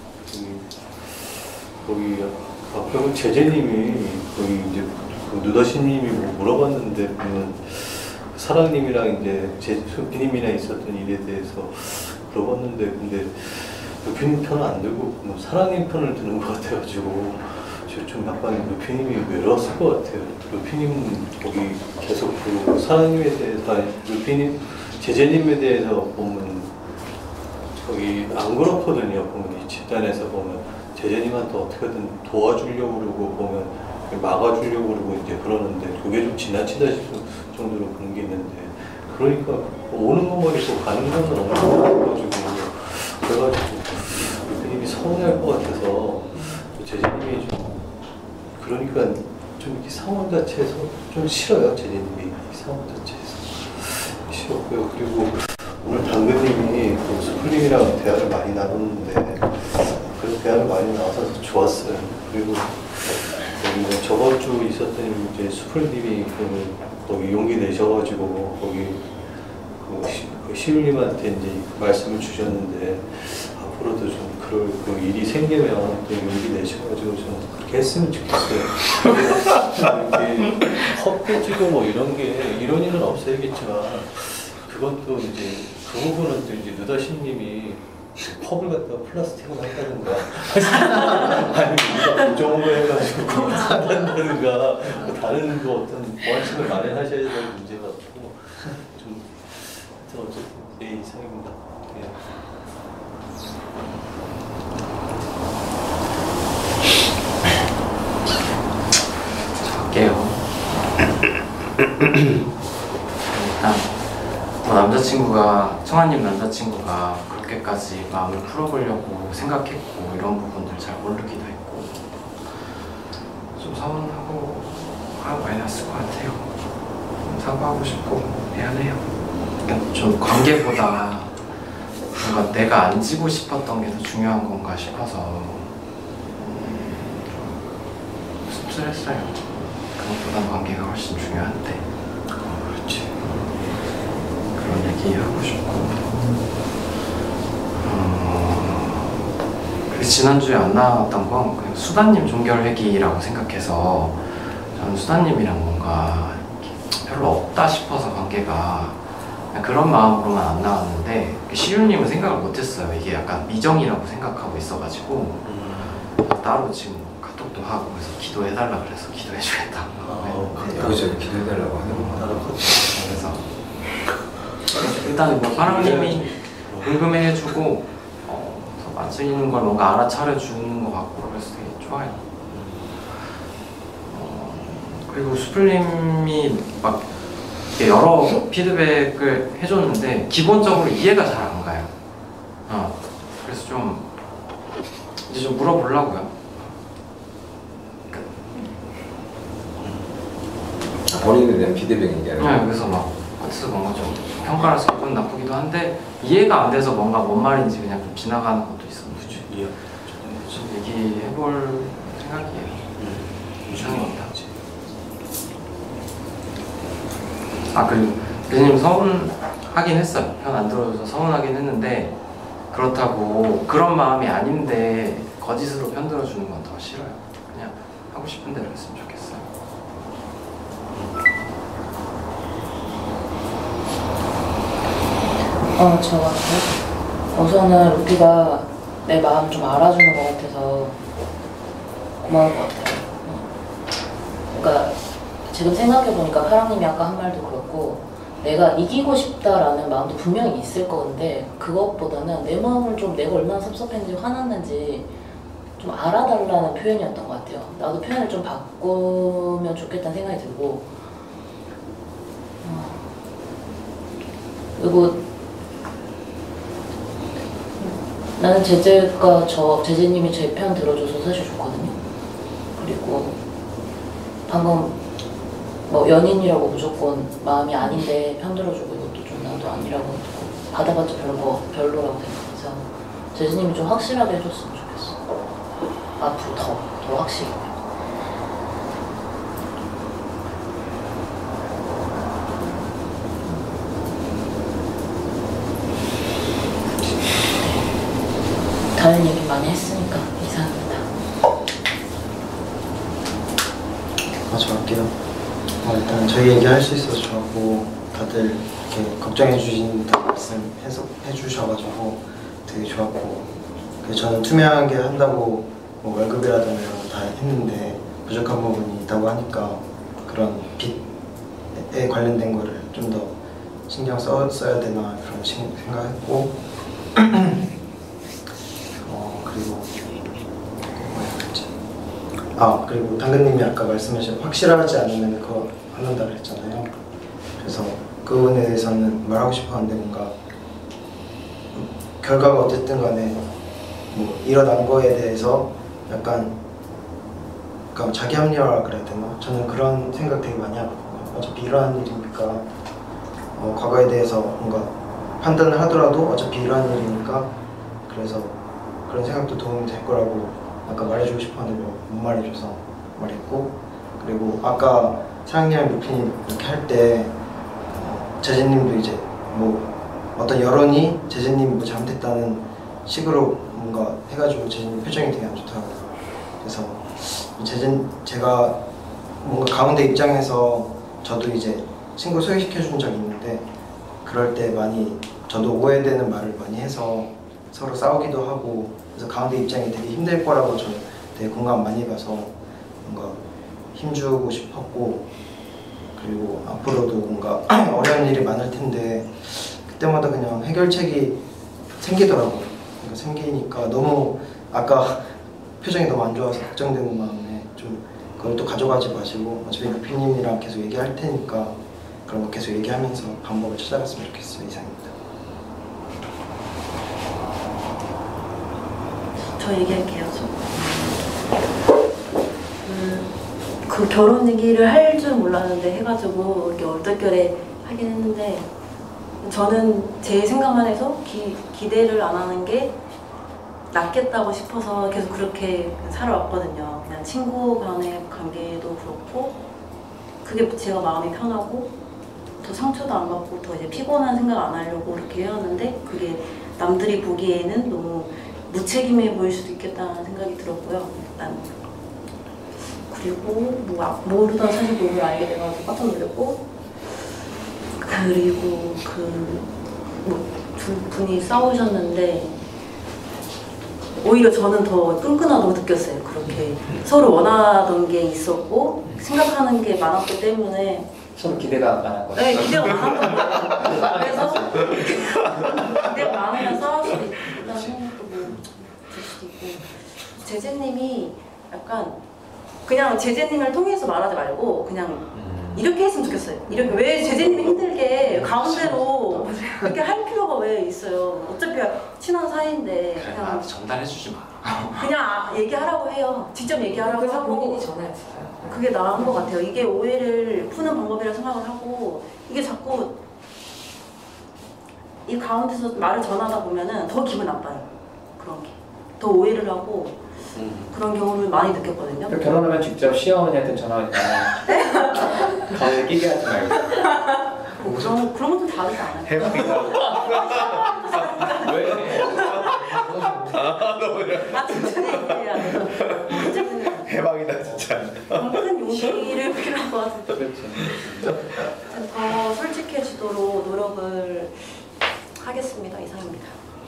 거기 아까 제재님이 거기 이제 그 누더시님이 뭐 물어봤는데 보면 사랑님이랑 이제 제 비님이랑 있었던 일에 대해서 물어봤는데 근데 루피님 편을 안 들고 뭐 사랑님 편을 드는 것 같아가지고 좀 약간 루피님이 외로웠을 것 같아요. 루피님 거기 계속 그 사랑님에 대해서 아니, 루피님 제재님에 대해서 보면 저기 안 그렇거든요. 보면 이 집단에서 보면 제재님한테 어떻게든 도와주려고 그러고 보면 막아주려고 그러고 이제 그러는데 그게 좀 지나치다 싶은 정도로 그런 게 있는데 그러니까 오는 것만 있고 가는 것은 엄청 많아가지고 그래가지고 루피님이 서운할 것 같아서 제재님이 좀 그러니까 좀 이렇게 상황 자체에서 좀 싫어요. 제재님이 이 상황 자체에서 싫었고요. 그리고 오늘 당근님이 그 수풀님이랑 대화를 많이 나눴는데 그래서 대화를 많이 나와서 좋았어요. 그리고 거기 저번 주 있었던 이제 수풀님이 그 거기 용기 내셔가지고 거기 그, 시, 그 시울님한테 이제 그 말씀을 주셨는데 앞으로도 좀 그럴 그 일이 생기면 또 용기 내셔가지고 좀 그렇게 했으면 좋겠어요. 이렇게 컵 깨지고 뭐 이런 게 이런 일은 없어야겠지만 그것도 이제 그 부분은 또 이제 느다신님이 컵을 갖다가 플라스틱으로 한다든가 아니면 우리가 고정으로 해가지고 한다든가 다른 거 어떤 보완책을 마련하셔야 될 문제 같고 좀 어쨌든 예 이상입니다. 성아님 남자친구가 그렇게까지 마음을 풀어보려고 생각했고 이런 부분들 잘 모르기도 했고 좀 서운하고 화가 많이 났을 것 같아요. 좀 사과하고 싶고 미안해요. 그러니까 좀 관계보다 뭔가 내가 안 지고 싶었던 게 더 중요한 건가 싶어서 음, 좀 씁쓸했어요. 그것보단 관계가 훨씬 중요한데. 어, 그렇지. 그런 얘기 하고 싶고. 어, 그리고 지난주에 안 나왔던 건 그냥 수다님 종결회기라고 생각해서 저는 수다님이랑 뭔가 별로 없다 싶어서 관계가 그런 마음으로만 안 나왔는데 시윤님은 생각을 못했어요. 이게 약간 미정이라고 생각하고 있어가지고 따로 지금 카톡도 하고 그래서 기도해달라 그래서 기도해주겠다. 여기저기 기도해달라고 하는 거. 그래서 일단 뭐 사랑님이 궁금해해주고 어, 맞추는 걸 뭔가 알아차려주는 것 같고 그래서 되게 좋아요. 어, 그리고 수플님이 막 여러 피드백을 해줬는데 기본적으로 이해가 잘 안 가요. 어, 그래서 좀 이제 좀 물어보려고요. 본인에 대한 피드백 얘기하는 네, 그래서 막 어디서 뭔가 좀 평가를 기분 나쁘기도 한데 이해가 안 돼서 뭔가 뭔 말인지 그냥 좀 지나가는 것도 있었는데 좀 얘기해볼 생각이에요. 이상입니다. 아 그리고 교수님 서운하긴 했어요. 편 안 들어줘서 서운하긴 했는데 그렇다고 그런 마음이 아닌데 거짓으로 편 들어주는 건 더 싫어요. 그냥 하고 싶은 대로 했으면 좋겠어요. 어, 저 같아요. 우선은 루피가 내 마음 좀 알아주는 것 같아서 고마울 것 같아요. 그러니까 지금 생각해보니까 파랑님이 아까 한 말도 그렇고 내가 이기고 싶다라는 마음도 분명히 있을 건데 그것보다는 내 마음을 좀 내가 얼마나 섭섭했는지 화났는지 좀 알아달라는 표현이었던 것 같아요. 나도 표현을 좀 바꾸면 좋겠다는 생각이 들고 그리고 나는 제재가 저 제재님이 제 편 들어줘서 사실 좋거든요. 그리고 방금 뭐 연인이라고 무조건 마음이 아닌데 편 들어주고 이것도 좀 나도 아니라고 듣고 받아봤자 별거 별로라고 생각해서 제재님이 좀 확실하게 해줬으면 좋겠어. 앞으로 더 더 확실히. 다른 얘기 많이 했으니까 이상합니다. 먼저 할게요. 어, 일단 저희 얘기할 수 있어서 좋았고 다들 이렇게 걱정해 주신 말씀 해석해 주셔가지고 되게 좋았고 그래서 저는 투명하게 한다고 뭐 월급이라든가 이런 거 다 했는데 부족한 부분이 있다고 하니까 그런 빚에 관련된 거를 좀 더 신경 써, 써야 되나 그런 생각했고 어 그리고 아 그리고 당근님이 아까 말씀하신 확실하지 않으면 그거 안 한다고 했잖아요. 그래서 그 부분에 대해서는 말하고 싶었는데 뭔가 결과가 어쨌든 간에 뭐 일어난 거에 대해서 약간 그러니까 자기 합리화라 그래야 되나? 저는 그런 생각 되게 많이 하거든요. 어차피 일어난 일이니까 어, 과거에 대해서 뭔가 판단을 하더라도 어차피 일어난 일이니까 그래서 그런 생각도 도움이 될 거라고 아까 말해주고 싶었는데 못 말해줘서 말했고 그리고 아까 사장님이랑 루피님 이렇게 할 때 어, 제재님도 이제 뭐 어떤 여론이 제재님이 뭐 잘못했다는 식으로 뭔가 해가지고 제재님 표정이 되게 안 좋더라고요. 그래서 제재 제가 뭔가 가운데 입장에서 저도 이제 친구 소개시켜준 적이 있는데 그럴 때 많이 저도 오해되는 말을 많이 해서 서로 싸우기도 하고 그래서 가운데 입장이 되게 힘들 거라고 저는 되게 공감 많이 가서 뭔가 힘주고 싶었고 그리고 앞으로도 뭔가 어려운 일이 많을 텐데 그때마다 그냥 해결책이 생기더라고요. 그러니까 생기니까 너무 아까 표정이 너무 안 좋아서 걱정되는 마음에 좀 그걸 또 가져가지 마시고 어차피 루피님이랑 계속 얘기할 테니까 그런 거 계속 얘기하면서 방법을 찾아갔으면 좋겠어요. 이상입니다. 저 얘기할게요. 저. 그, 그 결혼 얘기를 할 줄 몰랐는데 해가지고 이렇게 얼떨결에 하긴 했는데 저는 제 생각만 해서 기, 기대를 안 하는 게 낫겠다고 싶어서 계속 그렇게 살아왔거든요. 그냥 친구 간의 관계도 그렇고 그게 제가 마음이 편하고 더 상처도 안 받고 더 이제 피곤한 생각 안 하려고 그렇게 해왔는데 그게 남들이 보기에는 너무 무책임해 보일 수도 있겠다는 생각이 들었고요. 일단 그리고 뭐 모르던 사실 몸을 알게 돼가지고 깜짝 놀랐고 그리고 그 뭐 두 분이 싸우셨는데 오히려 저는 더 끈끈하다고 느꼈어요. 그렇게 서로 원하던 게 있었고 생각하는 게 많았기 때문에 서로 기대가 많았거든요. 네, 기대가 많았던 거예요. 그래서 기대가 많으면 싸울 수도 있고 그다음 생각도 뭐들 수도 있고 제재님이 약간 그냥 제재님을 통해서 말하지 말고 그냥 이렇게 했으면 좋겠어요. 이렇게 왜 제재님이 힘들게 가운데로 이렇게 할 필요가 왜 있어요? 어차피 친한 사이인데 그래, 그냥 나한테 전달해주지 마. 그냥 얘기하라고 해요. 직접 얘기하라고 그래서 하고 본인이 전화했어요. 그게 나은 것 같아요. 이게 오해를 푸는 방법이라 생각을 하고 이게 자꾸 이 가운데서 말을 전하다 보면은 더 기분 나빠요. 그런 게. 더 오해를 하고 그런 경험을 많이 느꼈거든요. 결혼하면 직접 시어머니한테 전화하니까 가을 끼게 하지 말고. 뭐 그런, 그런 것도 다르지 않아요? 해박이다. 왜? 아 진짜 얘기해야 돼요. 해박이다 진짜. 큰 용기를 필요한 것 같은데 그렇죠. 더 솔직해지도록 노력을 하겠습니다. 이상입니다.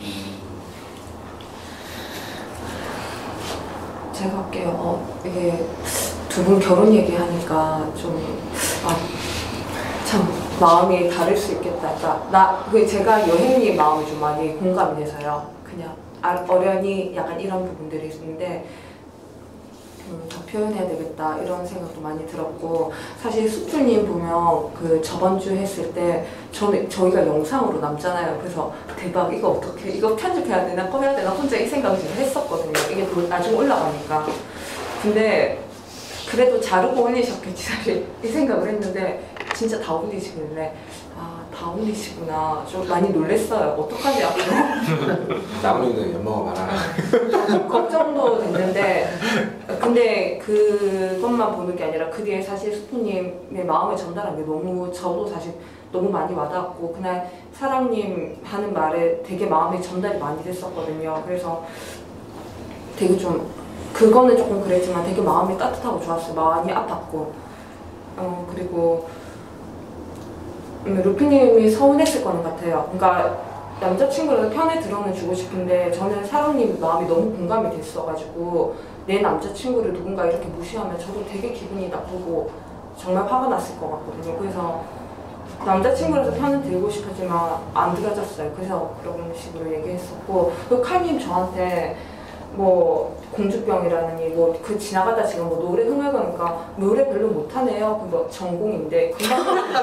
제가 할게요. 어, 이게 두 분 결혼 얘기하니까 좀, 아, 참, 마음이 다를 수 있겠다. 그러니까, 나, 그 제가 여행님 마음이 좀 많이 공감이 돼서요. 그냥, 아, 어련히 약간 이런 부분들이 있는데, 음, 더 표현해야 되겠다. 이런 생각도 많이 들었고, 사실 수풀님 보면 그 저번 주 했을 때, 저는, 저희가 영상으로 남잖아요. 그래서 대박, 이거 어떻게, 이거 편집해야 되나, 꺼내야 되나, 혼자 이 생각을 지금 했었거든요. 이게 나중에 올라가니까. 근데, 그래도 자르고 올리셨겠지, 사실. 이 생각을 했는데, 진짜 다 올리시길래, 아, 다 올리시구나. 좀 많이 놀랬어요. 어떡하지, 앞으로? 나무님도 연봉을 말하나. 걱정도 됐는데, 근데 그것만 보는 게 아니라 그 뒤에 사실 수프님의 마음을 전달한 게 너무, 저도 사실 너무 많이 와닿았고, 그날 사랑님 하는 말에 되게 마음이 전달이 많이 됐었거든요. 그래서 되게 좀, 그거는 조금 그랬지만 되게 마음이 따뜻하고 좋았어요. 많이 아팠고. 어, 그리고, 음, 루피님이 서운했을 거는 같아요. 그러니까 남자친구라서 편에 들어는 주고 싶은데 저는 사랑님 마음이 너무 공감이 됐어가지고 내 남자친구를 누군가 이렇게 무시하면 저도 되게 기분이 나쁘고 정말 화가 났을 것 같거든요. 그래서 남자친구라서 편을 들고 싶었지만 안 들어졌어요. 그래서 그런 식으로 얘기했었고 그 칼님 저한테 뭐 공주병이라느니 뭐 그 지나가다 지금 뭐 노래 흥얼거니까 노래 별로 못하네요. 그 뭐 전공인데 금방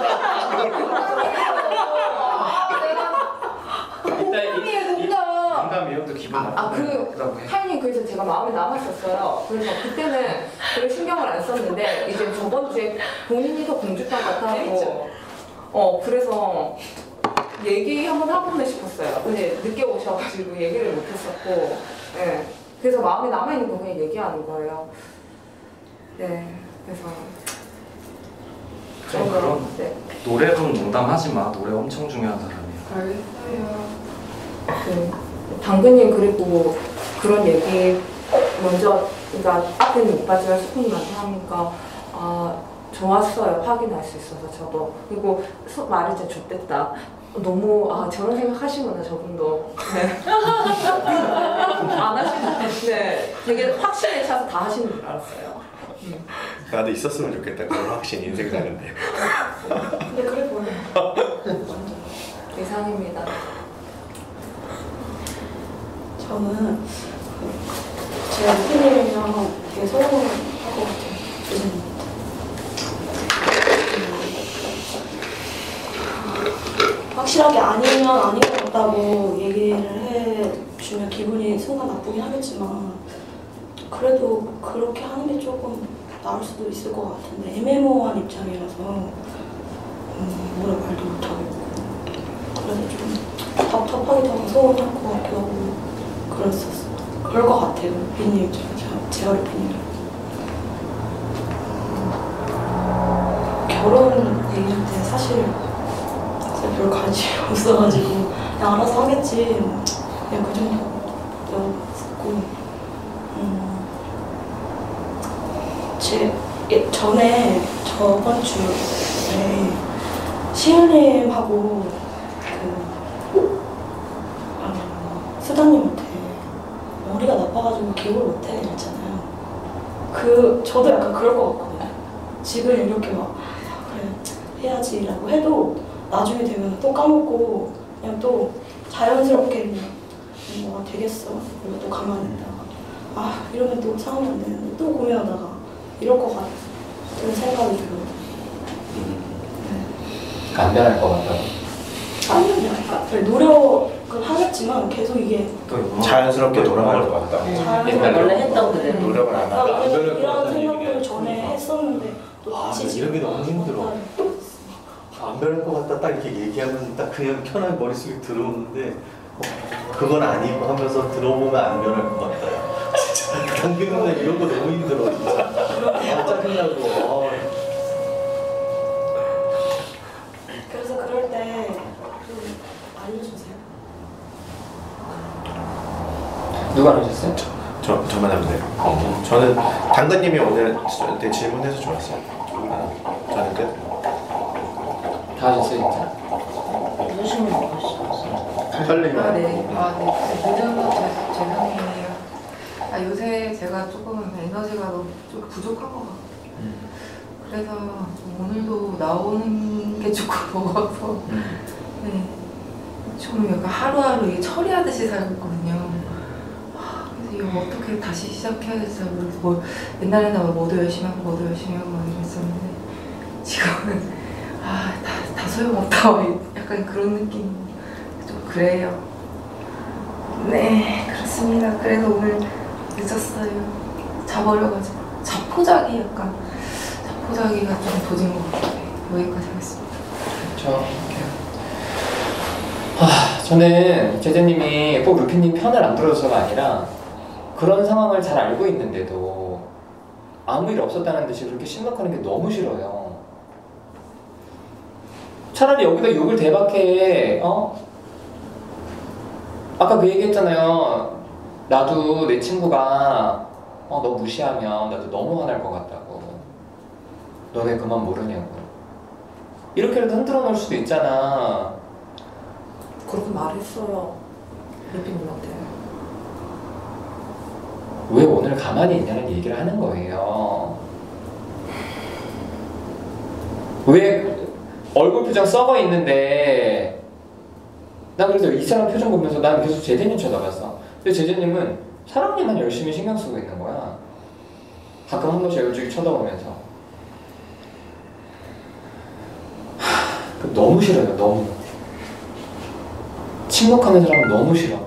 농담 이형도 기분 아, 그 칼님 그래서 제가 마음에 남았었어요. 그래서 그때는 그걸 신경을 안 썼는데 이제 저번 주에 본인이 더 공주병 같아서 어 그래서 얘기 한번 하고는 싶었어요. 근데 늦게 오셔가지고 얘기를 못했었고, 네. 그래서 마음에 남아있는 거 그냥 얘기하는 거예요. 네, 그래서. 좀 그런 네. 노래 부르는 농담하지 마. 노래 엄청 중요한 사람이야. 알겠어요. 그, 당근님 그리고 그런 얘기 먼저, 그러니까 앞에는 못 봤지만 수프님한테 하니까, 아, 좋았어요. 확인할 수 있어서 저도. 그리고 수, 말이 진짜 좋댔다. 너무 아 저런 생각 하시구나 저분도. 네. 안 하시는데 네. 되게 확신에 차서 다 하시는 줄 알았어요. 음. 나도 있었으면 좋겠다. 그런 확신 인생 사는데. 근데 그래 보여요. 이상입니다. 저는 제가 루피님이랑 되게 서운할 것 같아요. 확실하게 아니면 아닌 것 같다고 얘기를 해 주면 기분이 순간 나쁘긴 하겠지만 그래도 그렇게 하는 게 조금 나을 수도 있을 것 같은데 애매모호한 입장이라서 음, 뭐라 말도 못하겠고 그래서 좀 답답하기도 하고 서운할 것 같기도 하고 그랬었어. 그럴 것 같아요. 비님 입장에서 제가 비님 결혼 얘기할 때 사실 별 관심이 없어가지고 그냥 알아서 하겠지 그냥 그 정도였고 음, 제 예, 전에 저번 주에 시은님하고 그 아, 수다님한테 머리가 나빠가지고 기억을 못해 이랬잖아요. 그 저도 약간 그럴 것 같거든요. 지금 이렇게 막 아, 그래 해야지라고 해도 나중에 되면 또 까먹고 그냥 또 자연스럽게 그냥 뭐가 되겠어 그리고 또 가만히 있다가 아 이러면 또 상황이 안 되는데 또 고민하다가 이럴 것 같은 생각이 들어요. 네. 안 변할 것 같아요. 아니요, 노력은 하겠지만 계속 이게 자연스럽게 돌아갈 것 같다. 자연스럽게 원래 했던 그대로 노력을 안 하다. 그러니까 이런, 이런 생각들을 전에 했었는데 또 아, 다시 이런 게 너무 힘들어. 안 변할 것 같다 딱 이렇게 얘기하면 딱 그냥 편하게 머릿속에 들어오는데 어, 그건 아니고 하면서 들어보면 안 변할 것 같다. 진짜 당근은 이런 거 너무 힘들어 진짜. 아, 짜증나고. 어. 그래서 그럴 때 좀 알려주세요. 누가 알려줬어요? 저, 저만 하면 돼요. 어, 저는 당근님이 오늘 저한테 질문해서 좋았어요. 아, 저는 끝. 다 하셨어요 진짜? 무슨 일 하셨어요? 설레임. 아, 네. 아, 네. 늦어서 제- 죄송해요. 아, 요새 제가 조금 에너지가 너무 좀 부족한 것 같아요. 음. 그래서 오늘도 나오는 게 조금 먹어서 음. 네. 좀 약간 하루하루 이게 처리하듯이 살고 있거든요. 하, 그래서 이거 어떻게 다시 시작해야 될지 잘 모르겠어요. 뭐, 옛날에는 뭐도 열심히 하고 뭐도 열심히 하고 막 이랬었는데 지금은 아, 다, 다 소용없다. 약간 그런 느낌. 좀 그래요. 네, 그렇습니다. 그래서 오늘 늦었어요. 자버려가지고. 자포자기 약간. 자포자기가 좀 도진 것 같아요. 여기까지 하겠습니다. 그렇죠. 하, 저는 제재님이 꼭 루피님 편을 안 들어줘서가 아니라 그런 상황을 잘 알고 있는데도 아무 일 없었다는 듯이 그렇게 심각하는 게 너무 싫어요. 차라리 여기다 욕을 대박해. 어? 아까 그 얘기 했잖아요. 나도 내 친구가 어, 너 무시하면 나도 너무 화날 것 같다고. 너네 그만 모르냐고. 이렇게라도 흔들어 놓을 수도 있잖아. 그렇게 말했어요. 루피님한테. 왜 오늘 가만히 있냐는 얘기를 하는 거예요. 왜 얼굴 표정 썩어 있는데 난 그래서 이 사람 표정 보면서 난 계속 제재님 쳐다봤어. 근데 제재님은 사랑님만 열심히 신경 쓰고 있는 거야. 가끔 한 번씩 여주기 쳐다보면서. 하, 너무 싫어요. 너무. 침묵하는 사람은 너무 싫어.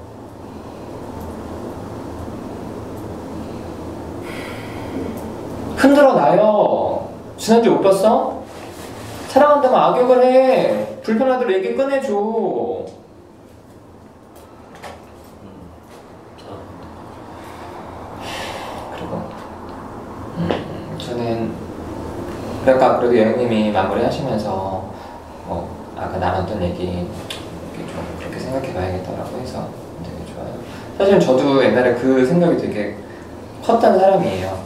흔들어 놔요. 지난주에 못 봤어? 사랑한다면 악역을 해. 불편하더라도 얘기 꺼내줘. 그리고 음, 저는 아까 그래도 여행님이 마무리 하시면서 뭐 아까 나눴던 얘기 이렇게 좀 그렇게 생각해봐야겠다라고 해서 되게 좋아요. 사실 저도 옛날에 그 생각이 되게 컸던 사람이에요.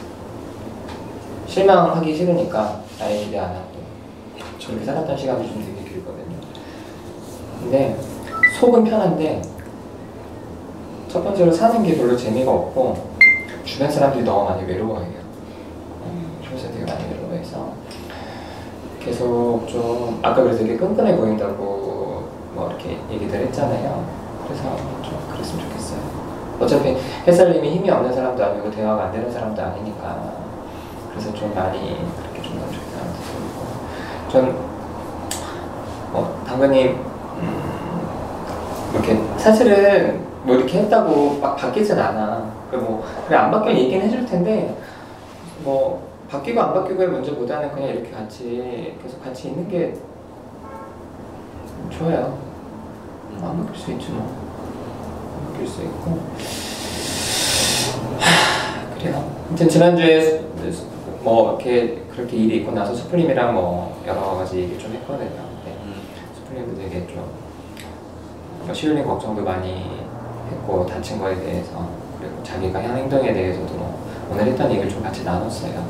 실망하기 싫으니까 나의 기대 안 하고 저렇게 살았던 시간이 좀 되게 길거든요. 근데 속은 편한데 첫 번째로 사는 게 별로 재미가 없고 주변 사람들이 너무 많이 외로워해요. 주변 사람들이 되게 많이 외로워해서 계속 좀 아까 그래서 되게 끈끈해 보인다고 뭐 이렇게 얘기들 했잖아요. 그래서 좀 그랬으면 좋겠어요. 어차피 햇살님이 힘이 없는 사람도 아니고 대화가 안 되는 사람도 아니니까 그래서 좀 많이 그렇게 좀 너무 좋겠다는 뜻이고 전 뭐 당근님 음, 이렇게 사실은 뭐 이렇게 했다고 막 바뀌진 않아. 그래 뭐 그래 안 바뀌면 얘기는 해줄 텐데 뭐 바뀌고 안 바뀌고의 문제보다는 그냥 이렇게 같이 계속 같이 있는 게 좋아요. 안 바뀔 수 있지 뭐. 안 바뀔 수 있고. 하, 그래요. 아무튼 지난주에 뭐 이렇게 그렇게 일이 있고 나서 수플림이랑 뭐 여러 가지 얘기 좀 했거든요. 네. 수플림도 되게 좀 뭐 시울린 걱정도 많이 했고 다친 거에 대해서 그리고 자기가 한 행동에 대해서도 뭐 오늘 했던 얘기를 좀 같이 나눴어요.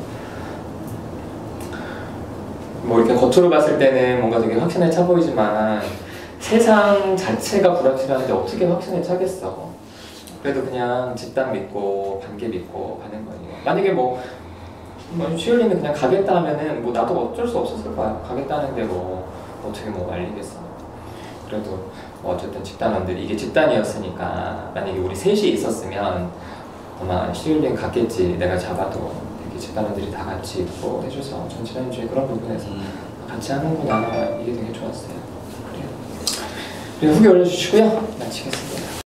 뭐 이렇게 겉으로 봤을 때는 뭔가 되게 확신에 차 보이지만 세상 자체가 불확실한데 어떻게 확신에 차겠어. 그래도 그냥 집단 믿고 관계 믿고 가는 거예요. 만약에 뭐, 뭐 시울림이 그냥 가겠다 하면은 뭐 나도 어쩔 수 없었을 거야. 가겠다는데 뭐 어떻게 뭐 말리겠어. 그래도 뭐 어쨌든 집단원들이 이게 집단이었으니까 만약에 우리 셋이 있었으면 아마 시울림 갔겠지. 내가 잡아도 이렇게 집단원들이 다 같이 있고 해줘서 전 지난주에 그런 부분에서 같이 하는구나 이게 되게 좋았어요. 그래요. 그리고 후기 올려주시고요. 마치겠습니다.